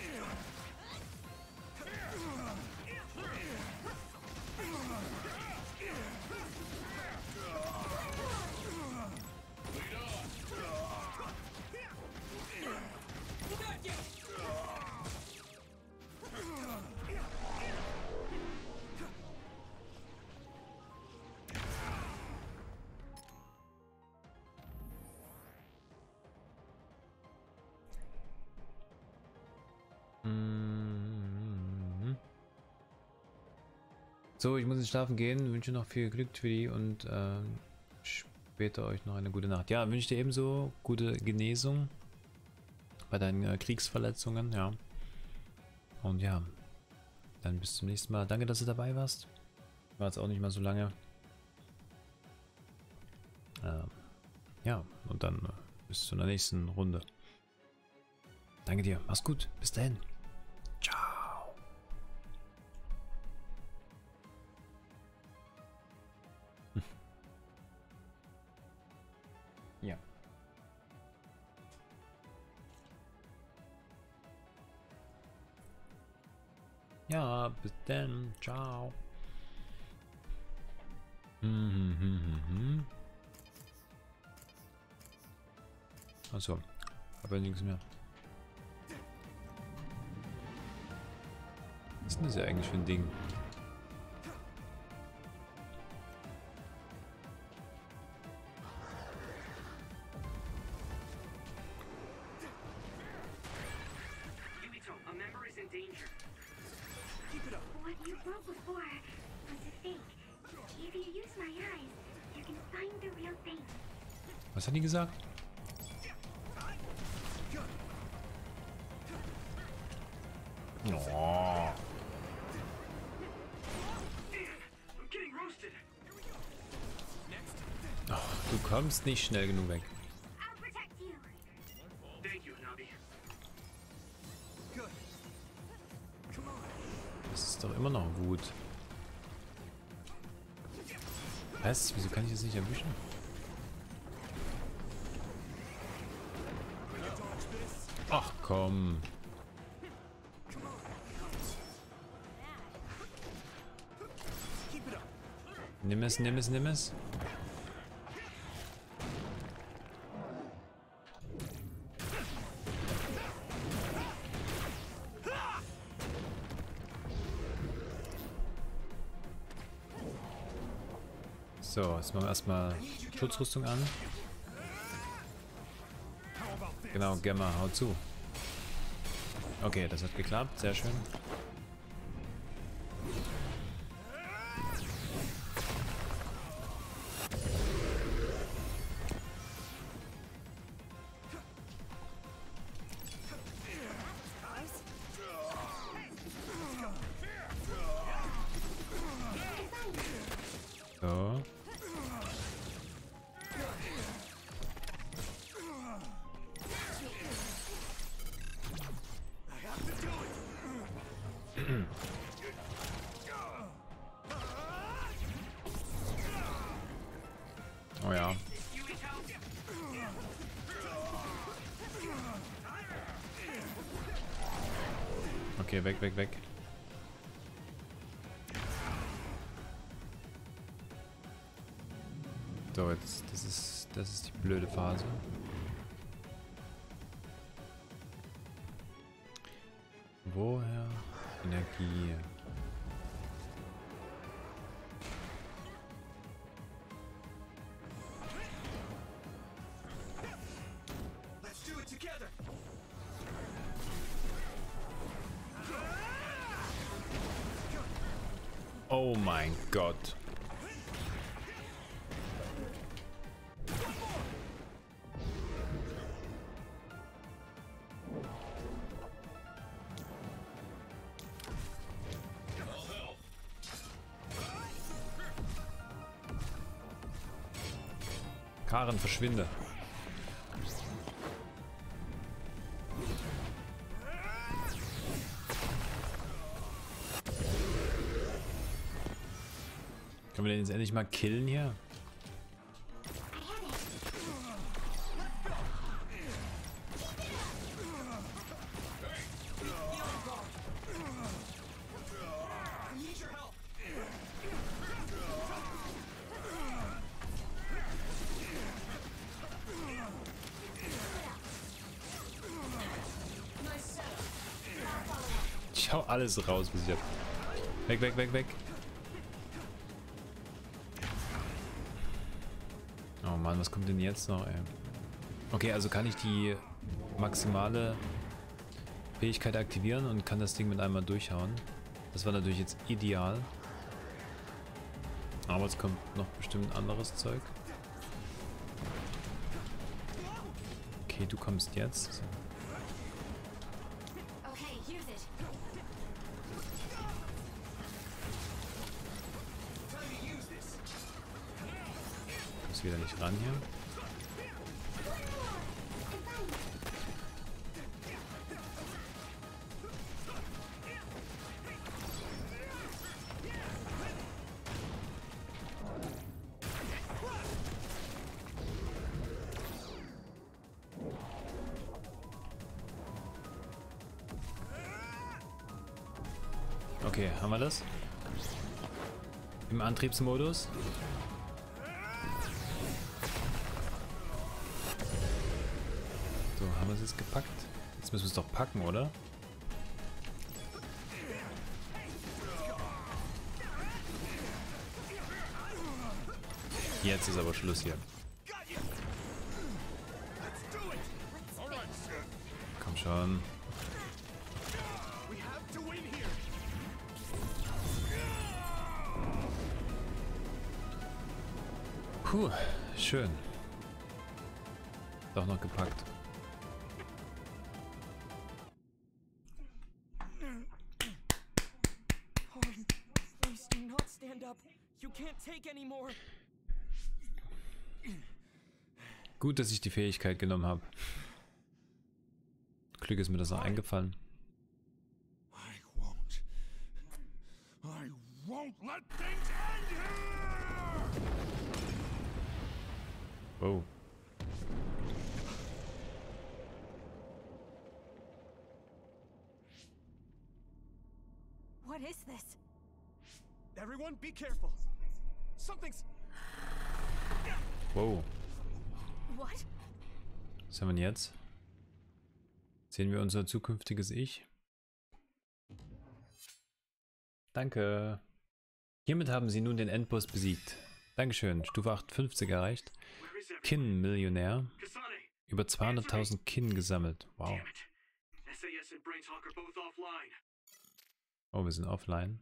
So, ich muss jetzt schlafen gehen. Wünsche noch viel Glück, Twilly, und äh, später euch noch eine gute Nacht. Ja, wünsche dir ebenso gute Genesung bei deinen äh, Kriegsverletzungen, ja. Und ja, dann bis zum nächsten Mal. Danke, dass du dabei warst. War jetzt auch nicht mal so lange. Ähm, ja, und dann äh, bis zur nächsten Runde. Danke dir. Mach's gut. Bis dahin. Ciao. Ja. Ja, bis dann. Ciao. Hm, hm, hm, hm. Achso, aber nichts mehr. Was ist denn das ja eigentlich für ein Ding? Yukito, a member is in danger. Keep it up. What you wrote before was a fake. If you use my eyes, you can find the real thing. Was hat die gesagt? Oh. Oh, du kommst nicht schnell genug weg. Das ist doch immer noch Wut. Was? Wieso kann ich das nicht erwischen? Ach komm. Nimm es, nimm es, nimm es. So, jetzt machen wir erstmal Schutzrüstung an. Genau, Gemma, hau zu. Okay, das hat geklappt, sehr schön. So. Oh ja. Okay, weg, weg, weg. So, jetzt, das ist, das ist die blöde Phase. Woher? Energie. Oh mein Gott. Karen, verschwinde. Können wir den jetzt endlich mal killen hier? Ich hau alles raus bis jetzt. Weg, weg, weg, weg. Oh Mann, was kommt denn jetzt noch, ey? Okay, also kann ich die maximale Fähigkeit aktivieren und kann das Ding mit einmal durchhauen. Das war natürlich jetzt ideal. Aber es kommt noch bestimmt anderes Zeug. Okay, du kommst jetzt. Wieder nicht ran hier. Okay, haben wir das? Im Antriebsmodus. Haben wir es jetzt gepackt? Jetzt müssen wir es doch packen, oder? Jetzt ist aber Schluss hier. Komm schon. Puh, schön. Doch noch gepackt. Gut, dass ich die Fähigkeit genommen habe. Glück ist mir das auch eingefallen. I won't. I won't let things end here. Oh. What is this? Everyone, be careful. Something's. Wow. What? Was haben wir denn jetzt? Sehen wir unser zukünftiges Ich? Danke. Hiermit haben Sie nun den Endboss besiegt. Dankeschön. Stufe achtundfünfzig erreicht. Kin-Millionär. Über zweihunderttausend Kin gesammelt. Wow. Oh, wir sind offline.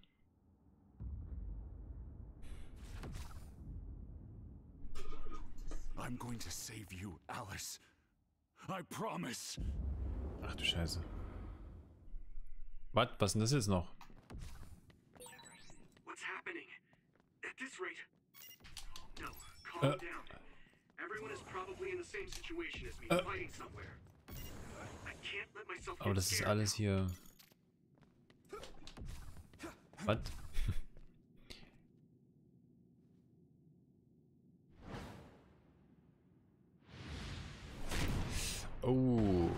I'm going to save you, Alice. I promise. Ach du Scheiße. Was? Was ist denn das jetzt noch? What's happening? At this rate. No, calm äh. down. Everyone is probably in the same situation as me, äh. fighting somewhere. I can't let myself Aber das ist alles hier. Was? Oh.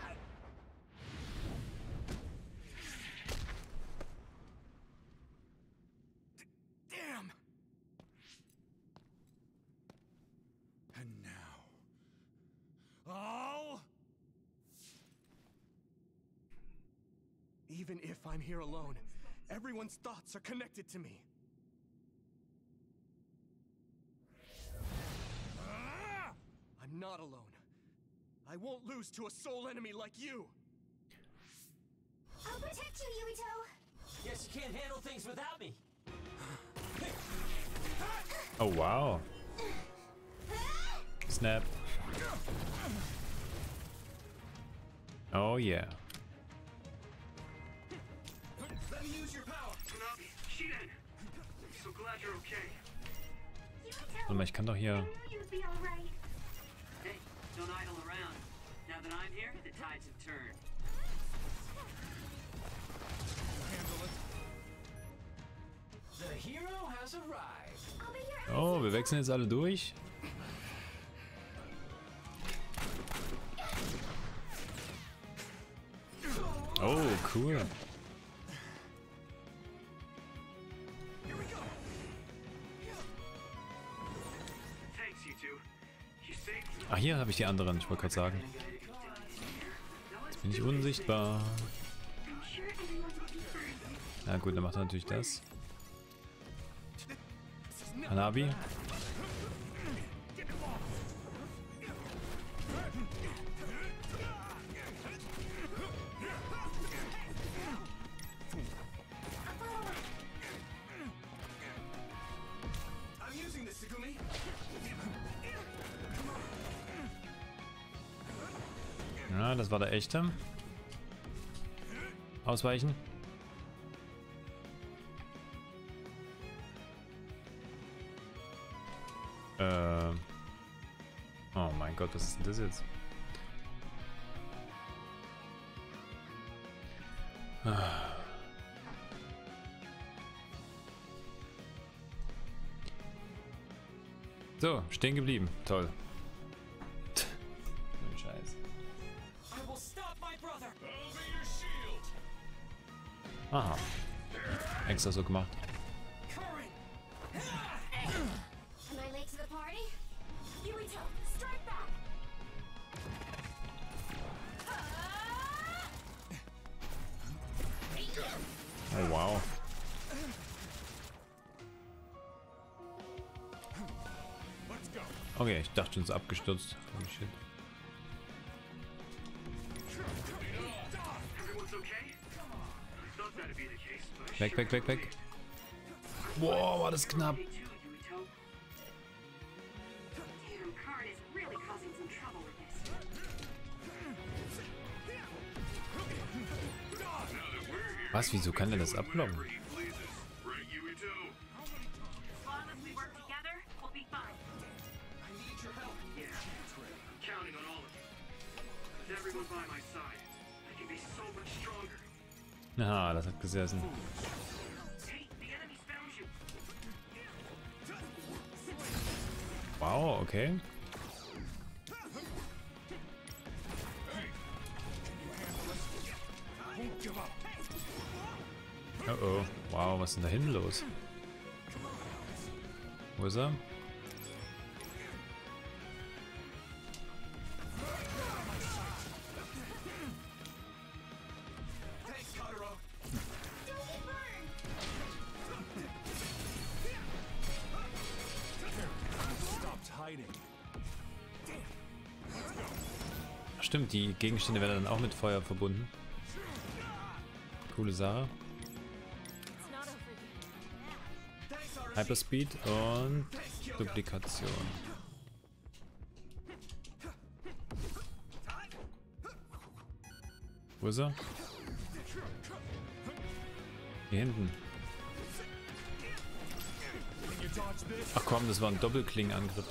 Damn. And now. All. Even if I'm here alone, everyone's thoughts are connected to me. I'm not alone. I won't lose to a soul enemy like you. I'll protect you, Yuito. Guess you can't handle things without me. Oh wow. Snap. Oh yeah. Let me use your power. Tsunabi, Shiden. I'm so glad you're okay. Warte mal, ich kann doch hier. You'd be all right. Hey, don't idle around. Now that I'm here, the tides have turned. The hero has arrived. Oh, wir wechseln jetzt alle durch. Oh, cool. Ach, hier habe ich die anderen. Ich wollte gerade sagen. Jetzt bin ich unsichtbar. Na gut, dann macht er natürlich das. Hanabi. Ja, das war der echte. Ausweichen. Äh. Oh mein Gott, was ist denn das jetzt? Ah. So, stehen geblieben. Toll. Scheiß. Aha. Extra so gemacht. Am I late to the party? Yuito, strike back! Oh wow. Okay, ich dachte schon, es ist abgestürzt. Holy shit. Weg, weg, weg, weg. Boah, war das knapp. Was, wieso kann der das ablocken? Aha, das hat gesessen. Wow, okay. Oh oh, wow, was ist denn da hinten los? Wo ist er? Stimmt, die Gegenstände werden dann auch mit Feuer verbunden. Coole Sache. Hyperspeed und Duplikation. Wo ist er? Hier hinten. Ach komm, das war ein Doppelklingenangriff.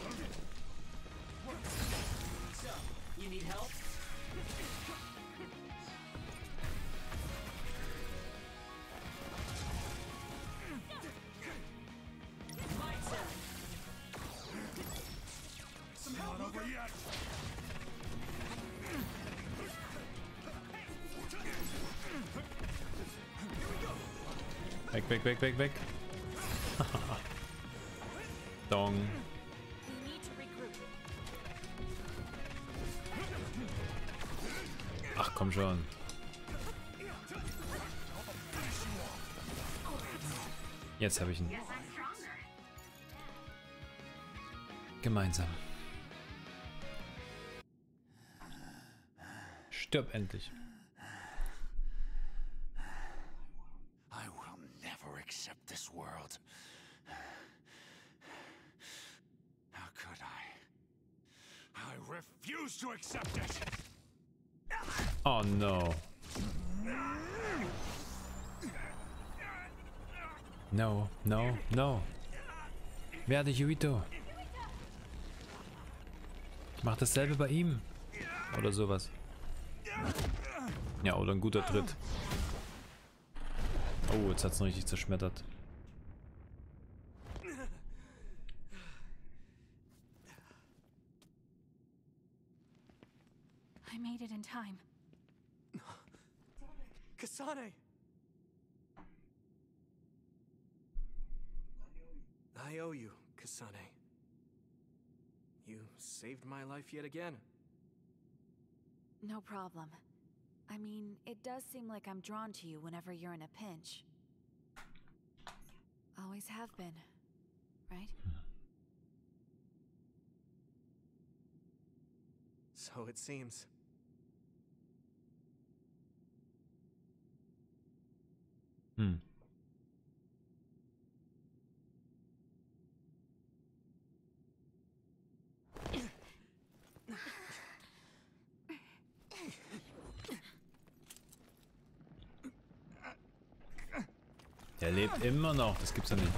Weg, weg, weg, weg, weg. Dong. Ach, komm schon. Jetzt habe ich ihn. Gemeinsam. Stirb endlich. I will never accept this world. How could I? I refuse to accept it. Oh no. No, no, no. Werde Yuito. Ich mach dasselbe bei ihm. Oder sowas. Ja, oder ein guter Tritt. Oh, jetzt hat's noch richtig zerschmettert. I made it in time. Kasane! I owe you, Kasane. You saved my life yet again. No problem. I mean, it does seem like I'm drawn to you whenever you're in a pinch. Always have been, right? So it seems. Hm. Der lebt immer noch, das gibt's ja nicht.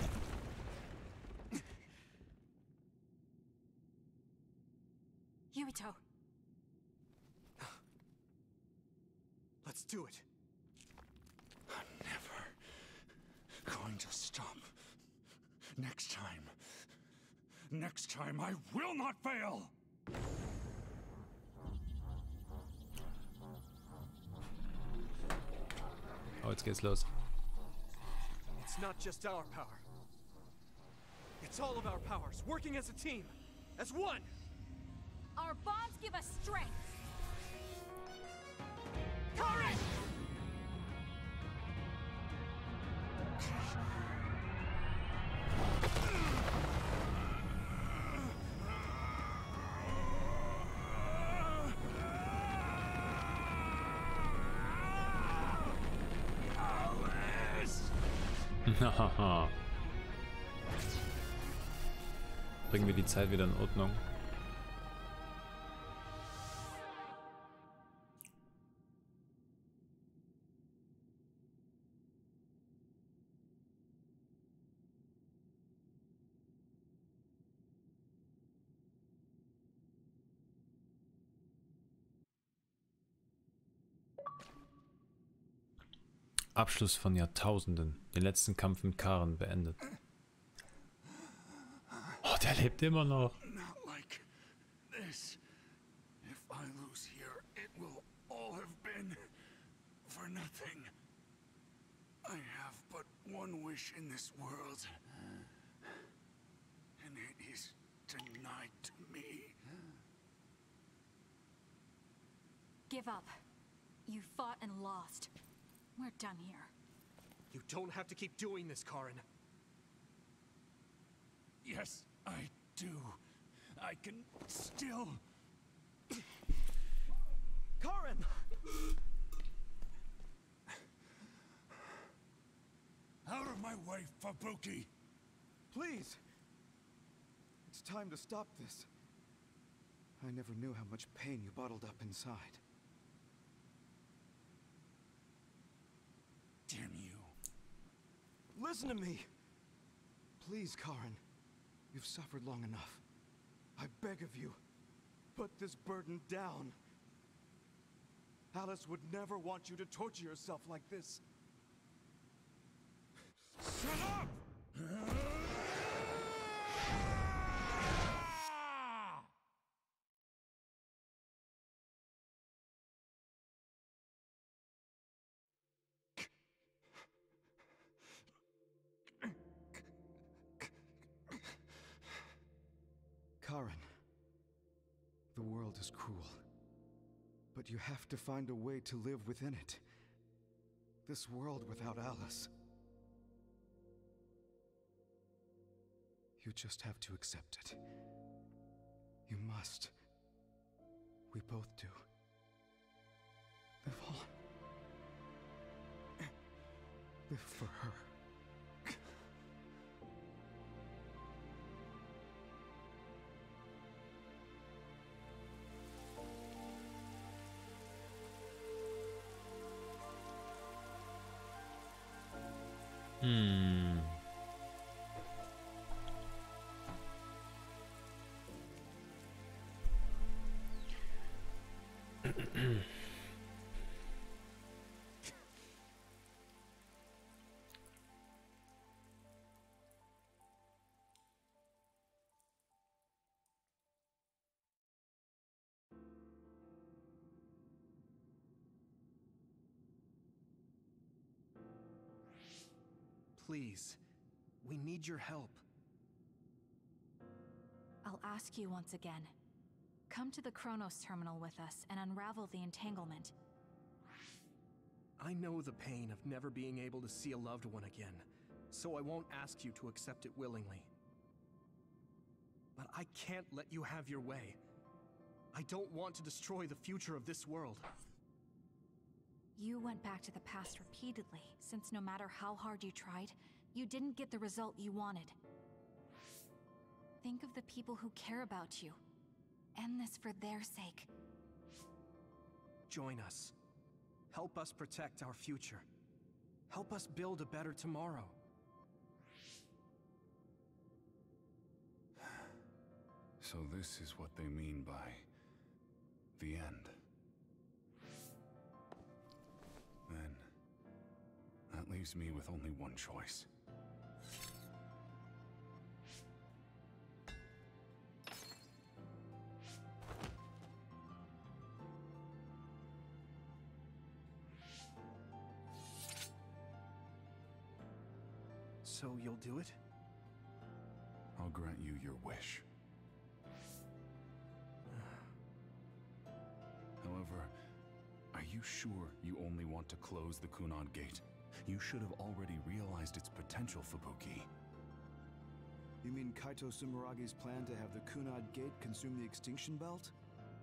Yuito. Let's do it. I'm never going to stop. Next time. Next time I will not fail. Oh, jetzt geht's los. It's not just our power. It's all of our powers, working as a team, as one! Our bonds give us strength! Courage! Haha. Bringen wir die Zeit wieder in Ordnung. Abschluss von Jahrtausenden. Den letzten Kampf mit Karen beendet. Oh, der lebt immer noch. Not like this. If I lose here, it will all have been for nothing. I have but one wish in this world, and it is denied to me. Give up. You fought and lost. We're done here. You don't have to keep doing this, Karen. Yes, I do. I can still... Karen! Out of my way, Fubuki! Please! It's time to stop this. I never knew how much pain you bottled up inside. Damn you. Listen to me! Please, Karen. You've suffered long enough. I beg of you, put this burden down. Alice would never want you to torture yourself like this. Shut up! Karen, the world is cruel, but you have to find a way to live within it. This world without Alice. You just have to accept it. You must. We both do. Live on. Live for her. Hmm. Please, we need your help. I'll ask you once again. Come to the Kronos terminal with us and unravel the entanglement. I know the pain of never being able to see a loved one again, so I won't ask you to accept it willingly. But I can't let you have your way. I don't want to destroy the future of this world. You went back to the past repeatedly, since no matter how hard you tried, you didn't get the result you wanted. Think of the people who care about you. End this for their sake. Join us. Help us protect our future. Help us build a better tomorrow. So this is what they mean by the end. Then, that leaves me with only one choice. So you'll do it? I'll grant you your wish. However, are you sure you only want to close the Kunad Gate? You should have already realized its potential, Fubuki. You mean Kaito Sumeragi's plan to have the Kunad Gate consume the Extinction Belt?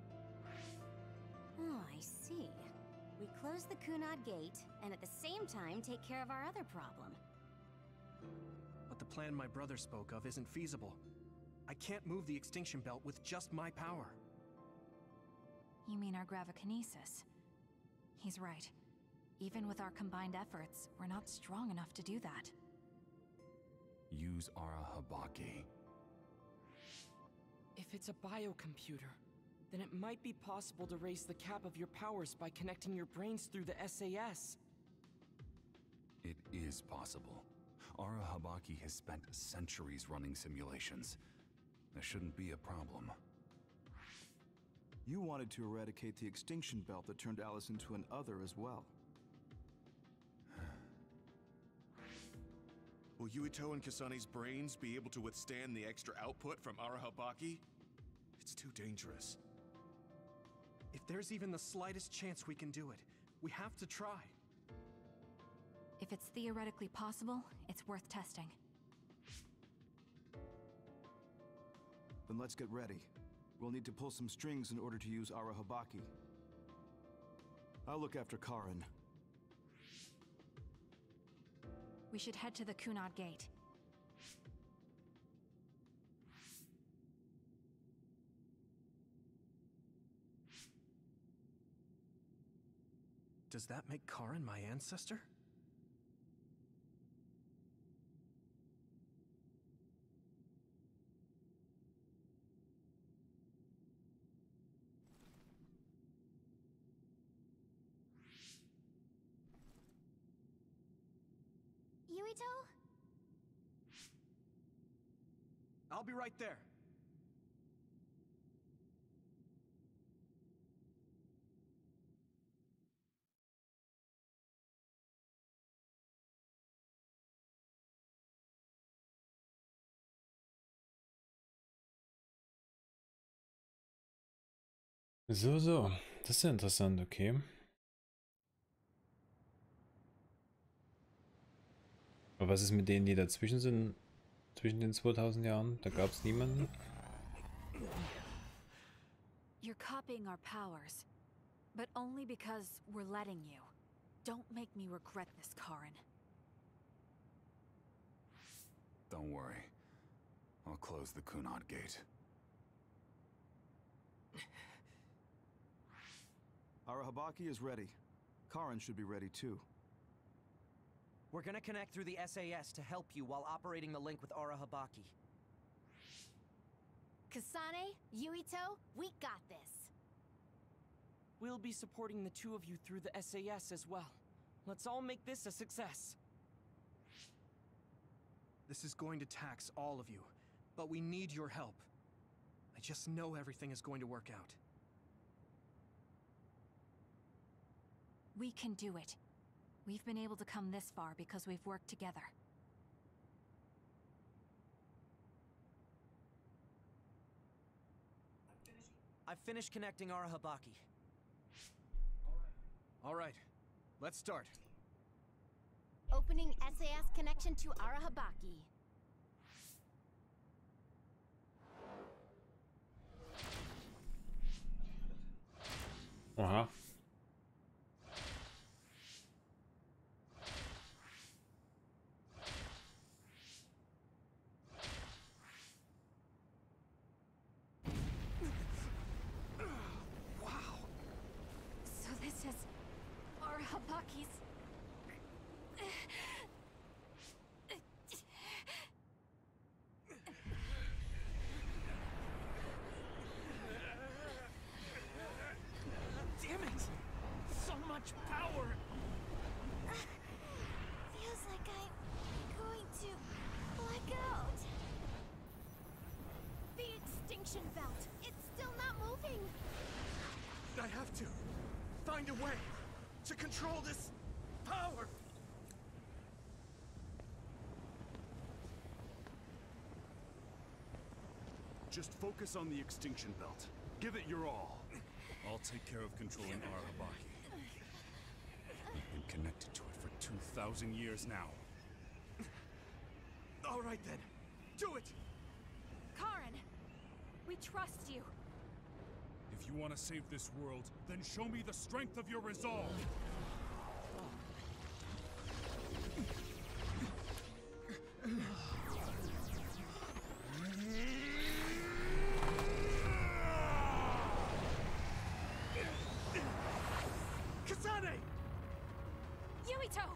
Oh, I see. We close the Kunad Gate, and at the same time take care of our other problem. But the plan my brother spoke of isn't feasible. I can't move the Extinction Belt with just my power. You mean our gravikinesis? He's right. Even with our combined efforts, we're not strong enough to do that. Use Arahabaki. If it's a biocomputer, then it might be possible to raise the cap of your powers by connecting your brains through the S A S. It is possible. Arahabaki has spent centuries running simulations. There shouldn't be a problem. You wanted to eradicate the Extinction Belt that turned Alice into an other as well. Will Yuito and Kasani's brains be able to withstand the extra output from Arahabaki? It's too dangerous. If there's even the slightest chance we can do it, we have to try. If it's theoretically possible, it's worth testing. Then let's get ready. We'll need to pull some strings in order to use Arahabaki. I'll look after Karen. We should head to the Kunad Gate. Does that make Karen my ancestor? Yuito? I'll be right there. So, so. Das ist ja interessant, okay. Aber was ist mit denen, die dazwischen sind? Zwischen den zweitausend Jahren? Da gab es niemanden? You're copying our powers, but only because we're letting you. Don't make me regret this, Karin. Don't worry. I'll close the Kunad Gate. Arahabaki is ready. Karin should be ready too. We're gonna connect through the S A S to help you while operating the link with Arahabaki. Kasane, Yuito, we got this. We'll be supporting the two of you through the S A S as well. Let's all make this a success. This is going to tax all of you, but we need your help. I just know everything is going to work out. We can do it. We've been able to come this far because we've worked together. I've finished connecting Arahabaki. All right, let's start. Opening S A S connection to Arahabaki. Aha. So this is Arahabaki's... Damn it! So much power! Feels like I'm going to black out. The extinction belt. It's still not moving. I have to find a way to control this power. Just focus on the extinction belt. Give it your all. I'll take care of controlling Arahabaki. We've been connected to it for two thousand years now. All right then, do it. Karin, we trust you. If you want to save this world, then show me the strength of your resolve. Kasane! Yuito!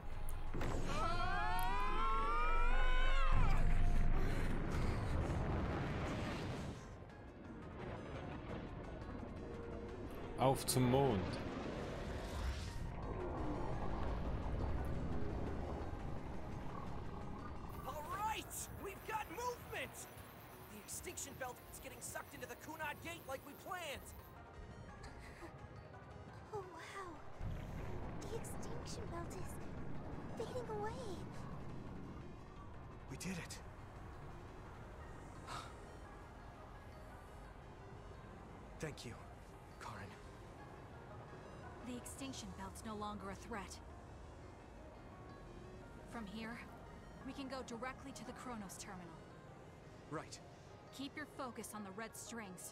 Auf zum Mond. All right! We've got movement! The extinction belt is getting sucked into the Kunad Gate like we planned. Oh wow. The extinction belt is fading away. We did it. Thank you, Karin. The extinction belt's no longer a threat. From here, we can go directly to the Kronos terminal. Right. Keep your focus on the red strings.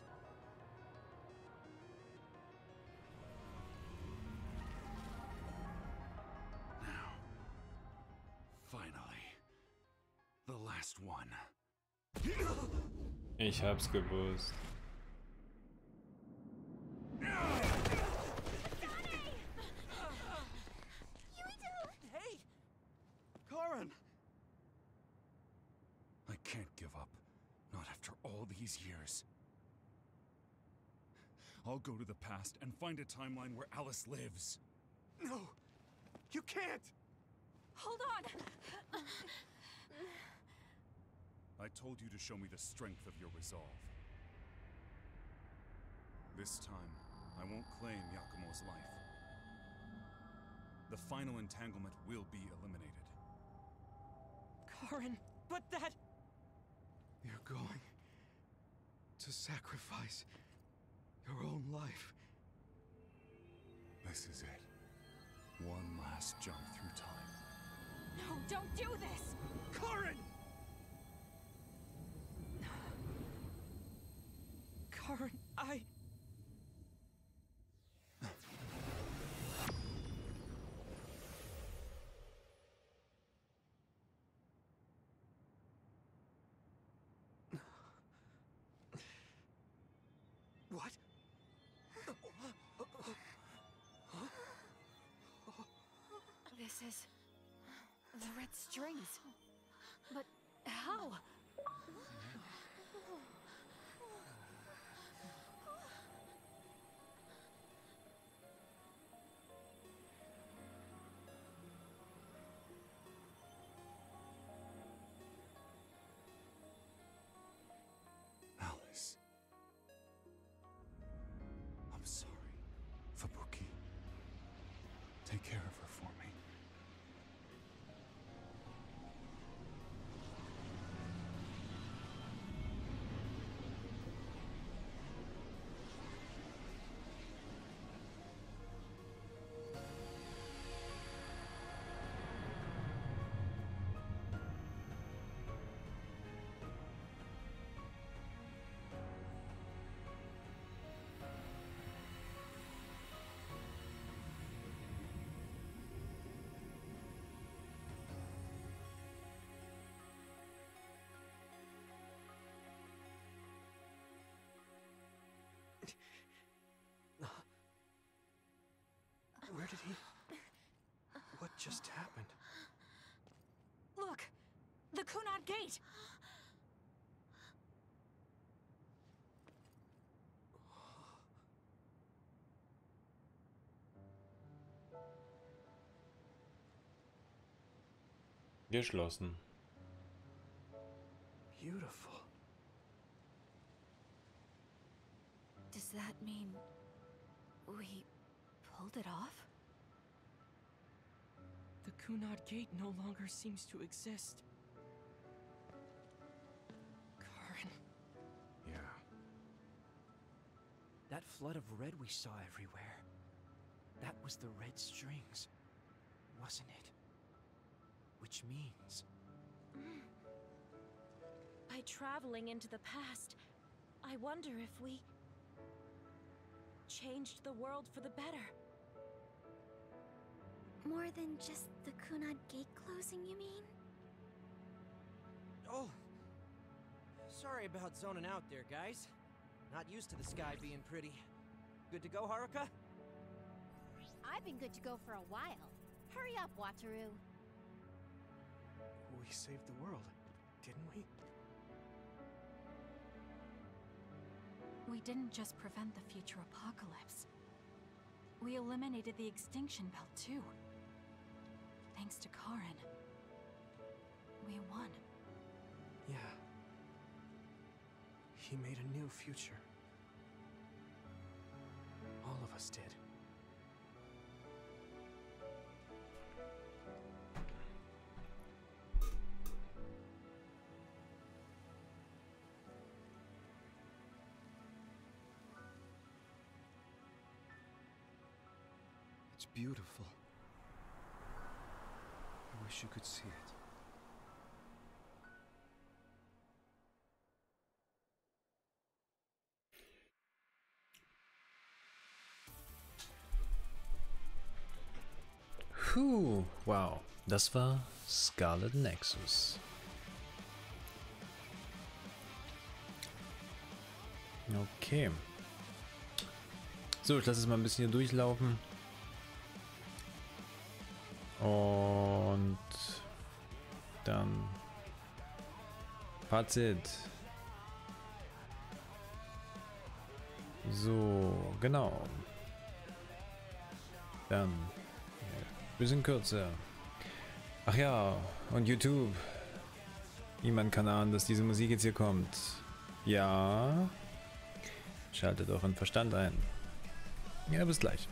Now, finally, the last one. Ich hab's gewusst. Hey! Karin! I can't give up. Not after all these years. I'll go to the past and find a timeline where Alice lives. No! You can't! Hold on! I told you to show me the strength of your resolve. This time, I won't claim Yakumo's life. The final entanglement will be eliminated. Karin, but that... You're going to sacrifice your own life. This is it. One last jump through time. No, don't do this! Karen! Karen, I... What? This is... the red strings. But how? Alice. I'm sorry, Fubuki. Take care of her for me. Where did he... What just happened? Look! The Kunad Gate! Geschlossen. Beautiful. Does that mean... we... pulled it off? The Kunad Gate no longer seems to exist. Karen. Yeah. That flood of red we saw everywhere. That was the red strings, wasn't it? Which means... By traveling into the past, I wonder if we... changed the world for the better. More than just the Kunad Gate closing, you mean? Oh. Sorry about zoning out there, guys. Not used to the sky being pretty. Good to go, Haruka? I've been good to go for a while. Hurry up, Wataru. We saved the world, didn't we? We didn't just prevent the future apocalypse. We eliminated the extinction belt, too. Thanks to Karen. We won. Yeah. He made a new future. All of us did. It's beautiful. I wish you could see it. Puh, wow, das war Scarlet Nexus. Okay. So, ich lasse es mal ein bisschen hier durchlaufen. Und dann Fazit. So, genau. Dann ein bisschen kürzer. Ach ja, und YouTube. Niemand kann ahnen, dass diese Musik jetzt hier kommt. Ja. Schaltet euren Verstand ein. Ja, bis gleich.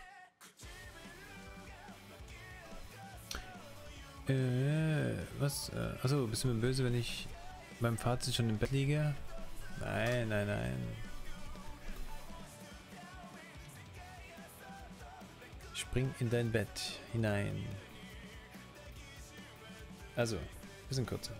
Äh, was? Äh, achso, bist du mir böse, wenn ich beim Fazit schon im Bett liege? Nein, nein, nein. spring in dein Bett hinein. Also, bisschen kürzer.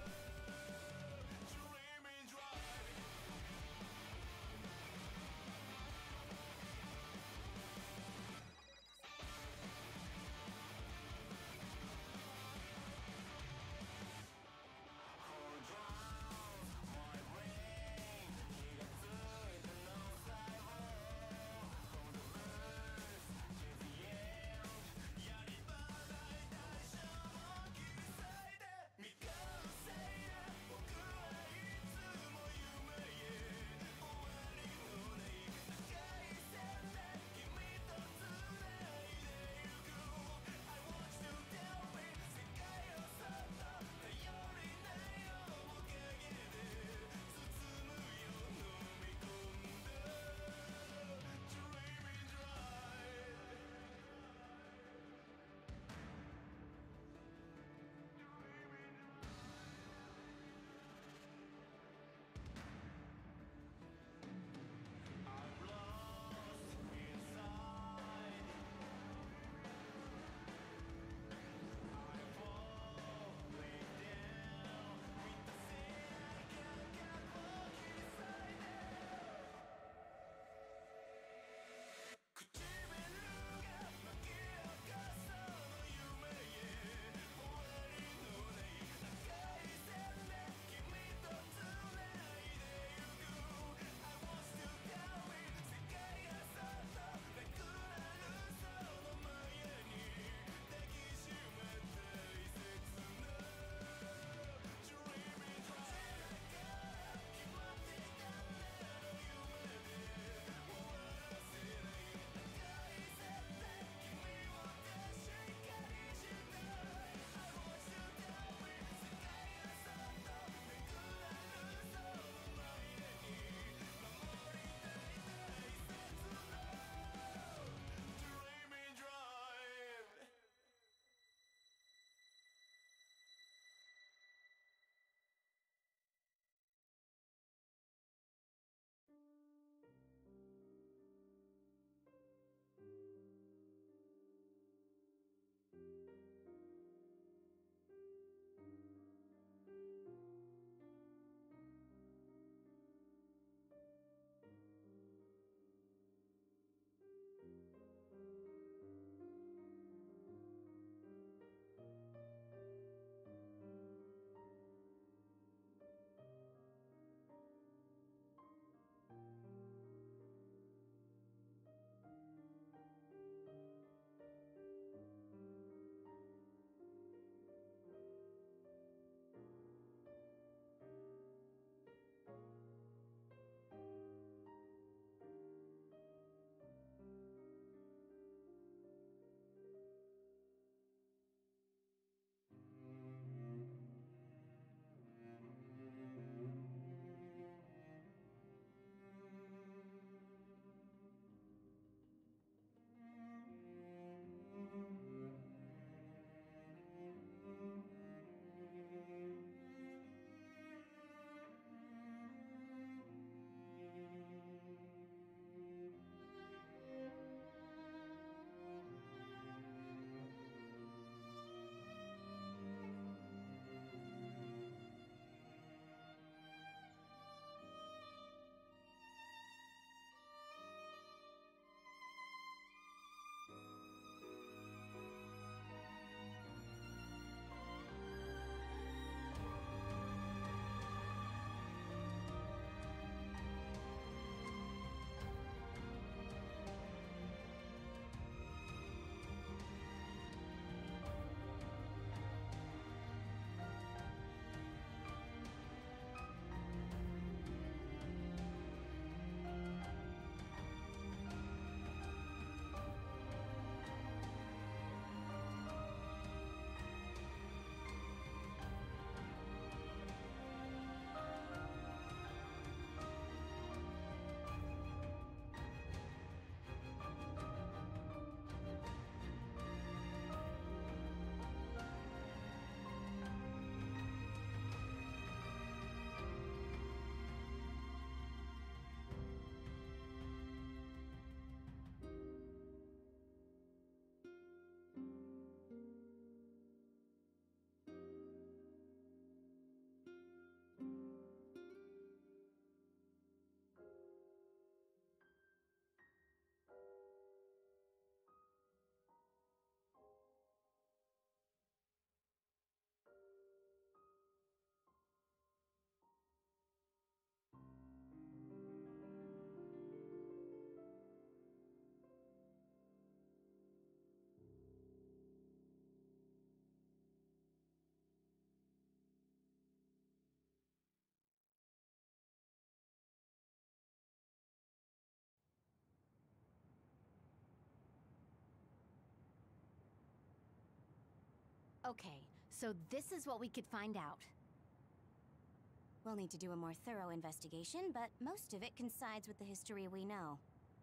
Okay, so this is what we could find out. We'll need to do a more thorough investigation, but most of it coincides with the history we know.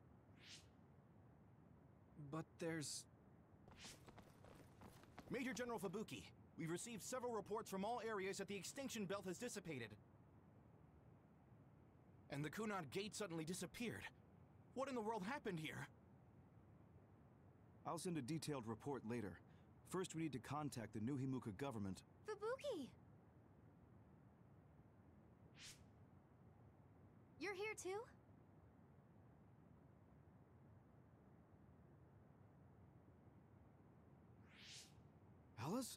But there's... Major General Fubuki, we've received several reports from all areas that the extinction belt has dissipated. And the Kunad Gate suddenly disappeared. What in the world happened here? I'll send a detailed report later. First, we need to contact the New Himuka government. Fubuki! You're here too? Alice?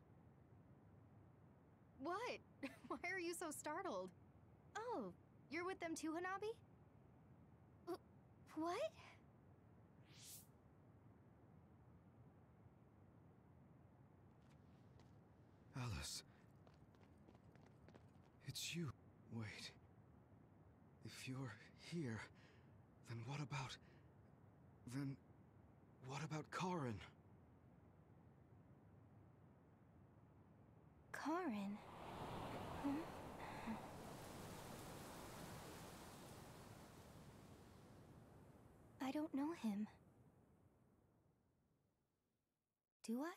What? Why are you so startled? Oh, you're with them too, Hanabi? Uh, what? Alice. It's you. Wait. If you're here, then what about... Then... what about Karin? Karin? Huh? I don't know him. Do I?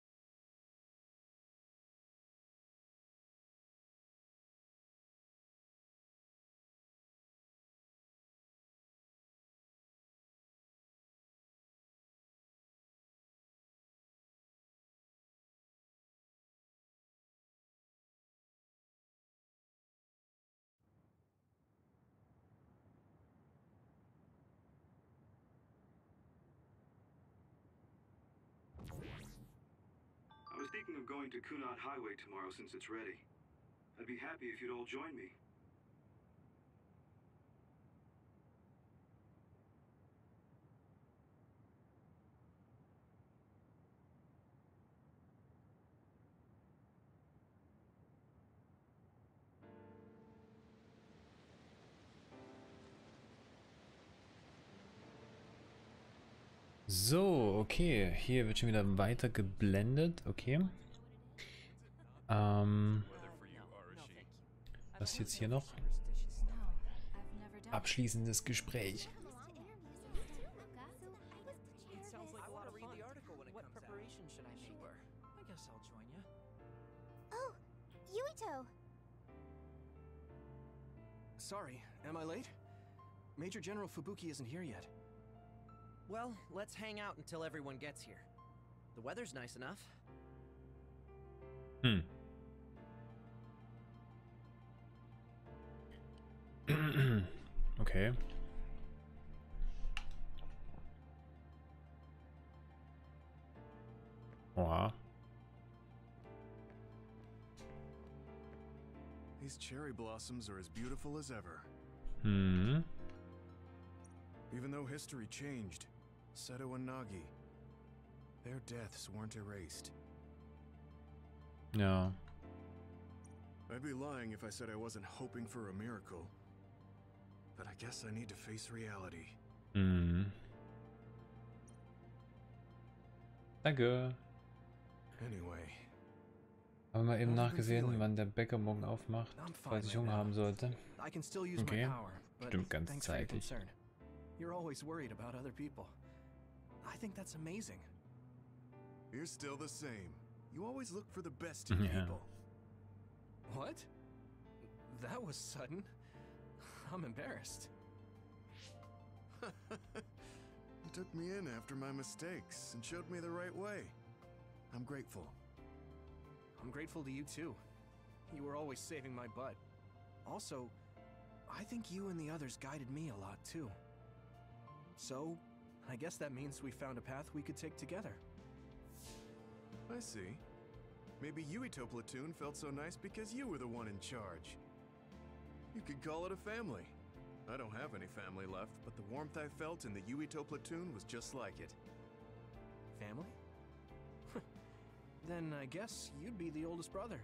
I was thinking of going to Kunad Highway tomorrow since it's ready. I'd be happy if you'd all join me. So, okay. Hier wird schon wieder weiter geblendet. Okay. Ähm, was jetzt hier noch? Abschließendes Gespräch. Oh, Yuito! Sorry, am I late? Major General Fubuki isn't here yet. Well, let's hang out until everyone gets here. The weather's nice enough. Hmm. Okay. Oha. These cherry blossoms are as beautiful as ever. Hmm. Even though history changed, Seto and Nagi, their deaths weren't erased. Ja. I'd be lying if I said I wasn't hoping for a miracle. But I guess I need to face reality. Mhm. Danke. Anyway. Haben wir eben nachgesehen, wann der Bäcker morgen aufmacht, falls ich Hunger haben sollte. I can still use Okay. my power, but Stimmt thanks for your ganzzeitig. concern. You're always worried about other people. I think that's amazing. You're still the same. You always look for the best in Yeah. people. What? That was sudden. I'm embarrassed. You took me in after my mistakes and showed me the right way. I'm grateful. I'm grateful to you too. You were always saving my butt. Also, I think you and the others guided me a lot too. So, I guess that means we found a path we could take together. I see. Maybe Yuito Platoon felt so nice because you were the one in charge. You could call it a family. I don't have any family left, but the warmth I felt in the Yuito Platoon was just like it. Family? Then I guess you'd be the oldest brother.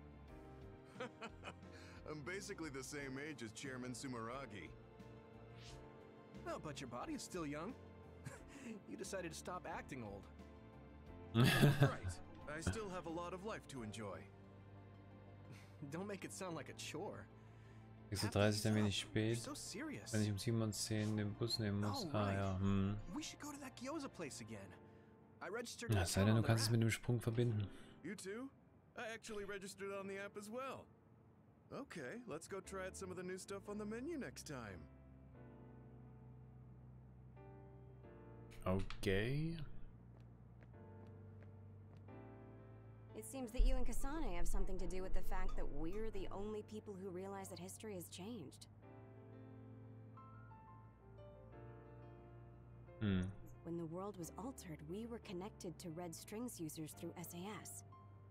I'm basically the same age as Chairman Sumeragi. Oh, but your body is still young. You decided to stop acting old. Right. I still have a lot of life to enjoy. Don't make it sound like a chore. sechs Uhr dreißig dann wenig spät. So serious. Wenn ich um sieben Uhr zehn den Bus nehmen muss. Oh, ah right. ja, hm. We should go to that gyoza place again. I registered Na, sei denn, du kannst es mit dem Sprung verbinden. You too? I actually registered on the app as well. Okay, let's go try out some of the new stuff on the menu next time. Okay. It seems that you and Kasane have something to do with the fact that we're the only people who realize that history has changed. Hmm. When the world was altered, we were connected to Red Strings users through S A S.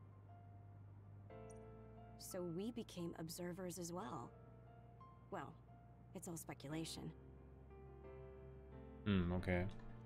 So we became observers as well. Well, it's all speculation. Hmm, okay.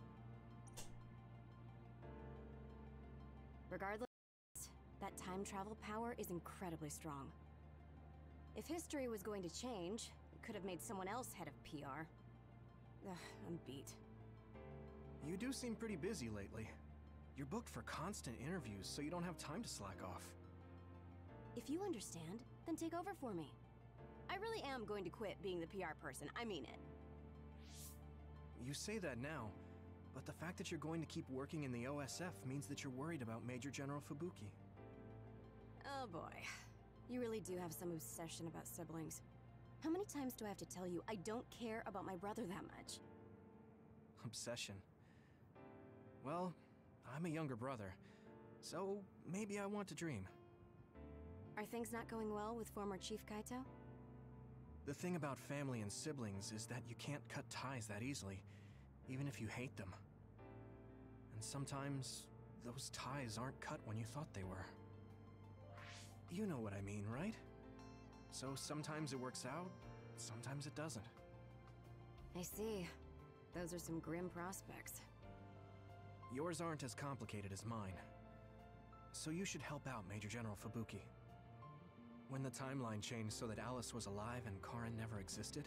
Regardless, that time travel power is incredibly strong. If history was going to change, it could have made someone else head of P R. Ugh, I'm beat. You do seem pretty busy lately. You're booked for constant interviews, so you don't have time to slack off. If you understand, then take over for me. I really am going to quit being the P R person, I mean it. You say that now, but the fact that you're going to keep working in the O S F means that you're worried about Major General Fubuki. Oh boy. You really do have some obsession about siblings. How many times do I have to tell you I don't care about my brother that much? Obsession. Well, I'm a younger brother, so maybe I want to dream. Are things not going well with former Chief Kaito? The thing about family and siblings is that you can't cut ties that easily, even if you hate them. And sometimes, those ties aren't cut when you thought they were. You know what I mean, right? So sometimes it works out, sometimes it doesn't. I see. Those are some grim prospects. Yours aren't as complicated as mine. So you should help out Major General Fubuki. When the timeline changed so that Alice was alive and Karin never existed,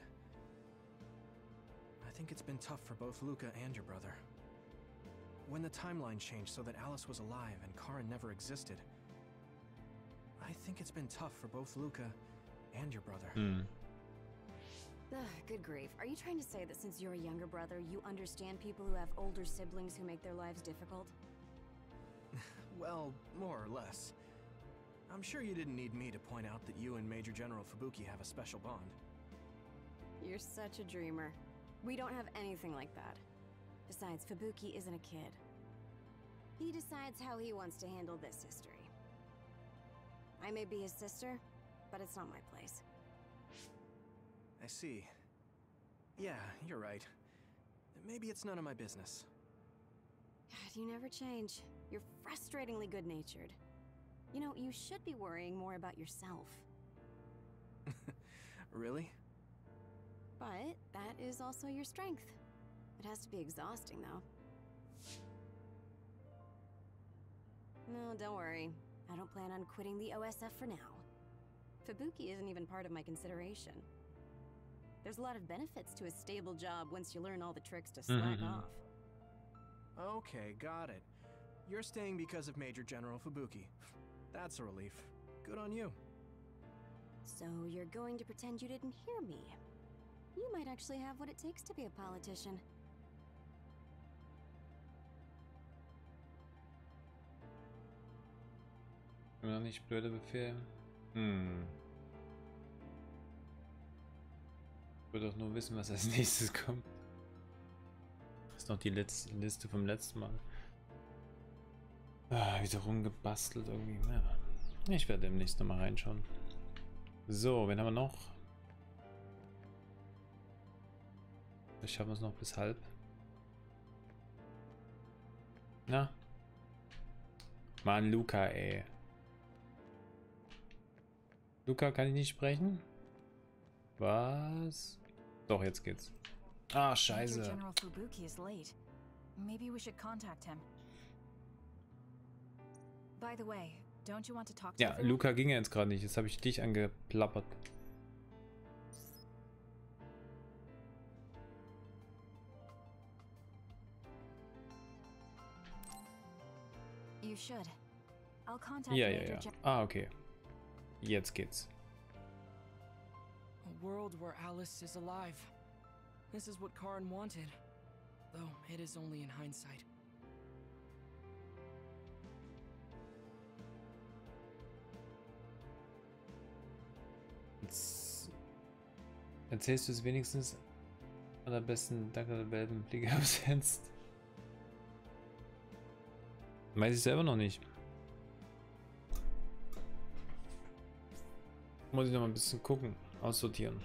I think it's been tough for both Luca and your brother. When the timeline changed so that Alice was alive and Karin never existed, I think it's been tough for both Luca and your brother. Hmm. Ugh, good grief. Are you trying to say that since you're a younger brother, you understand people who have older siblings who make their lives difficult? Well, more or less. I'm sure you didn't need me to point out that you and Major General Fubuki have a special bond. You're such a dreamer. We don't have anything like that. Besides, Fubuki isn't a kid. He decides how he wants to handle this history. I may be his sister, but it's not my place. I see. Yeah, you're right. Maybe it's none of my business. God, you never change. You're frustratingly good-natured. You know, you should be worrying more about yourself. Really? But that is also your strength. It has to be exhausting, though. No, don't worry. I don't plan on quitting the O S F for now. Fubuki isn't even part of my consideration. There's a lot of benefits to a stable job once you learn all the tricks to slack Mm-hmm. off. Okay, got it. You're staying because of Major General Fubuki. That's a relief. Good on you. So you're going to pretend you didn't hear me. You might actually have what it takes to be a politician. Immer noch nicht blöder Befehl. Hm. Ich will doch nur wissen, was als nächstes kommt. Das ist noch die letzte Liste vom letzten Mal. Ah, wieder rumgebastelt irgendwie. Ja. Ich werde demnächst nochmal reinschauen. So, wen haben wir noch? Vielleicht schaffen wir es noch bis halb. Na? Mann, Luca, ey. Luca, kann ich nicht sprechen? Was? Doch, jetzt geht's. Ah, scheiße. Major General Fubuki is late. Maybe we should contact him. By the way, don't you want to talk to Ja, everyone? Luca ging ja jetzt gerade nicht. Jetzt habe ich dich angeplappert. You should. I'll contact Ja, ja, Major ja. Gen- Ah, okay. Jetzt geht's. A world where Alice is alive. This is what Karin wanted. Though it is only in hindsight. Jetzt erzählst du es wenigstens allerbesten Dank an der Welpenblick absetzt. Weiß ich selber noch nicht. Muss ich noch mal ein bisschen gucken, aussortieren.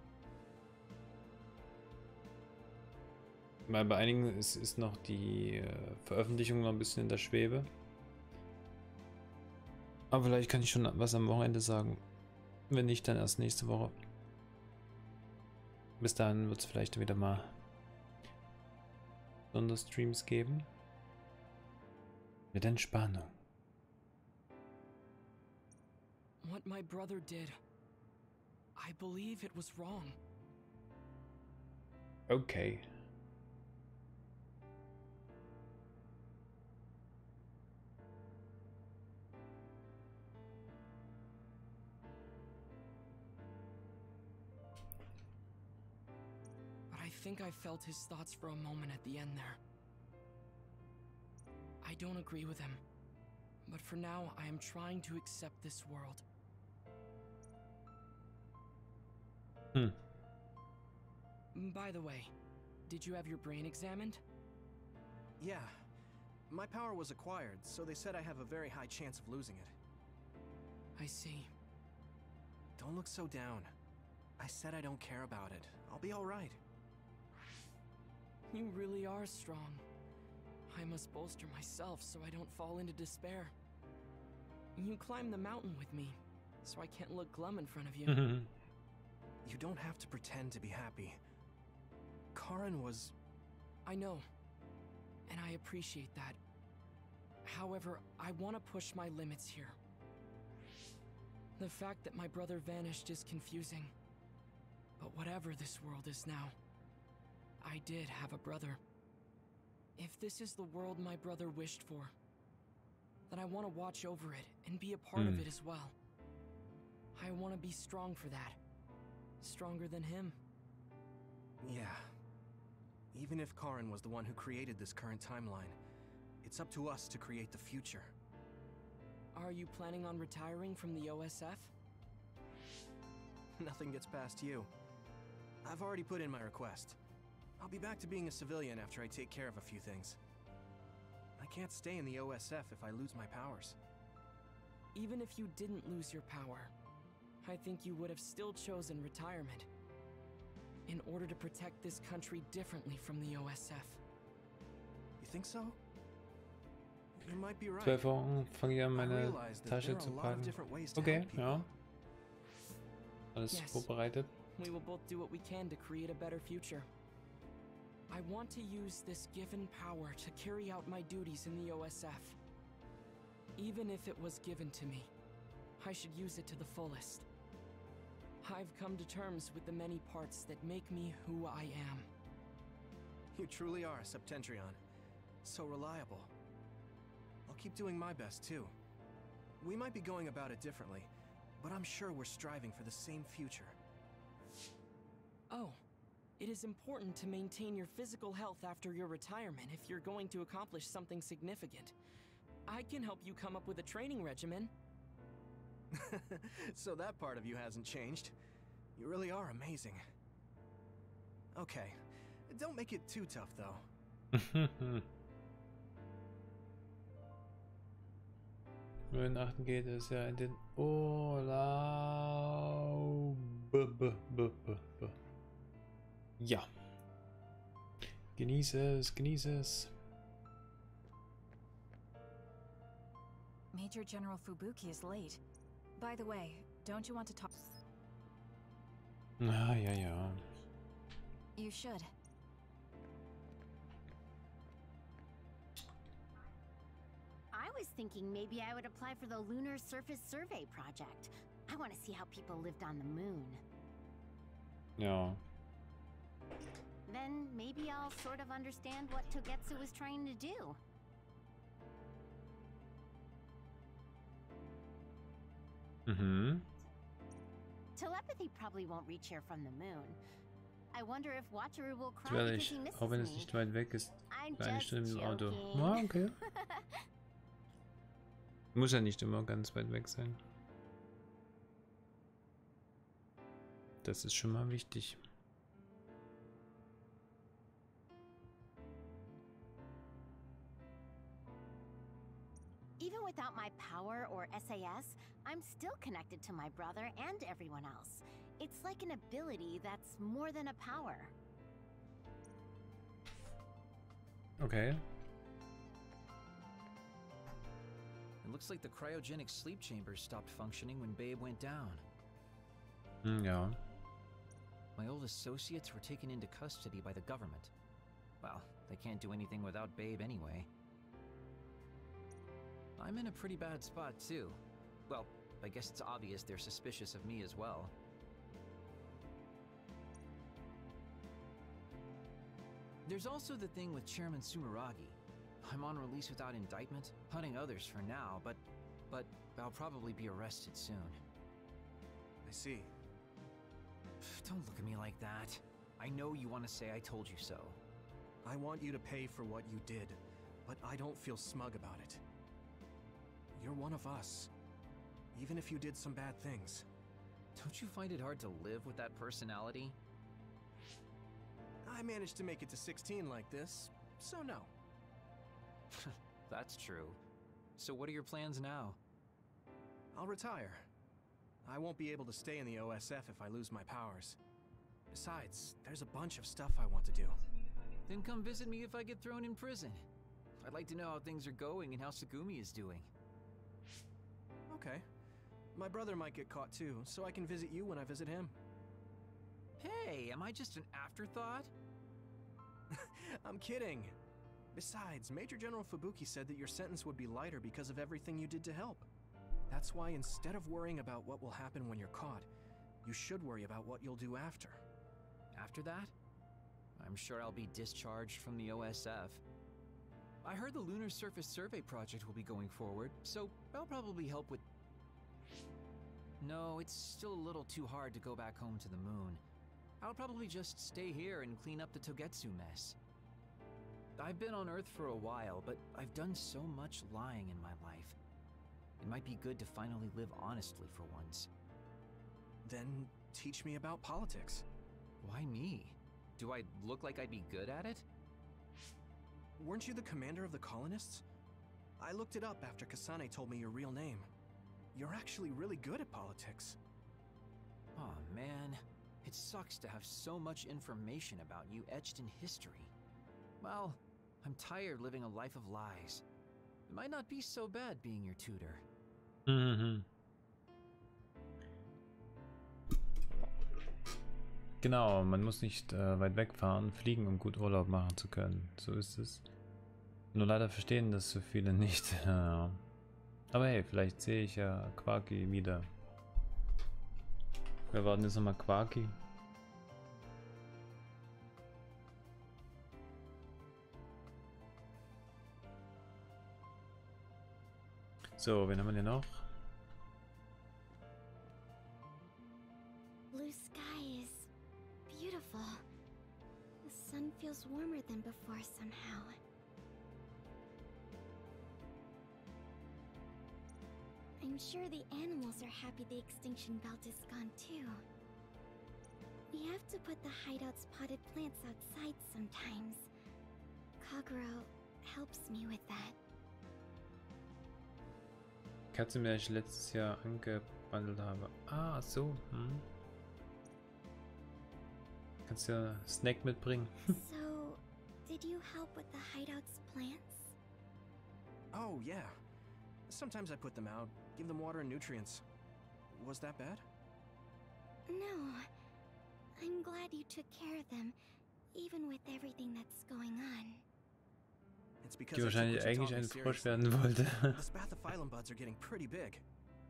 Weil bei einigen ist, ist noch die äh, Veröffentlichung noch ein bisschen in der Schwebe. Aber vielleicht kann ich schon was am Wochenende sagen. Wenn nicht, dann erst nächste Woche. Bis dahin wird es vielleicht wieder mal Sonderstreams geben. Mit Entspannung. What my brother did, I believe it was wrong. Okay. But I think I felt his thoughts for a moment at the end there. I don't agree with him, but for now I am trying to accept this world. Hmm. By the way, did you have your brain examined? Yeah. My power was acquired, so they said I have a very high chance of losing it. I see. Don't look so down. I said I don't care about it. I'll be alright. You really are strong. I must bolster myself so I don't fall into despair. You climbed the mountain with me, so I can't look glum in front of you. You don't have to pretend to be happy. Karin was... I know, and I appreciate that. However, I want to push my limits here. The fact that my brother vanished is confusing. But whatever this world is now, I did have a brother. If this is the world my brother wished for, then I want to watch over it and be a part Mm. of it as well. I want to be strong for that. Stronger than him. Yeah. Even if Karin was the one who created this current timeline, it's up to us to create the future. Are you planning on retiring from the O S F? Nothing gets past you. I've already put in my request. I'll be back to being a civilian after I take care of a few things. I can't stay in the O S F if I lose my powers. Even if you didn't lose your power, I think you would have still chosen retirement in order to protect this country differently from the O S F. You think so? You might be right. zwölf Wochen fange ich an, I meine realize that there Tasche are zu a lot of packen. different ways to Okay, help people. ja. Alles Yes. vorbereitet. We will both do what we can to create a better future. I want to use this given power to carry out my duties in the O S F. Even if it was given to me, I should use it to the fullest. I've come to terms with the many parts that make me who I am. You truly are, Septentrion. So reliable. I'll keep doing my best, too. We might be going about it differently, but I'm sure we're striving for the same future. Oh, it is important to maintain your physical health after your retirement if you're going to accomplish something significant. I can help you come up with a training regimen. So that part of you hasn't changed. You really are amazing. Okay, don't make it too tough, though. Nur in achten geht es ja in den Urlaub. Ja. Genieße es, genieße es. Major General Fubuki is late. By the way, don't you want to talk? Ah, ja, ja. You should. I was thinking maybe I would apply for the Lunar Surface Survey project. I want to see how people lived on the moon. Ja. Then maybe I'll sort of understand what Togetsu was trying to do. Mhm. Telepathy probably won't reach here from the moon. I wonder if Watcheru will cry werde because ich, he misses auch wenn es me. nicht weit weg ist, I'm eine just Stunde im Auto. joking. Ja, okay. Muss ja nicht immer ganz weit weg sein. Das ist schon mal wichtig. Even without my power or S A S, I'm still connected to my brother and everyone else. It's like an ability that's more than a power. Okay. It looks like the cryogenic sleep chambers stopped functioning when Babe went down. Hm, ja. My old associates were taken into custody by the government. Well, they can't do anything without Babe anyway. I'm in a pretty bad spot too. Well, I guess it's obvious they're suspicious of me as well. There's also the thing with Chairman Sumeragi. I'm on release without indictment, hunting others for now, but... but I'll probably be arrested soon. I see. Don't look at me like that. I know you want to say I told you so. I want you to pay for what you did, but I don't feel smug about it. You're one of us, even if you did some bad things. Don't you find it hard to live with that personality? I managed to make it to sixteen like this, so no. That's true. So what are your plans now? I'll retire. I won't be able to stay in the O S F if I lose my powers. Besides, there's a bunch of stuff I want to do. Then come visit me if I get thrown in prison. I'd like to know how things are going and how Tsugumi is doing. Okay. My brother might get caught too, so I can visit you when I visit him. Hey, am I just an afterthought? I'm kidding. Besides, Major General Fubuki said that your sentence would be lighter because of everything you did to help. That's why instead of worrying about what will happen when you're caught, you should worry about what you'll do after. After that? I'm sure I'll be discharged from the O S F. I heard the Lunar Surface Survey project will be going forward, so I'll probably help with... No, it's still a little too hard to go back home to the moon. I'll probably just stay here and clean up the Togetsu mess. I've been on Earth for a while, but I've done so much lying in my life. It might be good to finally live honestly for once. Then teach me about politics. Why me? Do I look like I'd be good at it? Weren't you the commander of the colonists? I looked it up after Kasane told me your real name. You're actually really good at politics. Aw, man. It sucks to have so much information about you etched in history. Well, I'm tired living a life of lies. It might not be so bad being your tutor. Mhm. Genau, man muss nicht äh, weit wegfahren, fliegen, um gut Urlaub machen zu können. So ist es. Nur leider verstehen das so viele nicht. Ja. Aber hey, vielleicht sehe ich ja Quarky wieder. Wir warten jetzt nochmal Quarky. So, wen haben wir denn noch? Blue sky is beautiful. The sun feels warmer than before somehow. I'm sure the animals are happy the extinction belt is gone too. We have to put the hideout's potted plants outside sometimes. Kagero helps me with that. Katze, die ich letztes Jahr angebandelt habe. Ah, so. Hm. Kannst ja Snack mitbringen. So, did you help with the hideout's plants? Oh, yeah. Sometimes I put them out, give them water and nutrients. Was that bad? No. I'm glad you took care of them, even with everything that's going on. It's because Die wahrscheinlich eigentlich ein Frosch werden wollte. The spathophyllum buds are getting pretty big.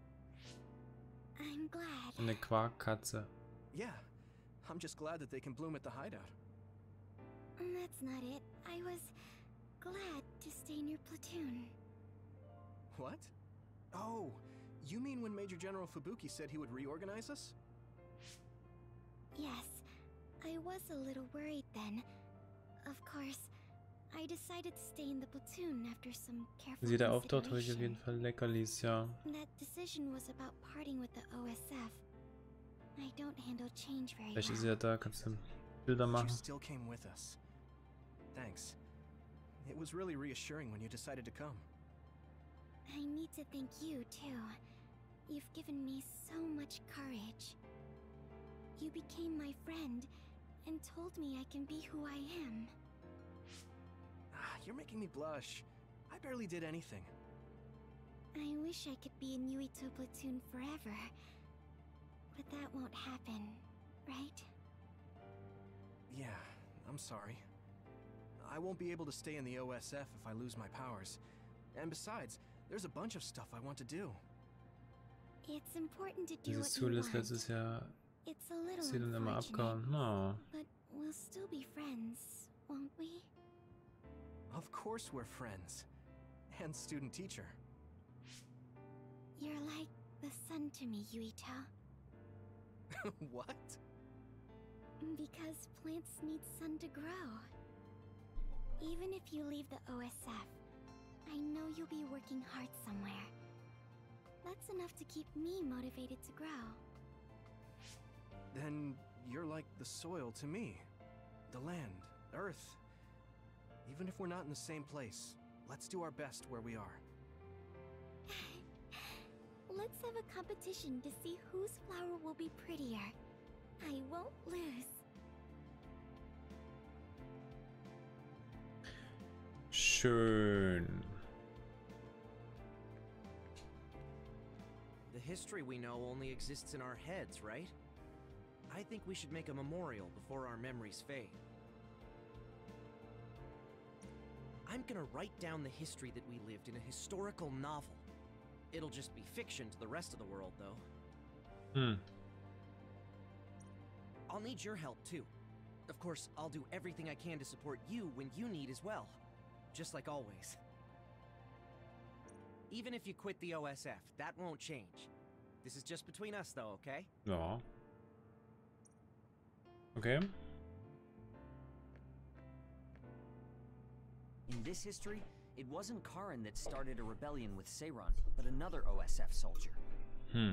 I'm glad. Eine Quarkkatze. Yeah. I'm just glad that they can bloom at the hideout. That's not it. I was glad to stay in your platoon. What? Oh, You mean when Major General Fubuki said he would reorganize us? Yes, I was a little worried then. Of course, I decided to stay in the platoon after some careful Wenn sie da auftaucht, habe ich auf consideration. jeden Fall Leckerlis, ja. That decision was about parting with the O S F. I don't handle change very Vielleicht ist well. sie ja da, kannst du Bilder You machen. still came with us. Thanks. It was really reassuring when you decided to come. I need to thank you, too. You've given me so much courage. You became my friend and told me I can be who I am. Ah, you're making me blush. I barely did anything. I wish I could be in Yuito platoon forever. But that won't happen, right? Yeah, I'm sorry. I won't be able to stay in the O S F if I lose my powers. And besides, there's a bunch of stuff I want to do. It's important to do Diese what you Schule ist want. letztes Jahr It's a little ist sie dann immer unfortunate, abgehauen. No. but we'll still be friends, won't we? Of course we're friends. And student teacher. You're like the sun to me, Yuito. What? Because plants need sun to grow. Even if you leave the O S F, I know you'll be working hard somewhere. That's enough to keep me motivated to grow. Then you're like the soil to me. The land, earth. Even if we're not in the same place, let's do our best where we are. Let's have a competition to see whose flower will be prettier. I won't lose. Schön. The history we know only exists in our heads, right? I think we should make a memorial before our memories fade. I'm gonna write down the history that we lived in a historical novel. It'll just be fiction to the rest of the world, though. Hmm. I'll need your help, too. Of course, I'll do everything I can to support you when you need as well. Just like always. Even if you quit the O S F, that won't change. This is just between us, though, okay? Ja. Okay. In this history, it wasn't Karin that started a rebellion with Seiran, but another O S F soldier. Hmm.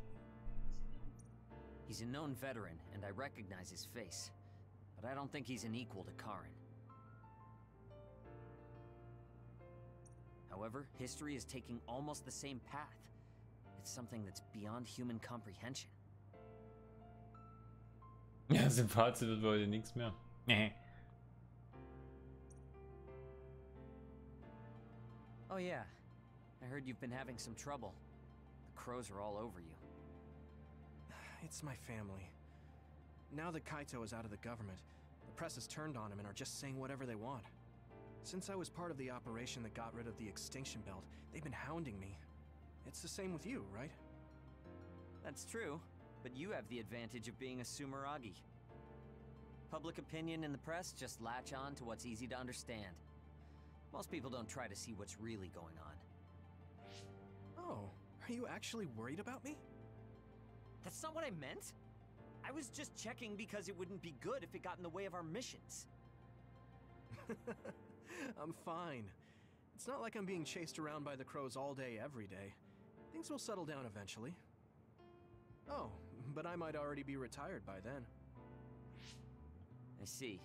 He's a known veteran, and I recognize his face. But I don't think he's an equal to Karin. However, history is taking almost the same path. It's something that's beyond human comprehension. Ja, das im Fazit wird heute nichts mehr. Oh yeah, I heard you've been having some trouble. The crows are all over you. It's my family. Now that Kaito is out of the government, the press has turned on him and are just saying whatever they want. Since I was part of the operation that got rid of the Extinction Belt, they've been hounding me. It's the same with you, right? That's true, but you have the advantage of being a Sumeragi. Public opinion and the press just latch on to what's easy to understand. Most people don't try to see what's really going on. Oh, are you actually worried about me? That's not what I meant. I was just checking because it wouldn't be good if it got in the way of our missions. I'm fine. It's not like I'm being chased around by the crows all day, every day. Things will settle down eventually. Oh, but I might already be retired by then. I see.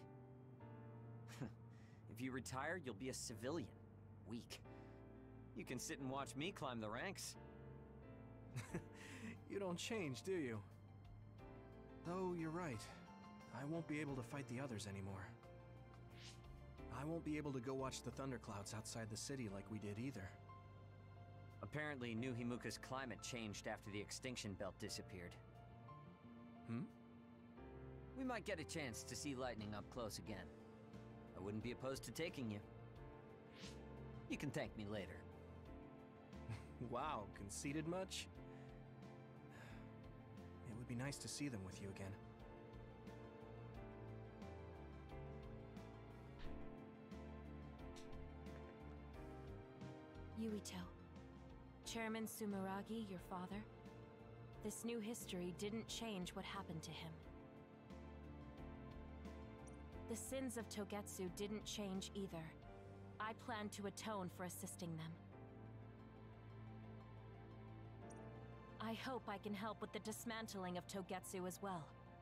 If you retire, you'll be a civilian. Weak. You can sit and watch me climb the ranks. You don't change, do you? Though you're right. I won't be able to fight the others anymore. I won't be able to go watch the thunderclouds outside the city like we did either. Apparently, New Himuka's climate changed after the Extinction Belt disappeared. Hmm? We might get a chance to see lightning up close again. I wouldn't be opposed to taking you. You can thank me later. Wow, conceited much? It would be nice to see them with you again. Yuito, Chairman Sumeragi, your father, this new history didn't change what happened to him. The sins of Togetsu didn't change either. I plan to atone for assisting them. I hope I can help with the dismantling of Togetsu as well.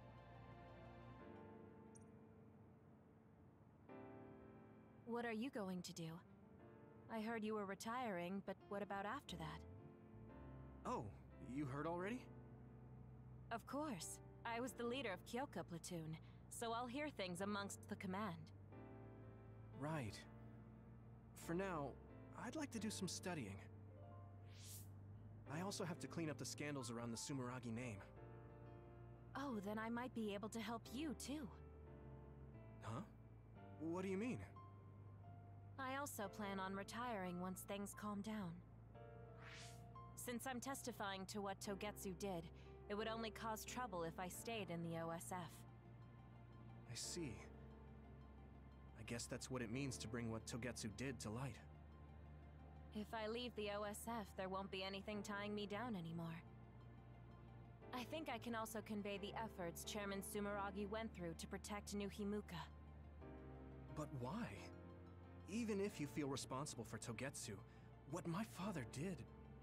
What are you going to do? I heard you were retiring, but what about after that? Oh, you heard already? Of course. I was the leader of Kyoka Platoon, so I'll hear things amongst the command. Right. For now, I'd like to do some studying. I also have to clean up the scandals around the Sumeragi name. Oh, then I might be able to help you, too. Huh? What do you mean? I also plan on retiring once things calm down. Since I'm testifying to what Togetsu did, it would only cause trouble if I stayed in the O S F. I see. I guess that's what it means to bring what Togetsu did to light. If I leave the O S F, there won't be anything tying me down anymore. I think I can also convey the efforts Chairman Sumeragi went through to protect New Himuka. But why? Even if you feel responsible for Togetsu, what my father did...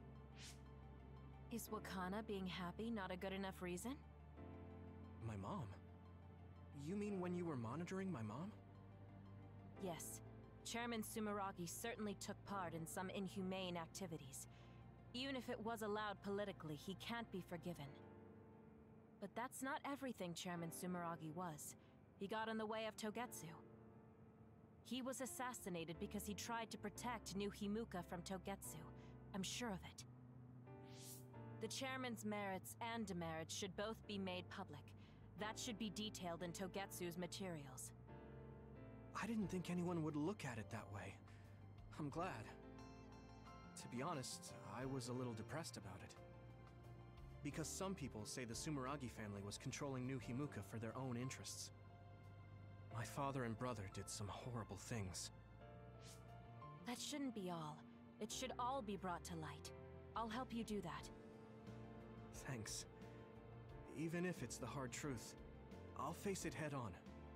Is Wakana being happy not a good enough reason? My mom? You mean when you were monitoring my mom? Yes. Chairman Sumeragi certainly took part in some inhumane activities. Even if it was allowed politically, he can't be forgiven. But that's not everything Chairman Sumeragi was. He got in the way of Togetsu. He was assassinated because he tried to protect New Himuka from Togetsu. I'm sure of it. The chairman's merits and demerits should both be made public. That should be detailed in Togetsu's materials. I didn't think anyone would look at it that way. I'm glad. To be honest, I was a little depressed about it. Because some people say the Sumeragi family was controlling New Himuka for their own interests. My father and brother did some horrible things. That shouldn't be all. It should all be brought to light. I'll help you do that. Thanks. Even if it's the hard truth, I'll face it head on.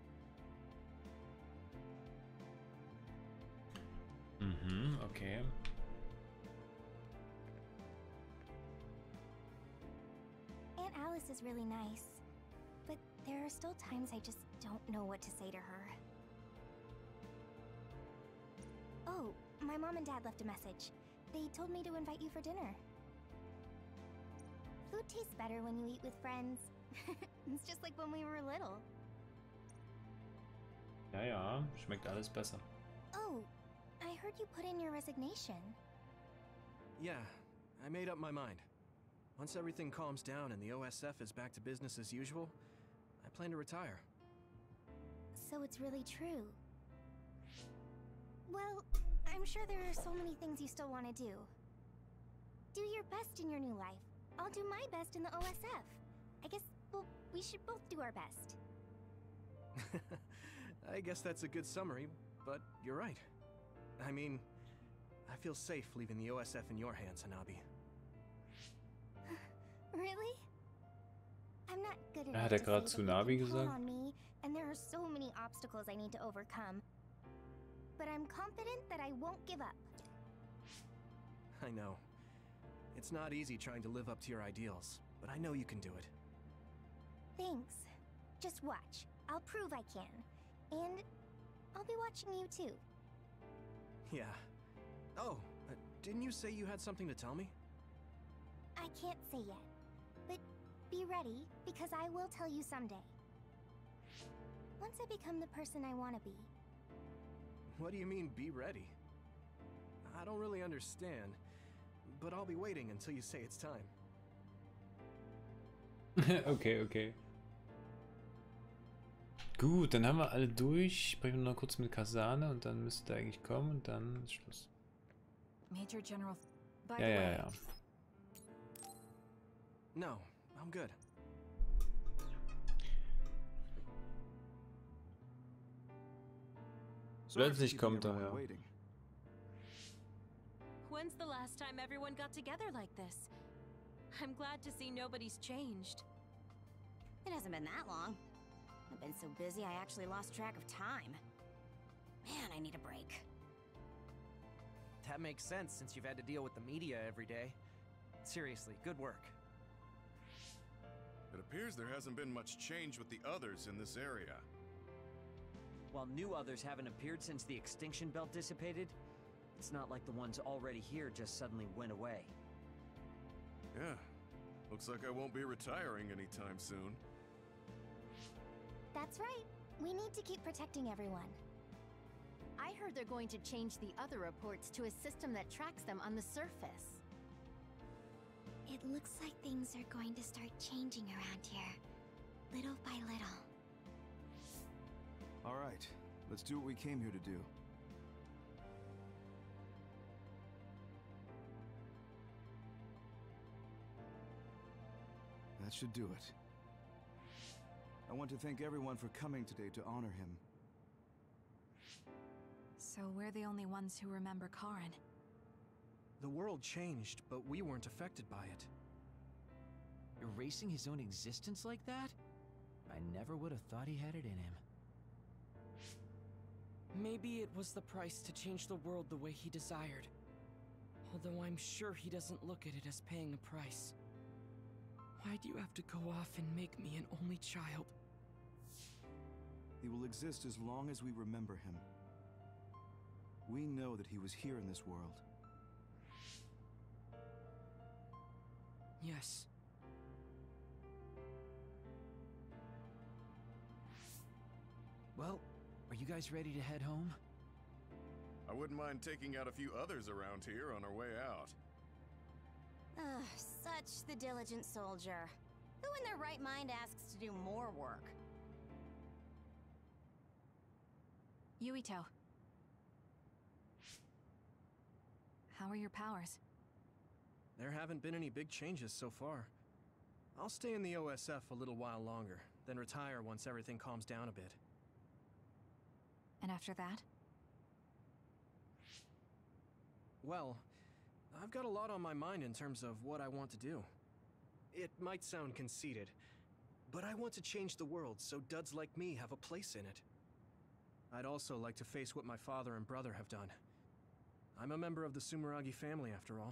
Mhm, okay. Aunt Alice is really nice, but there are still times I just don't know what to say to her. Oh, my mom and dad left a message. They told me to invite you for dinner. Food tastes better when you eat with friends. It's just like when we were little. Ja, ja, schmeckt alles besser. Oh, I heard you put in your resignation. Yeah, I made up my mind. Once everything calms down and the O S F is back to business as usual, I plan to retire. So it's really true. Well, I'm sure there are so many things you still want to do. Do your best in your new life. I'll do my best in the O S F. I guess, well, we should both do our best. I guess that's a good summary, but you're right. I mean, I feel safe leaving the O S F in your hands, Hanabi. Really? I'm not good enough Hat er to gerade say that Tsunami you can count gesagt? on me, and there are so many obstacles I need to overcome. But I'm confident that I won't give up. I know. It's not easy trying to live up to your ideals, but I know you can do it. Thanks. Just watch. I'll prove I can. And I'll be watching you too. Yeah. Oh, uh, didn't you say you had something to tell me? I can't say yet. But be ready, because I will tell you someday. Once I become the person I want to be. What do you mean, be ready? I don't really understand, but I'll be waiting until you say it's time. Okay, okay. Gut, dann haben wir alle durch. Sprechen wir noch kurz mit Kasane und dann müsste er eigentlich kommen und dann ist Schluss. Major General, by Ja, the ja, way, ja. No, I'm good. Plötzlich kommt er, ja. When's the last time everyone got together like this? I'm glad to see nobody's changed. It hasn't been that long. I've been so busy I actually lost track of time. Man, I need a break. That makes sense since you've had to deal with the media every day. Seriously, good work. It appears there hasn't been much change with the others in this area. While new others haven't appeared since the extinction belt dissipated, it's not like the ones already here just suddenly went away. Yeah. Looks like I won't be retiring anytime soon. That's right. We need to keep protecting everyone. I heard they're going to change the other reports to a system that tracks them on the surface. It looks like things are going to start changing around here, little by little. All right, let's do what we came here to do. That should do it. I want to thank everyone for coming today to honor him. So we're the only ones who remember Karen. The world changed, but we weren't affected by it. Erasing his own existence like that? I never would have thought he had it in him. Maybe it was the price to change the world the way he desired. Although I'm sure he doesn't look at it as paying a price. Why do you have to go off and make me an only child? He will exist as long as we remember him. We know that he was here in this world. Yes. Well, are you guys ready to head home? I wouldn't mind taking out a few others around here on our way out. Ugh, such the diligent soldier. Who in their right mind asks to do more work? Yuito. How are your powers? There haven't been any big changes so far. I'll stay in the O S F a little while longer, then retire once everything calms down a bit. And after that? Well, I've got a lot on my mind in terms of what I want to do. It might sound conceited, but I want to change the world so duds like me have a place in it. I'd also like to face what my father and brother have done. I'm a member of the Sumeragi family, after all.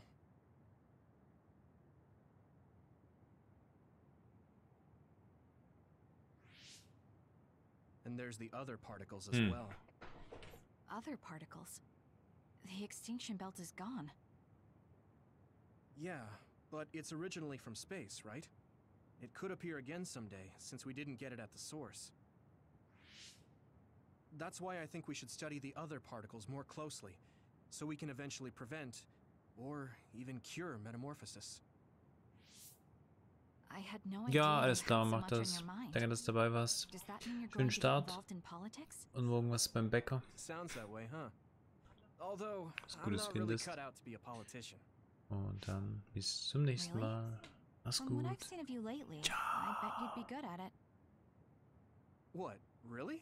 And there's the other particles as Hmm. well. Other particles? The extinction belt is gone. Yeah, but it's originally from space, right? It could appear again someday, since we didn't get it at the source. That's why I think we should study the other particles more closely, so we can eventually prevent, or even cure metamorphosis. I had no idea Ja, you alles had klar, so mach much on das. your mind. Danke, dass du dabei warst. Does that mean you're Schönen going to get Start. involved in politics? Und morgen was beim Bäcker. Sounds that way, huh? Although, Was I'm Gutes not really findest. cut out to be a politician. Und dann bis zum nächsten Really? Mal. Mach's From what gut. I've seen of you lately, I bet you'd be good at it. What, really?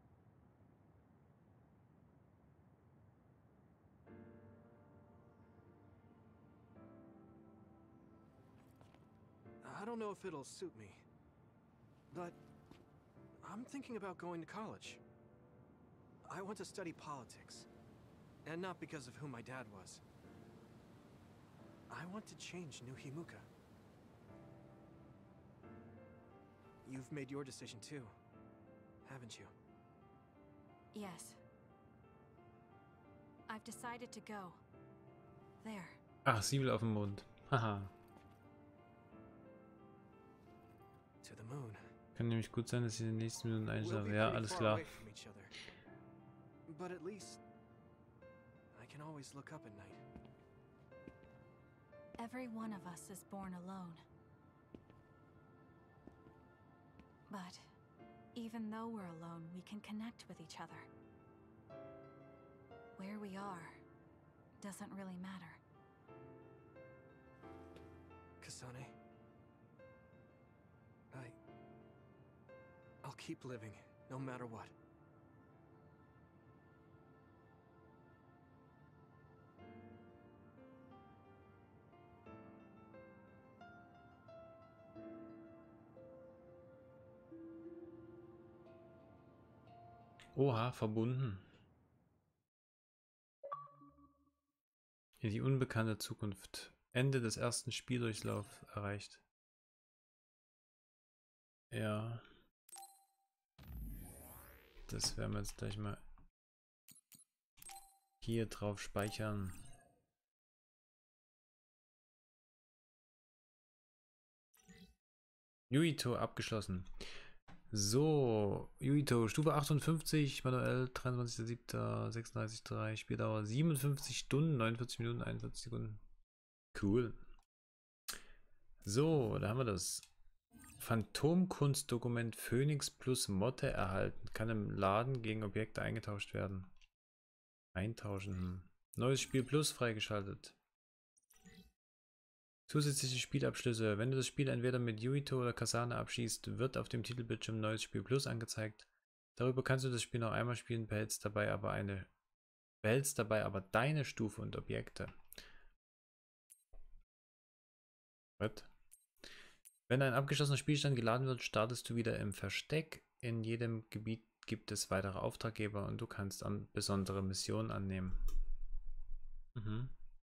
I don't know if it'll suit me, but I'm thinking about going to college. I want to study politics, and not because of who my dad was. I want to change New Himuka. You've made your decision too, haven't you? Yes. I've decided to go. There. Ach, sie will auf den Mond. Haha. To the moon. Kann nämlich gut sein, dass ich in den nächsten Minuten We'll einschlafe. be Ja, pretty alles far klar. away from each other. But at least I can always look up at night. Every one of us is born alone. But even though we're alone, we can connect with each other. Where we are doesn't really matter. Kasane, I... I'll keep living, no matter what. Oha, verbunden. In die unbekannte Zukunft. Ende des ersten Spieldurchlaufs erreicht. Ja. Das werden wir jetzt gleich mal hier drauf speichern. Yuito abgeschlossen. So, Yuito, Stufe achtundfünfzig, manuell dreiundzwanzigster siebter sechsunddreißig Komma drei, Spieldauer siebenundfünfzig Stunden, neunundvierzig Minuten, einundvierzig Sekunden. Cool. So, da haben wir das. Phantomkunstdokument Phoenix plus Motte erhalten. Kann im Laden gegen Objekte eingetauscht werden. Eintauschen. Neues Spiel Plus freigeschaltet. Zusätzliche Spielabschlüsse. Wenn du das Spiel entweder mit Yuito oder Kasane abschießt, wird auf dem Titelbildschirm Neues Spiel Plus angezeigt. Darüber kannst du das Spiel noch einmal spielen, behältst dabei aber eine behältst dabei aber deine Stufe und Objekte. What? Wenn ein abgeschlossener Spielstand geladen wird, startest du wieder im Versteck. In jedem Gebiet gibt es weitere Auftraggeber und du kannst an besondere Missionen annehmen. Mhm.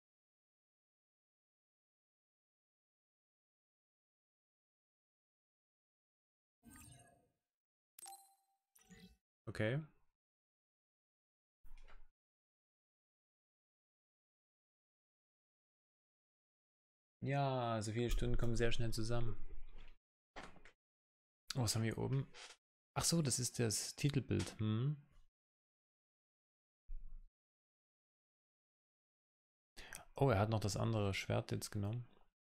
Okay. Ja, so viele Stunden kommen sehr schnell zusammen. Oh, was haben wir hier oben? Ach so, das ist das Titelbild. Hm. Oh, er hat noch das andere Schwert jetzt genommen.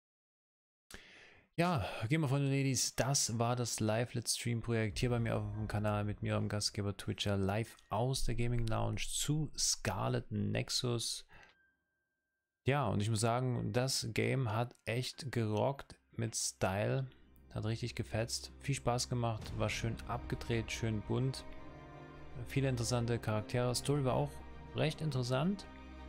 Ja, gehen wir von den Ladies. Das war das Live-Let's-Stream-Projekt hier bei mir auf dem Kanal mit mir, eurem Gastgeber Twitcher, live aus der Gaming Lounge zu Scarlet Nexus. Ja, und ich muss sagen, das Game hat echt gerockt mit Style. Hat richtig gefetzt. Viel Spaß gemacht, war schön abgedreht, schön bunt. Viele interessante Charaktere. Story war auch recht interessant.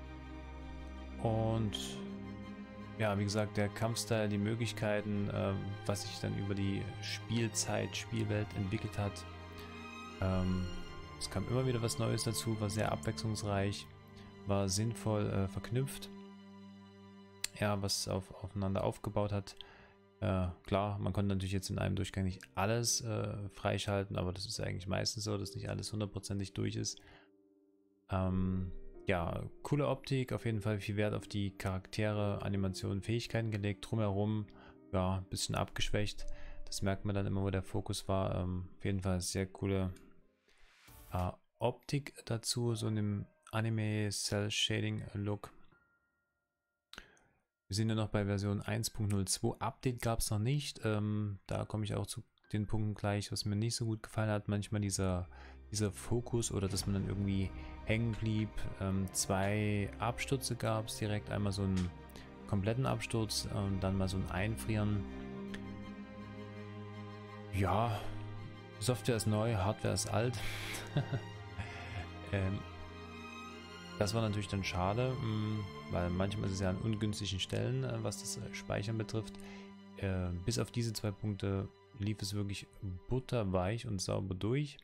Und ja, wie gesagt, der Kampfstyle, die Möglichkeiten, äh, was sich dann über die Spielzeit, Spielwelt entwickelt hat. Ähm, es kam immer wieder was Neues dazu, war sehr abwechslungsreich, war sinnvoll äh, verknüpft. Ja, was auf, aufeinander aufgebaut hat. Äh, klar, man konnte natürlich jetzt in einem Durchgang nicht alles äh, freischalten, aber das ist eigentlich meistens so, dass nicht alles hundertprozentig durch ist. Ähm, ja, coole Optik, auf jeden Fall viel Wert auf die Charaktere, Animationen, Fähigkeiten gelegt, drumherum, ja, ein bisschen abgeschwächt. Das merkt man dann immer, wo der Fokus war. Ähm, auf jeden Fall sehr coole äh, Optik dazu, so einem Anime-Cell-Shading-Look. Wir sind ja noch bei Version eins Punkt null zwei. Update gab es noch nicht. Ähm, da komme ich auch zu den Punkten gleich, was mir nicht so gut gefallen hat. Manchmal dieser, dieser Fokus oder dass man dann irgendwie hängen blieb. Ähm, zwei Abstürze gab es direkt. Einmal so einen kompletten Absturz und dann mal so ein Einfrieren. Ja, Software ist neu, Hardware ist alt. ähm, Das war natürlich dann schade, weil manchmal ist es ja an ungünstigen Stellen, was das Speichern betrifft. Äh, bis auf diese zwei Punkte lief es wirklich butterweich und sauber durch.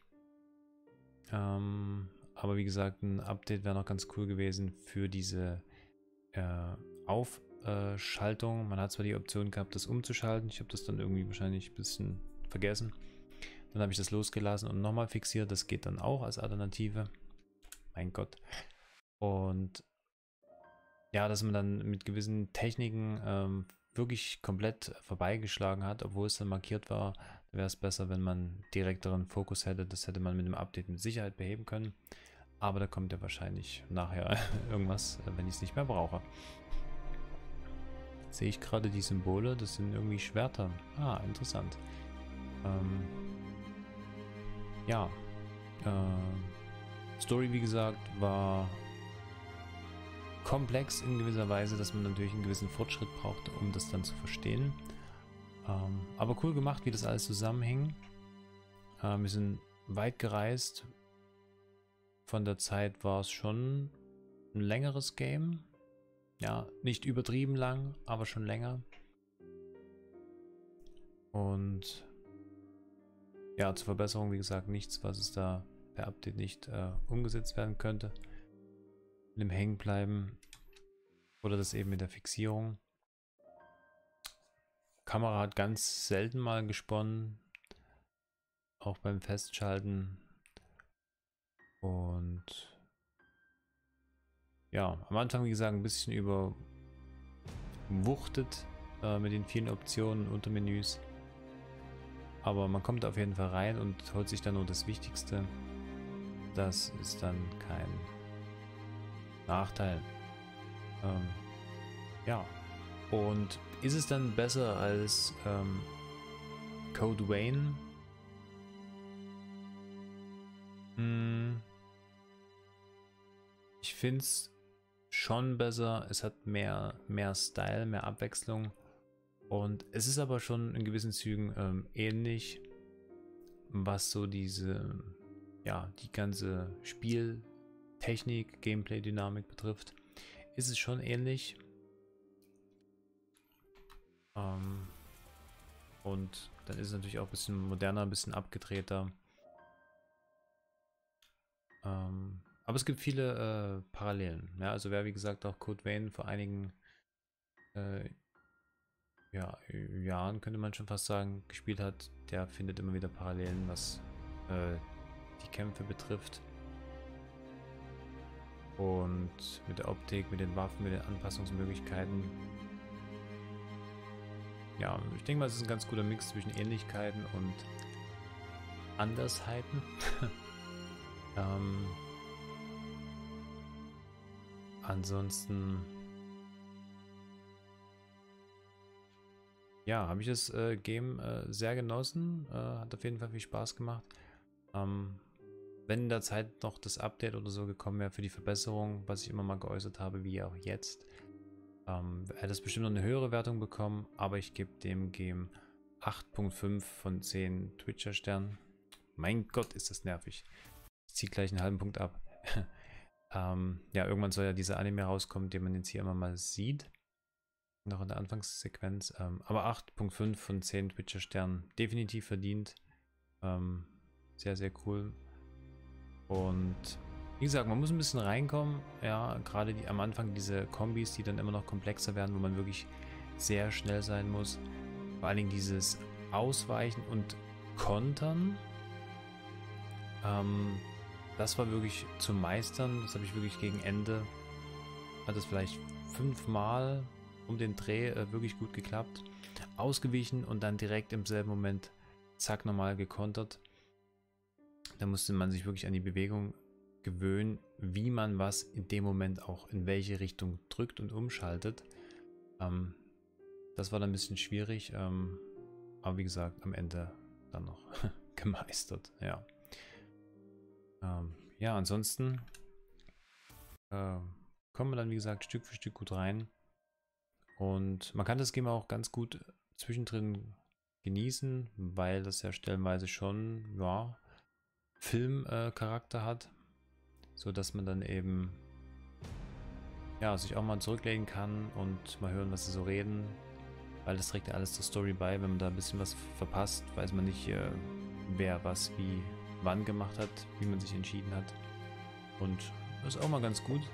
Ähm, aber wie gesagt, ein Update wäre noch ganz cool gewesen für diese äh, Aufschaltung. Man hat zwar die Option gehabt, das umzuschalten. Ich habe das dann irgendwie wahrscheinlich ein bisschen vergessen. Dann habe ich das losgelassen und nochmal fixiert. Das geht dann auch als Alternative. Mein Gott. Und ja, dass man dann mit gewissen Techniken ähm, wirklich komplett vorbeigeschlagen hat, obwohl es dann markiert war, wäre es besser, wenn man direkteren Fokus hätte. Das hätte man mit dem Update mit Sicherheit beheben können. Aber da kommt ja wahrscheinlich nachher irgendwas, wenn ich es nicht mehr brauche. Jetzt sehe ich gerade die Symbole, das sind irgendwie Schwerter. Ah, interessant. Ähm, ja. Äh, Story, wie gesagt, war komplex in gewisser Weise, dass man natürlich einen gewissen Fortschritt braucht, um das dann zu verstehen. Ähm, aber cool gemacht, wie das alles zusammenhing. Äh, wir sind weit gereist. Von der Zeit war es schon ein längeres Game. Ja, nicht übertrieben lang, aber schon länger. Und ja, zur Verbesserung, wie gesagt, nichts, was es da per Update nicht äh, umgesetzt werden könnte. Mit dem Hängenbleiben oder das eben mit der Fixierung. Kamera hat ganz selten mal gesponnen, auch beim Festschalten. Und ja, am Anfang, wie gesagt, ein bisschen überwuchtet äh, mit den vielen Optionen und Untermenüs. Aber man kommt auf jeden Fall rein und holt sich dann nur das Wichtigste. Das ist dann kein Nachteil. Ähm, ja. Und ist es dann besser als ähm, Code Vein? Hm. Ich finde es schon besser. Es hat mehr, mehr Style, mehr Abwechslung. Und es ist aber schon in gewissen Zügen ähm, ähnlich, was so diese, ja, die ganze Spieltechnik, Gameplay-Dynamik betrifft. Ist es schon ähnlich. Ähm, und dann ist es natürlich auch ein bisschen moderner, ein bisschen abgedrehter. Ähm, aber es gibt viele äh, Parallelen. Ja, also wer wie gesagt auch Code Vein vor einigen äh, ja, Jahren, könnte man schon fast sagen, gespielt hat, der findet immer wieder Parallelen, was äh, die Kämpfe betrifft. Und mit der Optik, mit den Waffen, mit den Anpassungsmöglichkeiten. Ja, ich denke mal, es ist ein ganz guter Mix zwischen Ähnlichkeiten und Andersheiten. ähm, ansonsten ja, habe ich das äh, Game äh, sehr genossen. Äh, hat auf jeden Fall viel Spaß gemacht. Ähm, wenn in der Zeit noch das Update oder so gekommen wäre für die Verbesserung, was ich immer mal geäußert habe, wie auch jetzt, ähm, hätte es bestimmt noch eine höhere Wertung bekommen, aber ich gebe dem Game acht Komma fünf von zehn Twitcher-Sternen. Mein Gott, ist das nervig. Ich ziehe gleich einen halben Punkt ab. ähm, ja, irgendwann soll ja dieser Anime rauskommen, den man jetzt hier immer mal sieht. Noch in der Anfangssequenz. Ähm, aber acht Komma fünf von zehn Twitcher-Sternen. Definitiv verdient. Ähm, sehr, sehr cool. Und wie gesagt, man muss ein bisschen reinkommen. Ja, gerade die, am Anfang diese Kombis, die dann immer noch komplexer werden, wo man wirklich sehr schnell sein muss. Vor allen Dingen dieses Ausweichen und Kontern. Ähm, das war wirklich zu meistern. Das habe ich wirklich gegen Ende. Hat es vielleicht fünfmal um den Dreh äh, wirklich gut geklappt. Ausgewichen und dann direkt im selben Moment zack nochmal gekontert. Da musste man sich wirklich an die Bewegung gewöhnen, wie man was in dem Moment auch in welche Richtung drückt und umschaltet. Ähm, das war dann ein bisschen schwierig, ähm, aber wie gesagt, am Ende dann noch gemeistert. Ja, ähm, ja, ansonsten äh, kommen wir dann wie gesagt Stück für Stück gut rein. Und man kann das Game auch ganz gut zwischendrin genießen, weil das ja stellenweise schon, ja, Filmcharakter äh, hat, so dass man dann eben ja sich auch mal zurücklehnen kann und mal hören, was sie so reden, weil das trägt ja alles zur Story bei. Wenn man da ein bisschen was verpasst, weiß man nicht, äh, wer was wie wann gemacht hat, wie man sich entschieden hat, und das ist auch mal ganz gut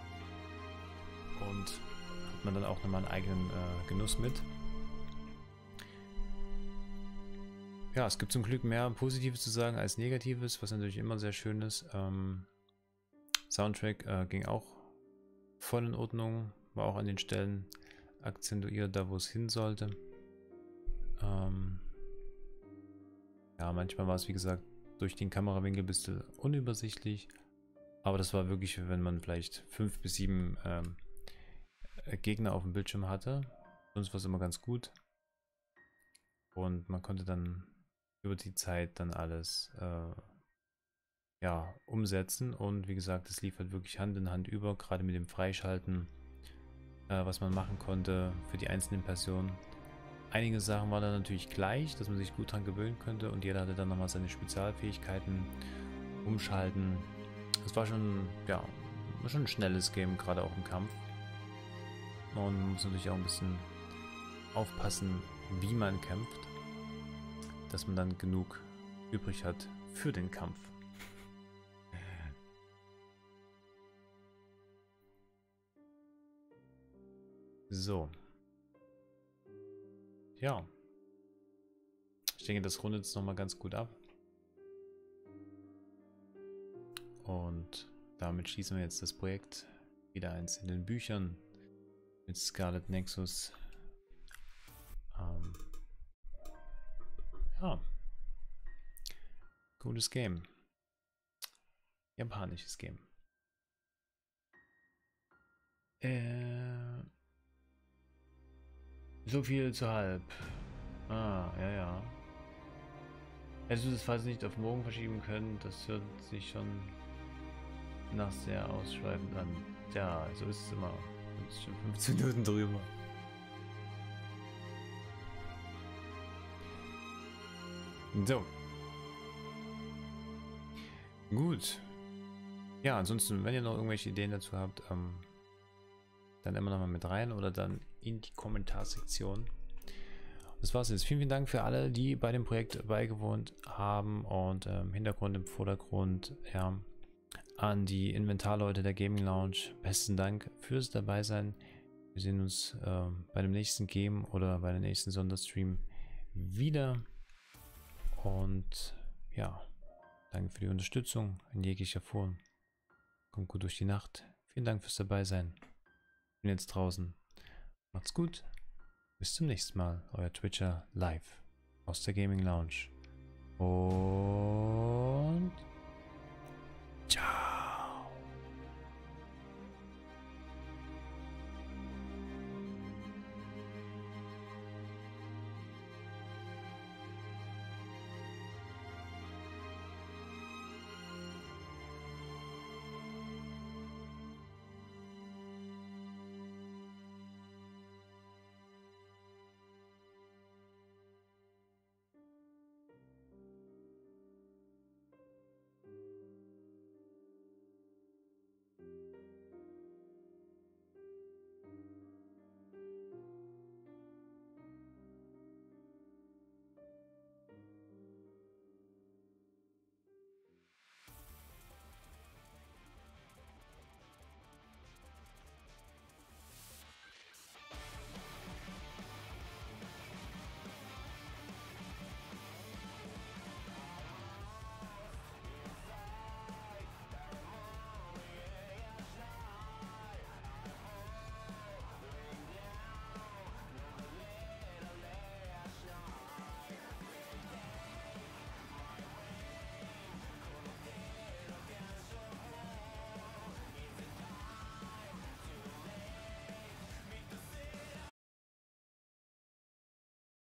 und hat man dann auch nochmal einen eigenen äh, Genuss mit. Ja, es gibt zum Glück mehr Positives zu sagen als Negatives, was natürlich immer sehr schön ist. Ähm, Soundtrack äh, ging auch voll in Ordnung, war auch an den Stellen akzentuiert, da wo es hin sollte. Ähm, ja, manchmal war es wie gesagt durch den Kamerawinkel ein bisschen unübersichtlich, aber das war wirklich, wenn man vielleicht fünf bis sieben ähm, Gegner auf dem Bildschirm hatte. Sonst war es immer ganz gut. Und man konnte dann über die Zeit dann alles äh, ja, umsetzen. Und wie gesagt, es lief halt wirklich Hand in Hand über, gerade mit dem Freischalten, äh, was man machen konnte für die einzelnen Personen. Einige Sachen waren dann natürlich gleich, dass man sich gut dran gewöhnen könnte, und jeder hatte dann nochmal seine Spezialfähigkeiten, umschalten. Es war schon, ja, war schon ein schnelles Game, gerade auch im Kampf. Und man muss natürlich auch ein bisschen aufpassen, wie man kämpft, dass man dann genug übrig hat für den Kampf. So. Ja. Ich denke, das rundet es nochmal ganz gut ab. Und damit schließen wir jetzt das Projekt. Wieder eins in den Büchern mit Scarlet Nexus. Ähm, ja. Cooles Game. Japanisches Game. Äh, so viel zu halb. Ah, ja, ja. Hättest du das fast nicht auf morgen verschieben können? Das hört sich schon nach sehr ausschweifend an. Ja, so ist es immer. Das ist schon fünfzehn Minuten drüber. So. Gut. Ja, ansonsten, wenn ihr noch irgendwelche Ideen dazu habt, ähm, dann immer noch mal mit rein oder dann in die Kommentarsektion. Das war's jetzt. Vielen, vielen Dank für alle, die bei dem Projekt beigewohnt haben und äh, im Hintergrund, im Vordergrund, ja, an die Inventarleute der Gaming Lounge. Besten Dank fürs Dabeisein. Wir sehen uns äh, bei dem nächsten Game oder bei dem nächsten Sonderstream wieder. Und ja, danke für die Unterstützung in jeglicher Form. Kommt gut durch die Nacht. Vielen Dank fürs Dabeisein. Ich bin jetzt draußen. Macht's gut. Bis zum nächsten Mal. Euer Twitcher live aus der Gaming Lounge. Und